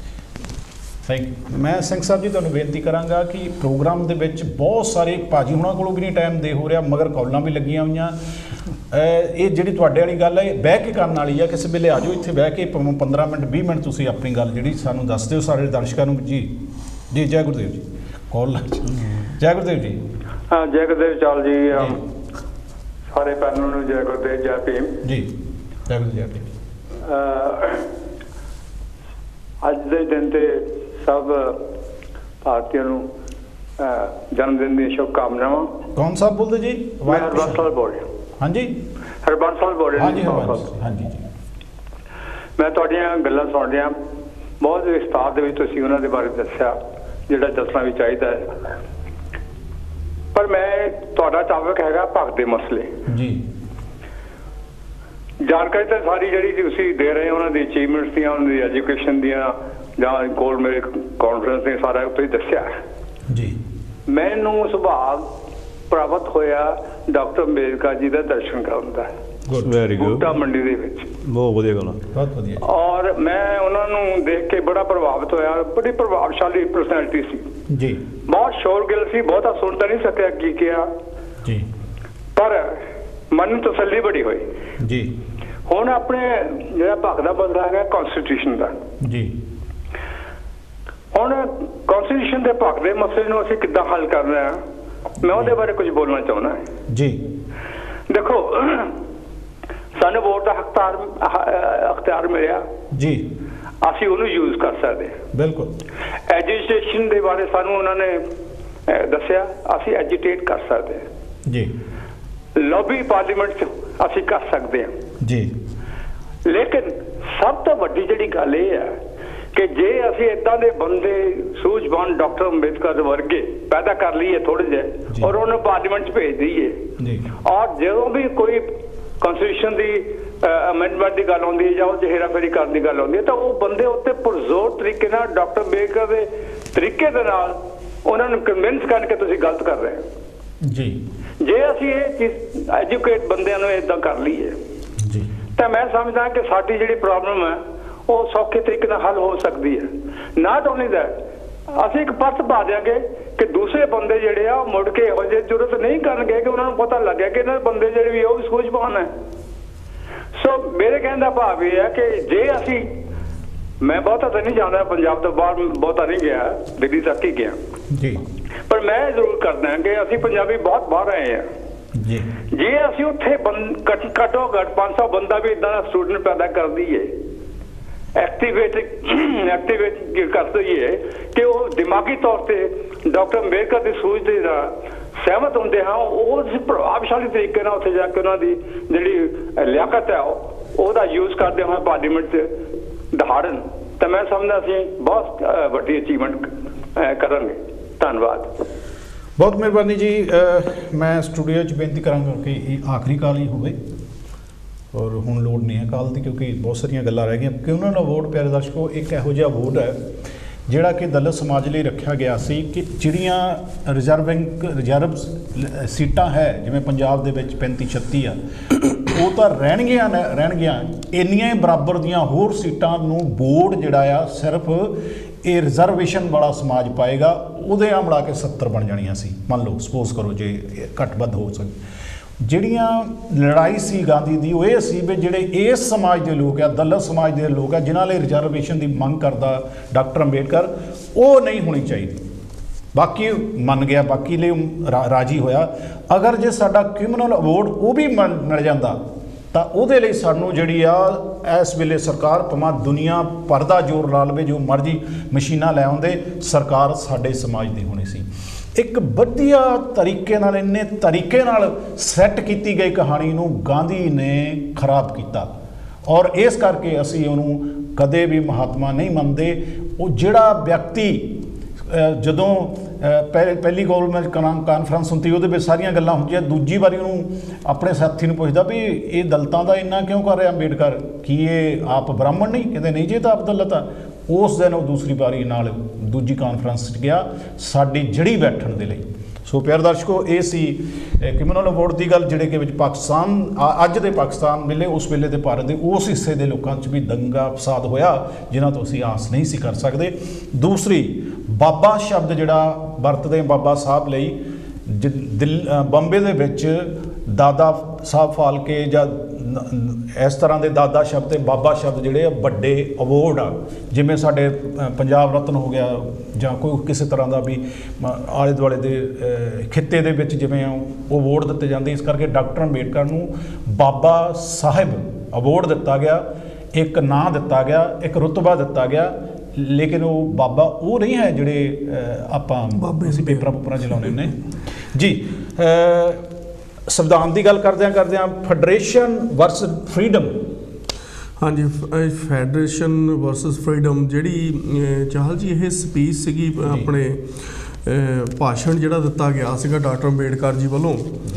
thank you. ਮੈਂ ਸਿੰਘ ਸਾਹਿਬ ਜੀ ਤੁਹਾਨੂੰ ਬੇਨਤੀ ਕਰਾਂਗਾ ਕਿ ਪ੍ਰੋਗਰਾਮ ਦੇ ਵਿੱਚ ਬਹੁਤ ਸਾਰੇ ਭਾਜੀ ਹੁਣਾਂ ਕੋਲੋਂ ਵੀ ਨਹੀਂ ਟਾਈਮ ਦੇ ਹੋ ਰਿਹਾ, ਮਗਰ ਕਾਲਾਂ ਵੀ ਲੱਗੀਆਂ ਹੋਈਆਂ। ਇਹ ਜਿਹੜੀ ਤੁਹਾਡੇ ਵਾਲੀ ਗੱਲ ਹੈ ਬਹਿ ਕੇ ਕਰਨ ਵਾਲੀ ਆ, ਕਿਸੇ ਵੇਲੇ ਆ ਜਾਓ ਇੱਥੇ ਬਹਿ ਕੇ ਪੰਦਰਾਂ ਮਿੰਟ ਵੀਹ ਮਿੰਟ ਤੁਸੀਂ ਆਪਣੀ ਗੱਲ ਜਿਹੜੀ ਸਾਨੂੰ ਦੱਸ ਦਿਓ ਸਾਰੇ ਦਰਸ਼ਕਾਂ ਨੂੰ। ਜੀ ਜੀ ਜੈ ਗੁਰਦੇਵ ਜੀ, ਕਾਲ ਜੈ ਗੁਰਦੇਵ ਜੀ। ਹਾਂ ਜੈ ਗੁਰਦੇਵ ਚਾਲ ਜੀ, ਸਾਰੇ ਪੈਨਲ ਨੂੰ ਜੈ ਗੁਰਦੇਵ, ਜੈ ਭੀਮ ਜੀ, ਜੈ ਗੁਰਦੇਵ, ਜੈ ਭੀਮ। ਅੱਜ ਦੇ ਦਿਨ ਤੇ ਸਭ ਭਾਰਤੀਆਂ ਨੂੰ ਜਨਮ ਦਿਨ ਦੀਆਂ ਸ਼ੁਭਕਾਮਨਾਵਾਂ। ਕੌਣ ਸਾਹਿਬ ਬੋਲਦੇ ਜੀ? ਮੈਂ ਹਰਬੰਸ ਸਾਹਿਬ ਬੋਲ ਰਿਹਾ। ਹਾਂਜੀ ਹਰਬੰਸ ਸਾਹਿਬ ਬੋਲ ਰਿਹਾ। ਹਾਂਜੀ ਹਾਂਜੀ ਜੀ। ਮੈਂ ਤੁਹਾਡੀਆਂ ਗੱਲਾਂ ਸੁਣ ਰਿਹਾ, ਬਹੁਤ ਵਿਸਤਾਰ ਦੇ ਵਿੱਚ ਤੁਸੀਂ ਉਹਨਾਂ ਦੇ ਬਾਰੇ ਦੱਸਿਆ ਜਿਹੜਾ ਦੱਸਣਾ ਵੀ ਚਾਹੀਦਾ ਹੈ, ਪਰ ਮੈਂ ਤੁਹਾਡਾ ਟਾਪਿਕ ਹੈਗਾ ਭਗਤ ਦੇ ਮਸਲੇ ਜੀ। ਜਾਣਕਾਰੀ ਤਾਂ ਸਾਰੀ ਜਿਹੜੀ ਤੁਸੀਂ ਦੇ ਰਹੇ ਹੋ ਉਹਨਾਂ ਦੀ ਅਚੀਵਮੈਂਟਸ ਦੀਆਂ, ਉਹਨਾਂ ਦੀ ਐਜੂਕੇਸ਼ਨ ਦੀਆਂ, ਜਾਂ ਗੋਲਡ ਮੈਡਲ ਕਾਨਫਰੰਸ ਨੇ ਸਾਰਾ ਤੁਸੀਂ ਦੱਸਿਆ ਜੀ। ਮੈਨੂੰ ਸੁਭਾਗ ਪ੍ਰਾਪਤ ਹੋਇਆ ਡਾਕਟਰ ਅੰਬੇਦਕਰ ਜੀ ਦਾ ਦਰਸ਼ਨ ਕਰਨ ਦਾ, ਵੈਰੀ ਗੁੱਡ, ਬੂਟਾ ਮੰਡੀ ਦੇ ਵਿੱਚ। ਬਹੁਤ ਵਧੀਆ ਗੱਲ, ਬਹੁਤ ਵਧੀਆ। ਔਰ ਮੈਂ ਉਹਨਾਂ ਨੂੰ ਦੇਖ ਕੇ ਬੜਾ ਪ੍ਰਭਾਵਿਤ ਹੋਇਆ, ਬੜੀ ਪ੍ਰਭਾਵਸ਼ਾਲੀ ਪਰਸਨੈਲਿਟੀ ਸੀ ਜੀ, ਬਹੁਤ ਸ਼ੋਰਗਿਲ ਸੀ, ਬਹੁਤਾ ਸੁਣ ਤਾਂ ਨਹੀਂ ਸਕਿਆ ਕੀ ਕਿਹਾ ਜੀ, ਪਰ ਮਨ ਨੂੰ ਤਸੱਲੀ ਬੜੀ ਹੋਈ ਜੀ। ਹੁਣ ਆਪਣੇ ਜਿਹੜਾ ਭਗਤ ਦਾ ਮਸਲਾ ਹੈਗਾ ਕਨਸਟੀਟਿਊਸ਼ਨ ਦਾ ਜੀ, ਹੁਣ ਕਨਸਟੀਟਿਊਸ਼ਨ ਦੇ ਭਗਤ ਦੇ ਮਸਲੇ ਨੂੰ ਅਸੀਂ ਕਿੱਦਾਂ ਹੱਲ ਕਰਨਾ ਹੈ, ਮੈਂ ਉਹਦੇ ਬਾਰੇ ਕੁਝ ਬੋਲਣਾ ਚਾਹੁੰਦਾ ਜੀ। ਦੇਖੋ ਸਾਨੂੰ ਵੋਟ ਦਾ ਹਕਦਾਰ ਅਖਤਿਆਰ ਮਿਲਿਆ ਜੀ, ਅਸੀਂ ਉਹਨੂੰ ਯੂਜ਼ ਕਰ ਸਕਦੇ ਹਾਂ। ਬਿਲਕੁਲ। ਐਜੂਕੇਸ਼ਨ ਦੇ ਬਾਰੇ ਸਾਨੂੰ ਉਹਨਾਂ ਨੇ ਦੱਸਿਆ, ਅਸੀਂ ਐਜੂਟੇਟ ਕਰ ਸਕਦੇ ਹਾਂ ਜੀ। ਲੌਬੀ ਪਾਰਲੀਮੈਂਟ 'ਚ ਅਸੀਂ ਕਰ ਸਕਦੇ ਹਾਂ ਜੀ। ਲੇਕਿਨ ਸਭ ਤੋਂ ਵੱਡੀ ਜਿਹੜੀ ਗੱਲ ਇਹ ਹੈ ਕਿ ਜੇ ਅਸੀਂ ਇਦਾਂ ਦੇ ਬੰਦੇ ਸੂਝਵਾਨ ਡਾਕਟਰ ਅੰਬੇਦਕਰ ਵਰਗੇ ਪੈਦਾ ਕਰ ਲਈਏ ਥੋੜੇ ਜਿਹੇ, ਔਰ ਉਹਨੂੰ ਪਾਰਲੀਮੈਂਟ 'ਚ ਭੇਜ ਦਈਏ, ਔਰ ਜਦੋਂ ਵੀ ਕੋਈ ਕਨਸਟੀਟਿਊਸ਼ਨ ਦੀ ਅਮੈਂਡਮੈਂਟ ਦੀ ਗੱਲ ਆਉਂਦੀ ਹੈ ਜਾਂ ਉਹ 'ਚ ਹੇਰਾਫੇਰੀ ਕਰਨ ਦੀ ਗੱਲ ਆਉਂਦੀ ਹੈ, ਤਾਂ ਉਹ ਬੰਦੇ ਉੱਤੇ ਪੁਰਜ਼ੋਰ ਤਰੀਕੇ ਨਾਲ ਡਾਕਟਰ ਅੰਬੇਦਕਰ ਦੇ ਤਰੀਕੇ ਦੇ ਨਾਲ ਉਹਨਾਂ ਨੂੰ ਕਨਵਿੰਸ ਕਰਕੇ ਤੁਸੀਂ ਗਲਤ ਕਰ ਰਹੇ ਹੋ ਜੀ। ਜੇ ਅਸੀਂ ਇਹ ਚੀਜ਼ ਐਜੂਕੇਟ ਬੰਦਿਆਂ ਨੂੰ ਇਦਾਂ ਕਰ ਲਈਏ ਜੀ, ਤਾਂ ਮੈਂ ਸਮਝਦਾ ਕਿ ਸਾਡੀ ਜਿਹੜੀ ਪ੍ਰੋਬਲਮ ਹੈ ਉਹ ਸੌਖੇ ਤਰੀਕੇ ਨਾਲ ਹੱਲ ਹੋ ਸਕਦੀ ਹੈ। ਨਾਟ ਓਨਲੀ ਦੈਟ, ਅਸੀਂ ਇੱਕ ਪਰਸ ਪਾ ਦਿਆਂਗੇ ਕਿ ਦੂਸਰੇ ਬੰਦੇ ਜਿਹੜੇ ਆ ਮੁੜ ਕੇ ਇਹੋ ਜਿਹੀ ਜ਼ਰੂਰਤ ਨਹੀਂ ਕਰਨਗੇ ਕਿ ਉਹਨਾਂ ਨੂੰ ਪਤਾ ਲੱਗਿਆ ਕਿ ਇਹਨਾਂ ਬੰਦੇ ਜਿਹੜੇ ਵੀ ਉਹ ਵੀ ਸੂਝਵਾਨ ਹੈ। ਸੋ ਮੇਰੇ ਕਹਿਣ ਦਾ ਭਾਵ ਇਹ ਹੈ ਕਿ ਜੇ ਅਸੀਂ, ਮੈਂ ਬਹੁਤਾ ਤਾਂ ਨਹੀਂ ਜਾਣਦਾ, ਪੰਜਾਬ ਤੋਂ ਬਾਹਰ ਬਹੁਤਾ ਨਹੀਂ ਗਿਆ, ਦਿੱਲੀ ਤੱਕ ਹੀ ਗਿਆ ਜੀ, ਪਰ ਮੈਂ ਜ਼ਰੂਰ ਕਰਦਾ ਕਿ ਅਸੀਂ ਪੰਜਾਬੀ ਬਹੁਤ ਬਾਹਰ ਆਏ ਹਾਂ ਜੀ। ਜੇ ਅਸੀਂ ਉੱਥੇ ਘੱਟੋ ਘੱਟ ਪੰਜ ਸੌ ਬੰਦਾ ਵੀ ਇਦਾਂ ਦਾ ਸਟੂਡੈਂਟ ਪੈਦਾ ਕਰ ਦਈਏ, ਐਕਟੀਵੇਟ ਐਕਟੀਵੇਟ ਕਰ ਦਈਏ ਕਿ ਉਹ ਦਿਮਾਗੀ ਤੌਰ ਤੇ ਡਾਕਟਰ ਅੰਬੇਦਕਰ ਦੀ ਸੂਝ ਦੇ ਨਾਲ ਸਹਿਮਤ ਹੁੰਦੇ ਹਾਂ, ਉਹ ਪ੍ਰਭਾਵਸ਼ਾਲੀ ਤਰੀਕੇ ਨਾਲ ਉੱਥੇ ਜਾ ਕੇ ਉਹਨਾਂ ਦੀ ਜਿਹੜੀ ਲਿਆਕਤ ਹੈ ਉਹਦਾ ਯੂਜ਼ ਕਰਦੇ ਹੋਏ ਪਾਰਲੀਮੈਂਟ 'ਚ ਦਹਾੜਨ, ਤਾਂ ਮੈਂ ਸਮਝਦਾ ਅਸੀਂ ਬਹੁਤ ਵੱਡੀ ਅਚੀਵਮੈਂਟ ਕਰਾਂਗੇ। ਧੰਨਵਾਦ, ਬਹੁਤ ਮਿਹਰਬਾਨੀ ਜੀ। ਮੈਂ ਸਟੂਡੀਓ 'ਚ ਬੇਨਤੀ ਕਰਾਂਗਾ ਕਿ ਇਹ ਆਖਰੀ ਕਾਲ ਹੀ ਹੋਵੇ। ਔਰ ਹੁਣ ਲੋੜ ਨਹੀਂ ਹੈ ਕਾਲ ਦੀ, ਕਿਉਂਕਿ ਬਹੁਤ ਸਾਰੀਆਂ ਗੱਲਾਂ ਰਹਿ ਗਈਆਂ। ਕਿਊਮਨਲ ਅਵਾਰਡ ਪਿਆਰੇ ਦਰਸ਼ਕੋ ਇੱਕ ਇਹੋ ਜਿਹਾ ਅਵਾਰਡ ਹੈ ਜਿਹੜਾ ਕਿ ਦਲਿਤ ਸਮਾਜ ਲਈ ਰੱਖਿਆ ਗਿਆ ਸੀ ਕਿ ਜਿਹੜੀਆਂ ਰਿਜ਼ਰਵਿੰਗ ਰਿਜ਼ਰਵ ਸੀਟਾਂ ਹੈ ਜਿਵੇਂ ਪੰਜਾਬ ਦੇ ਵਿੱਚ ਪੈਂਤੀ ਛੱਤੀ ਆ, ਉਹ ਤਾਂ ਰਹਿਣਗੀਆਂ ਰਹਿਣਗੀਆਂ ਇੰਨੀਆਂ ਹੀ ਬਰਾਬਰ ਦੀਆਂ ਹੋਰ ਸੀਟਾਂ ਨੂੰ ਬੋਰਡ ਜਿਹੜਾ ਆ ਸਿਰਫ ਇਹ ਰਿਜ਼ਰਵੇਸ਼ਨ ਵਾਲਾ ਸਮਾਜ ਪਾਏਗਾ। ਉਹਦੇ ਆ ਮਿਲਾ ਕੇ ਸੱਤਰ ਬਣ ਜਾਣੀਆਂ ਸੀ, ਮੰਨ ਲਓ ਸਪੋਜ਼ ਕਰੋ ਜੇ ਘੱਟ ਵੱਧ ਹੋ ਸਕੇ। ਜਿਹੜੀਆਂ ਲੜਾਈ ਸੀ ਗਾਂਧੀ ਦੀ ਉਹ ਇਹ ਸੀ ਵੀ ਜਿਹੜੇ ਇਸ ਸਮਾਜ ਦੇ ਲੋਕ ਆ, ਦਲਿਤ ਸਮਾਜ ਦੇ ਲੋਕ ਆ, ਜਿਨ੍ਹਾਂ ਲਈ ਰਿਜ਼ਰਵੇਸ਼ਨ ਦੀ ਮੰਗ ਕਰਦਾ ਡਾਕਟਰ ਅੰਬੇਡਕਰ, ਉਹ ਨਹੀਂ ਹੋਣੀ ਚਾਹੀਦੀ। ਬਾਕੀ ਮੰਨ ਗਿਆ, ਬਾਕੀ ਲਈ ਰਾਜੀ ਹੋਇਆ। ਅਗਰ ਜੇ ਸਾਡਾ ਕ੍ਰਿਮੀਨਲ ਅਵਾਰਡ ਉਹ ਵੀ ਮਿਲ ਜਾਂਦਾ ਤਾਂ ਉਹਦੇ ਲਈ ਸਾਨੂੰ ਜਿਹੜੀ ਆ ਇਸ ਵੇਲੇ ਸਰਕਾਰ ਭਾਵੇਂ ਦੁਨੀਆ ਭਰ ਦਾ ਜ਼ੋਰ ਲਾ ਲਵੇ, ਜੋ ਮਰਜ਼ੀ ਮਸ਼ੀਨਾਂ ਲੈ ਆਉਂਦੇ, ਸਰਕਾਰ ਸਾਡੇ ਸਮਾਜ ਦੀ ਹੋਣੀ ਸੀ। ਇੱਕ ਵਧੀਆ ਤਰੀਕੇ ਨਾਲ, ਇੰਨੇ ਤਰੀਕੇ ਨਾਲ ਸੈੱਟ ਕੀਤੀ ਗਈ ਕਹਾਣੀ ਨੂੰ ਗਾਂਧੀ ਨੇ ਖਰਾਬ ਕੀਤਾ ਔਰ ਇਸ ਕਰਕੇ ਅਸੀਂ ਉਹਨੂੰ ਕਦੇ ਵੀ ਮਹਾਤਮਾ ਨਹੀਂ ਮੰਨਦੇ। ਉਹ ਜਿਹੜਾ ਵਿਅਕਤੀ ਜਦੋਂ ਪਹਿ ਪਹਿਲੀ ਗੌਰਮੈਂਟ ਕਾਨਫਰੰਸ ਹੁੰਦੀ ਉਹਦੇ ਵਿੱਚ ਸਾਰੀਆਂ ਗੱਲਾਂ ਹੁੰਦੀਆਂ, ਦੂਜੀ ਵਾਰੀ ਉਹਨੂੰ ਆਪਣੇ ਸਾਥੀ ਨੂੰ ਪੁੱਛਦਾ ਵੀ ਇਹ ਦਲਿਤਾਂ ਦਾ ਇੰਨਾ ਕਿਉਂ ਕਰ ਰਿਹਾ ਅੰਬੇਡਕਰ, ਕੀ ਇਹ ਆਪ ਬ੍ਰਾਹਮਣ ਨਹੀਂ? ਕਹਿੰਦੇ ਨਹੀਂ ਜੀ ਇਹ ਤਾਂ ਆਪ ਦਲਿਤ ਆ। ਉਸ ਦਿਨ ਉਹ ਦੂਸਰੀ ਵਾਰੀ ਨਾਲ ਦੂਜੀ ਕਾਨਫਰੰਸ 'ਚ ਗਿਆ ਸਾਡੀ ਜੜੀ ਬੈਠਣ ਦੇ ਲਈ। ਸੋ ਪਿਆਰੇ ਦਰਸ਼ਕੋ, ਇਹ ਸੀ ਕ੍ਰਿਮੀਨਲ ਅਵਾਰਡ ਦੀ ਗੱਲ, ਜਿਹੜੇ ਕਿ ਵਿੱਚ ਪਾਕਿਸਤਾਨ ਅੱਜ ਦੇ ਪਾਕਿਸਤਾਨ ਵੇਲੇ, ਉਸ ਵੇਲੇ ਦੇ ਭਾਰਤ ਦੇ ਉਸ ਹਿੱਸੇ ਦੇ ਲੋਕਾਂ 'ਚ ਵੀ ਦੰਗਾ ਫਸਾਦ ਹੋਇਆ ਜਿਨ੍ਹਾਂ ਤੋਂ ਅਸੀਂ ਆਸ ਨਹੀਂ ਸੀ ਕਰ ਸਕਦੇ। ਦੂਸਰੀ, ਬਾਬਾ ਸ਼ਬਦ ਜਿਹੜਾ ਵਰਤਦੇ ਬਾਬਾ ਸਾਹਿਬ ਲਈ, ਦਿੱਲੀ ਬੰਬੇ ਦੇ ਵਿੱਚ ਦਾਦਾ ਸਾਹਿਬ ਫਾਲਕੇ ਜਾਂ ਇਸ ਤਰ੍ਹਾਂ ਦੇ ਦਾਦਾ ਸ਼ਬਦ ਤੇ ਬਾਬਾ ਸ਼ਬਦ ਜਿਹੜੇ ਆ ਵੱਡੇ ਅਵਾਰਡ ਆ, ਜਿਵੇਂ ਸਾਡੇ ਪੰਜਾਬ ਰਤਨ ਹੋ ਗਿਆ ਜਾਂ ਕੋਈ ਕਿਸੇ ਤਰ੍ਹਾਂ ਦਾ ਵੀ ਆਲੇ ਦੁਆਲੇ ਦੇ ਖਿੱਤੇ ਦੇ ਵਿੱਚ ਜਿਵੇਂ ਉਹ ਅਵਾਰਡ ਦਿੱਤੇ ਜਾਂਦੇ। ਇਸ ਕਰਕੇ ਡਾਕਟਰ ਅੰਬੇਡਕਰ ਨੂੰ ਬਾਬਾ ਸਾਹਿਬ ਅਵਾਰਡ ਦਿੱਤਾ ਗਿਆ, ਇੱਕ ਨਾਂ ਦਿੱਤਾ ਗਿਆ, ਇੱਕ ਰੁਤਬਾ ਦਿੱਤਾ ਗਿਆ। ਲੇਕਿਨ ਉਹ ਬਾਬਾ ਉਹ ਨਹੀਂ ਹੈ ਜਿਹੜੇ ਆਪਾਂ ਅਸੀਂ ਪੇਪਰਾਂ ਪੂਪਰਾਂ 'ਚ ਲਾਉਂਦੇ ਨੇ ਜੀ। ਸੰਵਿਧਾਨ ਦੀ ਗੱਲ ਕਰਦਿਆਂ ਕਰਦਿਆਂ ਫੈਡਰੇਸ਼ਨ ਵਰਸਸ ਫਰੀडम, ਹਾਂਜੀ ਫੈਡਰੇਸ਼ਨ ਵਰਸਸ ਫਰੀडम ਜਿਹੜੀ ਚਾਹਲ ਜੀ ਇਹ ਸਪੀਚ ਸੀਗੀ ਆਪਣੇ ਭਾਸ਼ਣ ਜਿਹੜਾ ਦਿੱਤਾ ਗਿਆ ਸੀਗਾ ਡਾਕਟਰ ਅੰਬੇਡਕਰ ਜੀ ਵੱਲੋਂ,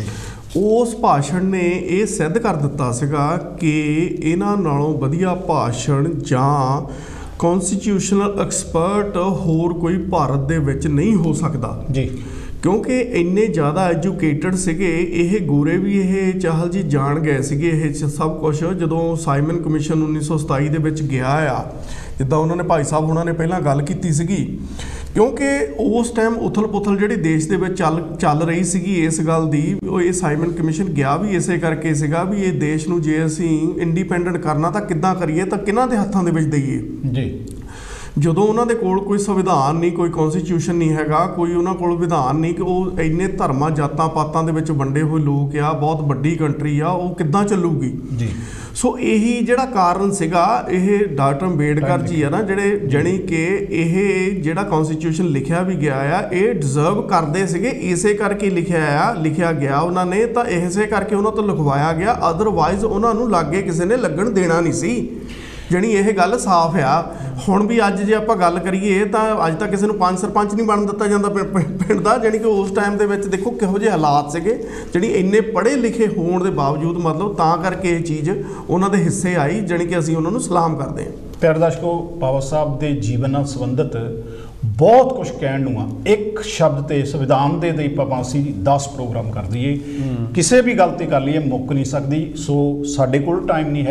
ਉਸ ਭਾਸ਼ਣ ਨੇ ਇਹ ਸਿੱਧ ਕਰ ਦਿੱਤਾ ਸੀਗਾ ਕਿ ਇਹਨਾਂ ਨਾਲੋਂ ਵਧੀਆ ਭਾਸ਼ਣ ਜਾਂ ਕੌਨਸਟੀਟਿਊਸ਼ਨਲ ਐਕਸਪਰਟ ਹੋਰ ਕੋਈ ਭਾਰਤ ਦੇ ਵਿੱਚ ਨਹੀਂ ਹੋ ਸਕਦਾ ਜੀ, ਕਿਉਂਕਿ ਇੰਨੇ ਜ਼ਿਆਦਾ ਐਜੂਕੇਟਡ ਸੀਗੇ ਇਹ ਗੋਰੇ ਵੀ। ਇਹ ਚਾਹਲ ਜੀ ਜਾਣ ਗਏ ਸੀਗੇ ਇਹ ਸਭ ਕੁਝ ਜਦੋਂ ਸਾਈਮਨ ਕਮਿਸ਼ਨ ਉੱਨੀ ਸੌ ਸਤਾਈ ਦੇ ਵਿੱਚ ਗਿਆ ਆ, ਜਿੱਦਾਂ ਉਹਨਾਂ ਨੇ ਭਾਈ ਸਾਹਿਬ ਉਹਨਾਂ ਨੇ ਪਹਿਲਾਂ ਗੱਲ ਕੀਤੀ ਸੀਗੀ, ਕਿਉਂਕਿ ਉਸ ਟਾਈਮ ਉਥਲ ਪੁਥਲ ਜਿਹੜੀ ਦੇਸ਼ ਦੇ ਵਿੱਚ ਚੱਲ ਚੱਲ ਰਹੀ ਸੀਗੀ ਇਸ ਗੱਲ ਦੀ। ਉਹ ਇਹ ਸਾਈਮਨ ਕਮਿਸ਼ਨ ਗਿਆ ਵੀ ਇਸੇ ਕਰਕੇ ਸੀਗਾ ਵੀ ਇਹ ਦੇਸ਼ ਨੂੰ ਜੇ ਅਸੀਂ ਇੰਡੀਪੈਂਡੈਂਟ ਕਰਨਾ ਤਾਂ ਕਿੱਦਾਂ ਕਰੀਏ, ਤਾਂ ਕਿਹਨਾਂ ਦੇ ਹੱਥਾਂ ਦੇ ਵਿੱਚ ਦਈਏ ਜੀ। ਜਦੋਂ ਉਹਨਾਂ ਦੇ ਕੋਲ ਕੋਈ ਸੰਵਿਧਾਨ ਨਹੀਂ, ਕੋਈ ਕੌਨਸਟੀਟਿਊਸ਼ਨ ਨਹੀਂ ਹੈਗਾ, ਕੋਈ ਉਹਨਾਂ ਕੋਲ ਵਿਧਾਨ ਨਹੀਂ ਕਿ ਉਹ ਇੰਨੇ ਧਰਮਾਂ ਜਾਤਾਂ ਪਾਤਾਂ ਦੇ ਵਿੱਚ ਵੰਡੇ ਹੋਏ ਲੋਕ ਆ, ਬਹੁਤ ਵੱਡੀ ਕੰਟਰੀ ਆ, ਉਹ ਕਿੱਦਾਂ ਚੱਲੂਗੀ ਜੀ। ਸੋ ਇਹੀ ਜਿਹੜਾ ਕਾਰਨ ਸੀਗਾ, ਇਹ ਡਾਕਟਰ ਅੰਬੇਡਕਰ ਜੀ ਆ ਨਾ ਜਿਹੜੇ ਜਾਣੀ ਕਿ ਇਹ ਜਿਹੜਾ ਕੌਨਸਟੀਟਿਊਸ਼ਨ ਲਿਖਿਆ ਵੀ ਗਿਆ ਆ ਇਹ ਡਿਜ਼ਰਵ ਕਰਦੇ ਸੀਗੇ, ਇਸੇ ਕਰਕੇ ਲਿਖਿਆ ਆ ਲਿਖਿਆ ਗਿਆ ਉਹਨਾਂ ਨੇ, ਤਾਂ ਇਸੇ ਕਰਕੇ ਉਹਨਾਂ ਤੋਂ ਲਿਖਵਾਇਆ ਗਿਆ। ਅਦਰਵਾਈਜ਼ ਉਹਨਾਂ ਨੂੰ ਲਾਗੇ ਕਿਸੇ ਨੇ ਲੱਗਣ ਦੇਣਾ ਨਹੀਂ ਸੀ, ਜਾਣੀ ਇਹ ਗੱਲ ਸਾਫ਼ ਆ। ਹੁਣ ਵੀ ਅੱਜ ਜੇ ਆਪਾਂ ਗੱਲ ਕਰੀਏ ਤਾਂ ਅੱਜ ਤੱਕ ਕਿਸੇ ਨੂੰ ਪੰਜ ਸਰਪੰਚ ਨਹੀਂ ਬਣ ਦਿੱਤਾ ਜਾਂਦਾ ਪਿੰਡ ਦਾ, ਜਾਣੀ ਕਿ ਉਸ ਟਾਈਮ ਦੇ ਵਿੱਚ ਦੇਖੋ ਕਿਹੋ ਜਿਹੇ ਹਾਲਾਤ ਸੀਗੇ, ਜਿਹੜੀ ਇੰਨੇ ਪੜ੍ਹੇ ਲਿਖੇ ਹੋਣ ਦੇ ਬਾਵਜੂਦ ਮਤਲਬ ਤਾਂ ਕਰਕੇ ਇਹ ਚੀਜ਼ ਉਹਨਾਂ ਦੇ ਹਿੱਸੇ ਆਈ, ਜਾਣੀ ਕਿ ਅਸੀਂ ਉਹਨਾਂ ਨੂੰ ਸਲਾਮ ਕਰਦੇ ਹਾਂ। ਪਿਆਰੇ ਦਰਸ਼ਕੋ, ਬਾਬਾ ਸਾਹਿਬ ਦੇ ਜੀਵਨ ਨਾਲ ਸੰਬੰਧਿਤ ਬਹੁਤ ਕੁਝ ਕਹਿਣ ਨੂੰ ਆ। ਇੱਕ ਸ਼ਬਦ ਤੇ ਸੰਵਿਧਾਨ ਦੇ ਦੇ ਆਪਾਂ ਅਸੀਂ ਦਸ ਪ੍ਰੋਗਰਾਮ ਕਰ ਦਈਏ, ਕਿਸੇ ਵੀ ਗੱਲ ਤੇ ਕਰ ਲਈਏ ਮੁੱਕ ਨਹੀਂ ਸਕਦੀ। ਸੋ ਸਾਡੇ ਕੋਲ ਟਾਈਮ ਨਹੀਂ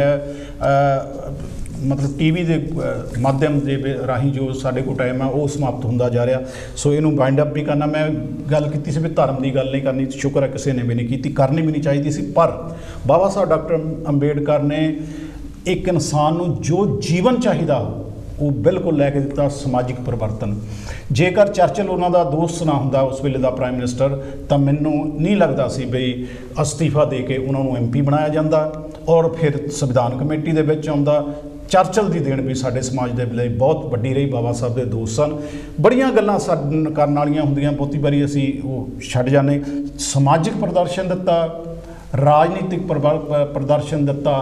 ਹੈ, ਮਤਲਬ ਟੀ ਵੀ ਦੇ ਮਾਧਿਅਮ ਦੇ ਰਾਹੀਂ ਜੋ ਸਾਡੇ ਕੋਲ ਟਾਈਮ ਆ ਉਹ ਸਮਾਪਤ ਹੁੰਦਾ ਜਾ ਰਿਹਾ। ਸੋ ਇਹਨੂੰ ਵਾਈਂਡ ਅਪ ਵੀ ਕਰਨਾ। ਮੈਂ ਗੱਲ ਕੀਤੀ ਸੀ ਵੀ ਧਰਮ ਦੀ ਗੱਲ ਨਹੀਂ ਕਰਨੀ, ਸ਼ੁਕਰ ਹੈ ਕਿਸੇ ਨੇ ਵੀ ਨਹੀਂ ਕੀਤੀ, ਕਰਨੀ ਵੀ ਨਹੀਂ ਚਾਹੀਦੀ ਸੀ। ਪਰ ਬਾਬਾ ਸਾਹਿਬ ਡਾਕਟਰ ਅੰਬੇਡਕਰ ਨੇ ਇੱਕ ਇਨਸਾਨ ਨੂੰ ਜੋ ਜੀਵਨ ਚਾਹੀਦਾ ਉਹ ਬਿਲਕੁਲ ਲੈ ਕੇ ਦਿੱਤਾ, ਸਮਾਜਿਕ ਪਰਿਵਰਤਨ। ਜੇਕਰ ਚਰਚਲ ਉਹਨਾਂ ਦਾ ਦੋਸਤ ਨਾ ਹੁੰਦਾ ਉਸ ਵੇਲੇ ਦਾ ਪ੍ਰਾਈਮ ਮਿਨਿਸਟਰ, ਤਾਂ ਮੈਨੂੰ ਨਹੀਂ ਲੱਗਦਾ ਸੀ ਬਈ ਅਸਤੀਫਾ ਦੇ ਕੇ ਉਹਨਾਂ ਨੂੰ ਐਮ ਪੀ ਬਣਾਇਆ ਜਾਂਦਾ ਔਰ ਫਿਰ ਸੰਵਿਧਾਨ ਕਮੇਟੀ ਦੇ ਵਿੱਚ ਆਉਂਦਾ। ਚਰਚਲ ਦੀ ਦੇਣ ਵੀ ਸਾਡੇ ਸਮਾਜ ਦੇ ਲਈ ਬਹੁਤ ਵੱਡੀ ਰਹੀ। ਬਾਬਾ ਸਾਹਿਬ ਦੇ ਦੋਸਤ ਸਨ। ਬੜੀਆਂ ਗੱਲਾਂ ਸਾਡੇ ਕਰਨ ਵਾਲੀਆਂ ਹੁੰਦੀਆਂ, ਬਹੁਤੀ ਵਾਰੀ ਅਸੀਂ ਉਹ ਛੱਡ ਜਾਂਦੇ। ਸਮਾਜਿਕ ਪ੍ਰਦਰਸ਼ਨ ਦਿੱਤਾ, ਰਾਜਨੀਤਿਕ ਪ੍ਰਦਰਸ਼ਨ ਦਿੱਤਾ,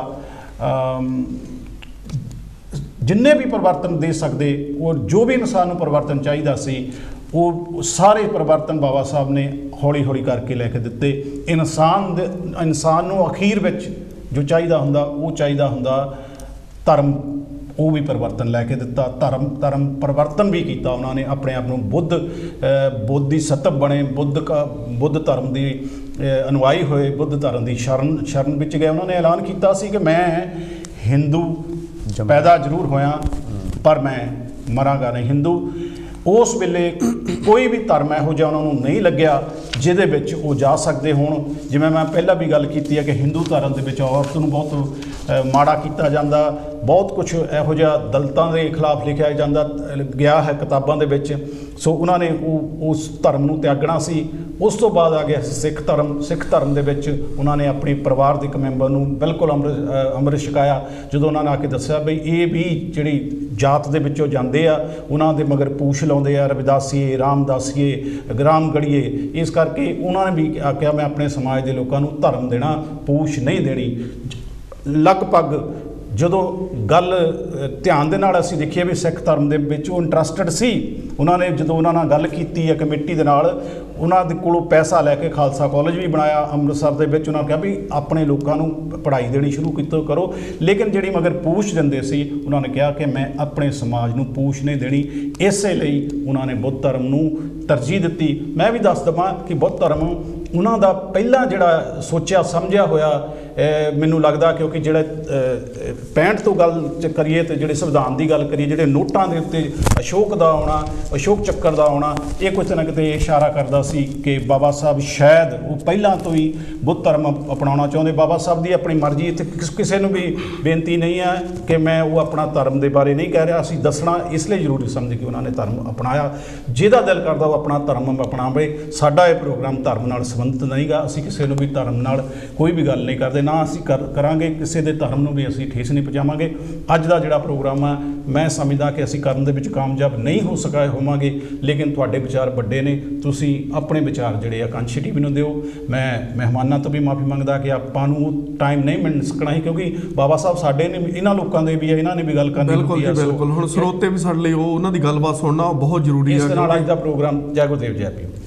ਜਿੰਨੇ ਵੀ ਪਰਿਵਰਤਨ ਦੇ ਸਕਦੇ ਉਹ ਜੋ ਵੀ ਇਨਸਾਨ ਨੂੰ ਪਰਿਵਰਤਨ ਚਾਹੀਦਾ ਸੀ ਉਹ ਸਾਰੇ ਪਰਿਵਰਤਨ ਬਾਬਾ ਸਾਹਿਬ ਨੇ ਹੌਲੀ ਹੌਲੀ ਕਰਕੇ ਲੈ ਕੇ ਦਿੱਤੇ। ਇਨਸਾਨ ਦੇ ਇਨਸਾਨ ਨੂੰ ਅਖੀਰ ਵਿੱਚ ਜੋ ਚਾਹੀਦਾ ਹੁੰਦਾ ਉਹ ਚਾਹੀਦਾ ਹੁੰਦਾ ਧਰਮ ਉਹ ਵੀ ਪਰਿਵਰਤਨ ਲੈ ਕੇ ਦਿੱਤਾ, ਧਰਮ ਧਰਮ ਪਰਿਵਰਤਨ ਵੀ ਕੀਤਾ ਉਹਨਾਂ ਨੇ, ਆਪਣੇ ਆਪ ਨੂੰ ਬੁੱਧ ਬੁੱਧ ਦੀ ਸਤਬ ਬਣੇ, ਬੁੱਧ ਕਾ ਬੁੱਧ ਧਰਮ ਦੀ ਅਨੁਆਈ ਹੋਏ, ਬੁੱਧ ਧਰਮ ਦੀ ਸ਼ਰਨ ਸ਼ਰਨ ਵਿੱਚ ਗਏ। ਉਹਨਾਂ ਨੇ ਐਲਾਨ ਕੀਤਾ ਸੀ ਕਿ ਮੈਂ ਹਿੰਦੂ ਪੈਦਾ ਜ਼ਰੂਰ ਹੋਇਆ ਪਰ ਮੈਂ ਮਰਾਂਗਾ ਨਹੀਂ ਹਿੰਦੂ। ਉਸ ਵੇਲੇ ਕੋਈ ਵੀ ਧਰਮ ਇਹੋ ਜਿਹਾ ਉਹਨਾਂ ਨੂੰ ਨਹੀਂ ਲੱਗਿਆ ਜਿਹਦੇ ਵਿੱਚ ਉਹ ਜਾ ਸਕਦੇ ਹੋਣ। ਜਿਵੇਂ ਮੈਂ ਪਹਿਲਾਂ ਵੀ ਗੱਲ ਕੀਤੀ ਹੈ ਕਿ ਹਿੰਦੂ ਧਰਮ ਦੇ ਵਿੱਚ ਔਰਤ ਨੂੰ ਬਹੁਤ ਮਾੜਾ ਕੀਤਾ ਜਾਂਦਾ, ਬਹੁਤ ਕੁਝ ਇਹੋ ਜਿਹਾ ਦਲਿਤਾਂ ਦੇ ਖਿਲਾਫ ਲਿਖਿਆ ਜਾਂਦਾ ਗਿਆ ਹੈ ਕਿਤਾਬਾਂ ਦੇ ਵਿੱਚ। ਸੋ ਉਹਨਾਂ ਨੇ ਉਹ ਉਸ ਧਰਮ ਨੂੰ ਤਿਆਗਣਾ ਸੀ। ਉਸ ਤੋਂ ਬਾਅਦ ਆ ਗਿਆ ਸਿੱਖ ਧਰਮ। ਸਿੱਖ ਧਰਮ ਦੇ ਵਿੱਚ ਉਹਨਾਂ ਨੇ ਆਪਣੀ ਪਰਿਵਾਰ ਦੇ ਇੱਕ ਮੈਂਬਰ ਨੂੰ ਬਿਲਕੁਲ ਅੰਮ੍ਰਿਤ ਅੰਮ੍ਰਿਤ ਛਕਾਇਆ। ਜਦੋਂ ਉਹਨਾਂ ਨੇ ਆ ਕੇ ਦੱਸਿਆ ਬਈ ਇਹ ਵੀ ਜਿਹੜੀ ਜਾਤ ਦੇ ਵਿੱਚੋਂ ਜਾਂਦੇ ਆ, ਉਹਨਾਂ ਦੇ ਮਗਰ ਪੂਛ ਲਾਉਂਦੇ ਆ, ਰਵਿਦਾਸੀਏ, ਰਾਮਦਾਸੀਏ, ਗ੍ਰਾਮਗੜੀਏ। ਇਸ ਕਰਕੇ ਉਹਨਾਂ ਨੇ ਵੀ ਆਖਿਆ ਮੈਂ ਆਪਣੇ ਸਮਾਜ ਦੇ ਲੋਕਾਂ ਨੂੰ ਧਰਮ ਦੇਣਾ, ਪੂਛ ਨਹੀਂ ਦੇਣੀ। ਲਗਭਗ ਜਦੋਂ ਗੱਲ ਧਿਆਨ ਦੇ ਨਾਲ ਅਸੀਂ ਦੇਖੀਏ ਵੀ ਸਿੱਖ ਧਰਮ ਦੇ ਵਿੱਚ ਉਹ ਇੰਟਰਸਟਡ ਸੀ। ਉਹਨਾਂ ਨੇ ਜਦੋਂ ਉਹਨਾਂ ਨਾਲ ਗੱਲ ਕੀਤੀ ਹੈ ਕਮੇਟੀ ਦੇ ਨਾਲ, ਉਹਨਾਂ ਦੇ ਕੋਲੋਂ ਪੈਸਾ ਲੈ ਕੇ ਖਾਲਸਾ ਕਾਲਜ ਵੀ ਬਣਾਇਆ ਅੰਮ੍ਰਿਤਸਰ ਦੇ ਵਿੱਚ। ਉਹਨਾਂ ਕਿਹਾ ਵੀ ਆਪਣੇ ਲੋਕਾਂ ਨੂੰ ਪੜ੍ਹਾਈ ਦੇਣੀ ਸ਼ੁਰੂ ਕੀਤੀ ਕਰੋ। ਲੇਕਿਨ ਜਿਹੜੀ ਮਗਰ ਪੂਛ ਦਿੰਦੇ ਸੀ, ਉਹਨਾਂ ਨੇ ਕਿਹਾ ਕਿ ਮੈਂ ਆਪਣੇ ਸਮਾਜ ਨੂੰ ਪੂਛ ਨਹੀਂ ਦੇਣੀ। ਇਸੇ ਲਈ ਉਹਨਾਂ ਨੇ ਬੁੱਧ ਧਰਮ ਨੂੰ ਤਰਜੀਹ ਦਿੱਤੀ। ਮੈਂ ਵੀ ਦੱਸ ਦੇਵਾਂ ਕਿ ਬੁੱਧ ਧਰਮ ਉਹਨਾਂ ਦਾ ਪਹਿਲਾਂ ਜਿਹੜਾ ਸੋਚਿਆ ਸਮਝਿਆ ਹੋਇਆ ਮੈਨੂੰ ਲੱਗਦਾ, ਕਿਉਂਕਿ ਜਿਹੜਾ ਪੈਂਹਠ ਤੋਂ ਗੱਲ ਚ ਕਰੀਏ ਅਤੇ ਜਿਹੜੇ ਸੰਵਿਧਾਨ ਦੀ ਗੱਲ ਕਰੀਏ, ਜਿਹੜੇ ਨੋਟਾਂ ਦੇ ਉੱਤੇ ਅਸ਼ੋਕ ਦਾ ਆਉਣਾ, ਅਸ਼ੋਕ ਚੱਕਰ ਦਾ ਆਉਣਾ, ਇਹ ਕਿਤੇ ਨਾ ਕਿਤੇ ਇਸ਼ਾਰਾ ਕਰਦਾ ਸੀ ਕਿ ਬਾਬਾ ਸਾਹਿਬ ਸ਼ਾਇਦ ਉਹ ਪਹਿਲਾਂ ਤੋਂ ਹੀ ਬੁੱਧ ਧਰਮ ਅਪਣਾਉਣਾ ਚਾਹੁੰਦੇ। ਬਾਬਾ ਸਾਹਿਬ ਦੀ ਆਪਣੀ ਮਰਜ਼ੀ, ਇੱਥੇ ਕਿਸੇ ਨੂੰ ਵੀ ਬੇਨਤੀ ਨਹੀਂ ਹੈ ਕਿ ਮੈਂ ਉਹ ਆਪਣਾ ਧਰਮ ਦੇ ਬਾਰੇ ਨਹੀਂ ਕਹਿ ਰਿਹਾ। ਅਸੀਂ ਦੱਸਣਾ ਇਸ ਲਈ ਜ਼ਰੂਰੀ ਸਮਝ ਕੇ ਉਹਨਾਂ ਨੇ ਧਰਮ ਅਪਣਾਇਆ। ਜਿਹਦਾ ਦਿਲ ਕਰਦਾ ਉਹ ਆਪਣਾ ਧਰਮ ਅਪਣਾਵੇ। ਸਾਡਾ ਇਹ ਪ੍ਰੋਗਰਾਮ ਧਰਮ ਨਾਲ ਸੰਬੰਧਿਤ ਨਹੀਂਗਾ। ਅਸੀਂ ਕਿਸੇ ਨੂੰ ਵੀ ਧਰਮ ਨਾਲ ਕੋਈ ਵੀ ਗੱਲ ਨਹੀਂ ਕਰਦੇ, ਨਾ ਅਸੀਂ ਕਰ ਕਰਾਂਗੇ। ਕਿਸੇ ਦੇ ਧਰਮ ਨੂੰ ਵੀ ਅਸੀਂ ਠੇਸ ਨਹੀਂ ਪਹੁੰਚਾਵਾਂਗੇ। ਅੱਜ ਦਾ ਜਿਹੜਾ ਪ੍ਰੋਗਰਾਮ ਆ, ਮੈਂ ਸਮਝਦਾ ਕਿ ਅਸੀਂ ਕਰਨ ਦੇ ਵਿੱਚ ਕਾਮਯਾਬ ਨਹੀਂ ਹੋ ਸਕਾਏ ਹੋਵਾਂਗੇ, ਲੇਕਿਨ ਤੁਹਾਡੇ ਵਿਚਾਰ ਵੱਡੇ ਨੇ। ਤੁਸੀਂ ਆਪਣੇ ਵਿਚਾਰ ਜਿਹੜੇ ਆ ਕਾਂਸ਼ੀ ਟੀਵੀ ਨੂੰ ਦਿਓ। ਮੈਂ ਮਹਿਮਾਨਾਂ ਤੋਂ ਵੀ ਮਾਫੀ ਮੰਗਦਾ ਕਿ ਆਪਾਂ ਨੂੰ ਟਾਈਮ ਨਹੀਂ ਮਿਲ ਸਕਣਾ ਸੀ, ਕਿਉਂਕਿ ਬਾਬਾ ਸਾਹਿਬ ਸਾਡੇ ਨੇ, ਇਹਨਾਂ ਲੋਕਾਂ ਦੇ ਵੀ ਆ, ਇਹਨਾਂ ਨੇ ਵੀ ਗੱਲ ਕਰਨੀ ਹੁੰਦੀ ਆ। ਬਿਲਕੁਲ, ਹੁਣ ਸਰੋਤੇ ਵੀ ਸਾਡੇ ਲਈ ਉਹ ਉਹਨਾਂ ਦੀ ਗੱਲਬਾਤ ਸੁਣਨਾ ਬਹੁਤ ਜ਼ਰੂਰੀ ਹੈ। ਇਸ ਨਾਲ ਅੱਜ ਦਾ ਪ੍ਰੋਗਰਾਮ ਜੈ ਗੁਰਦੇਵ ਜੈ ਪੀਰ।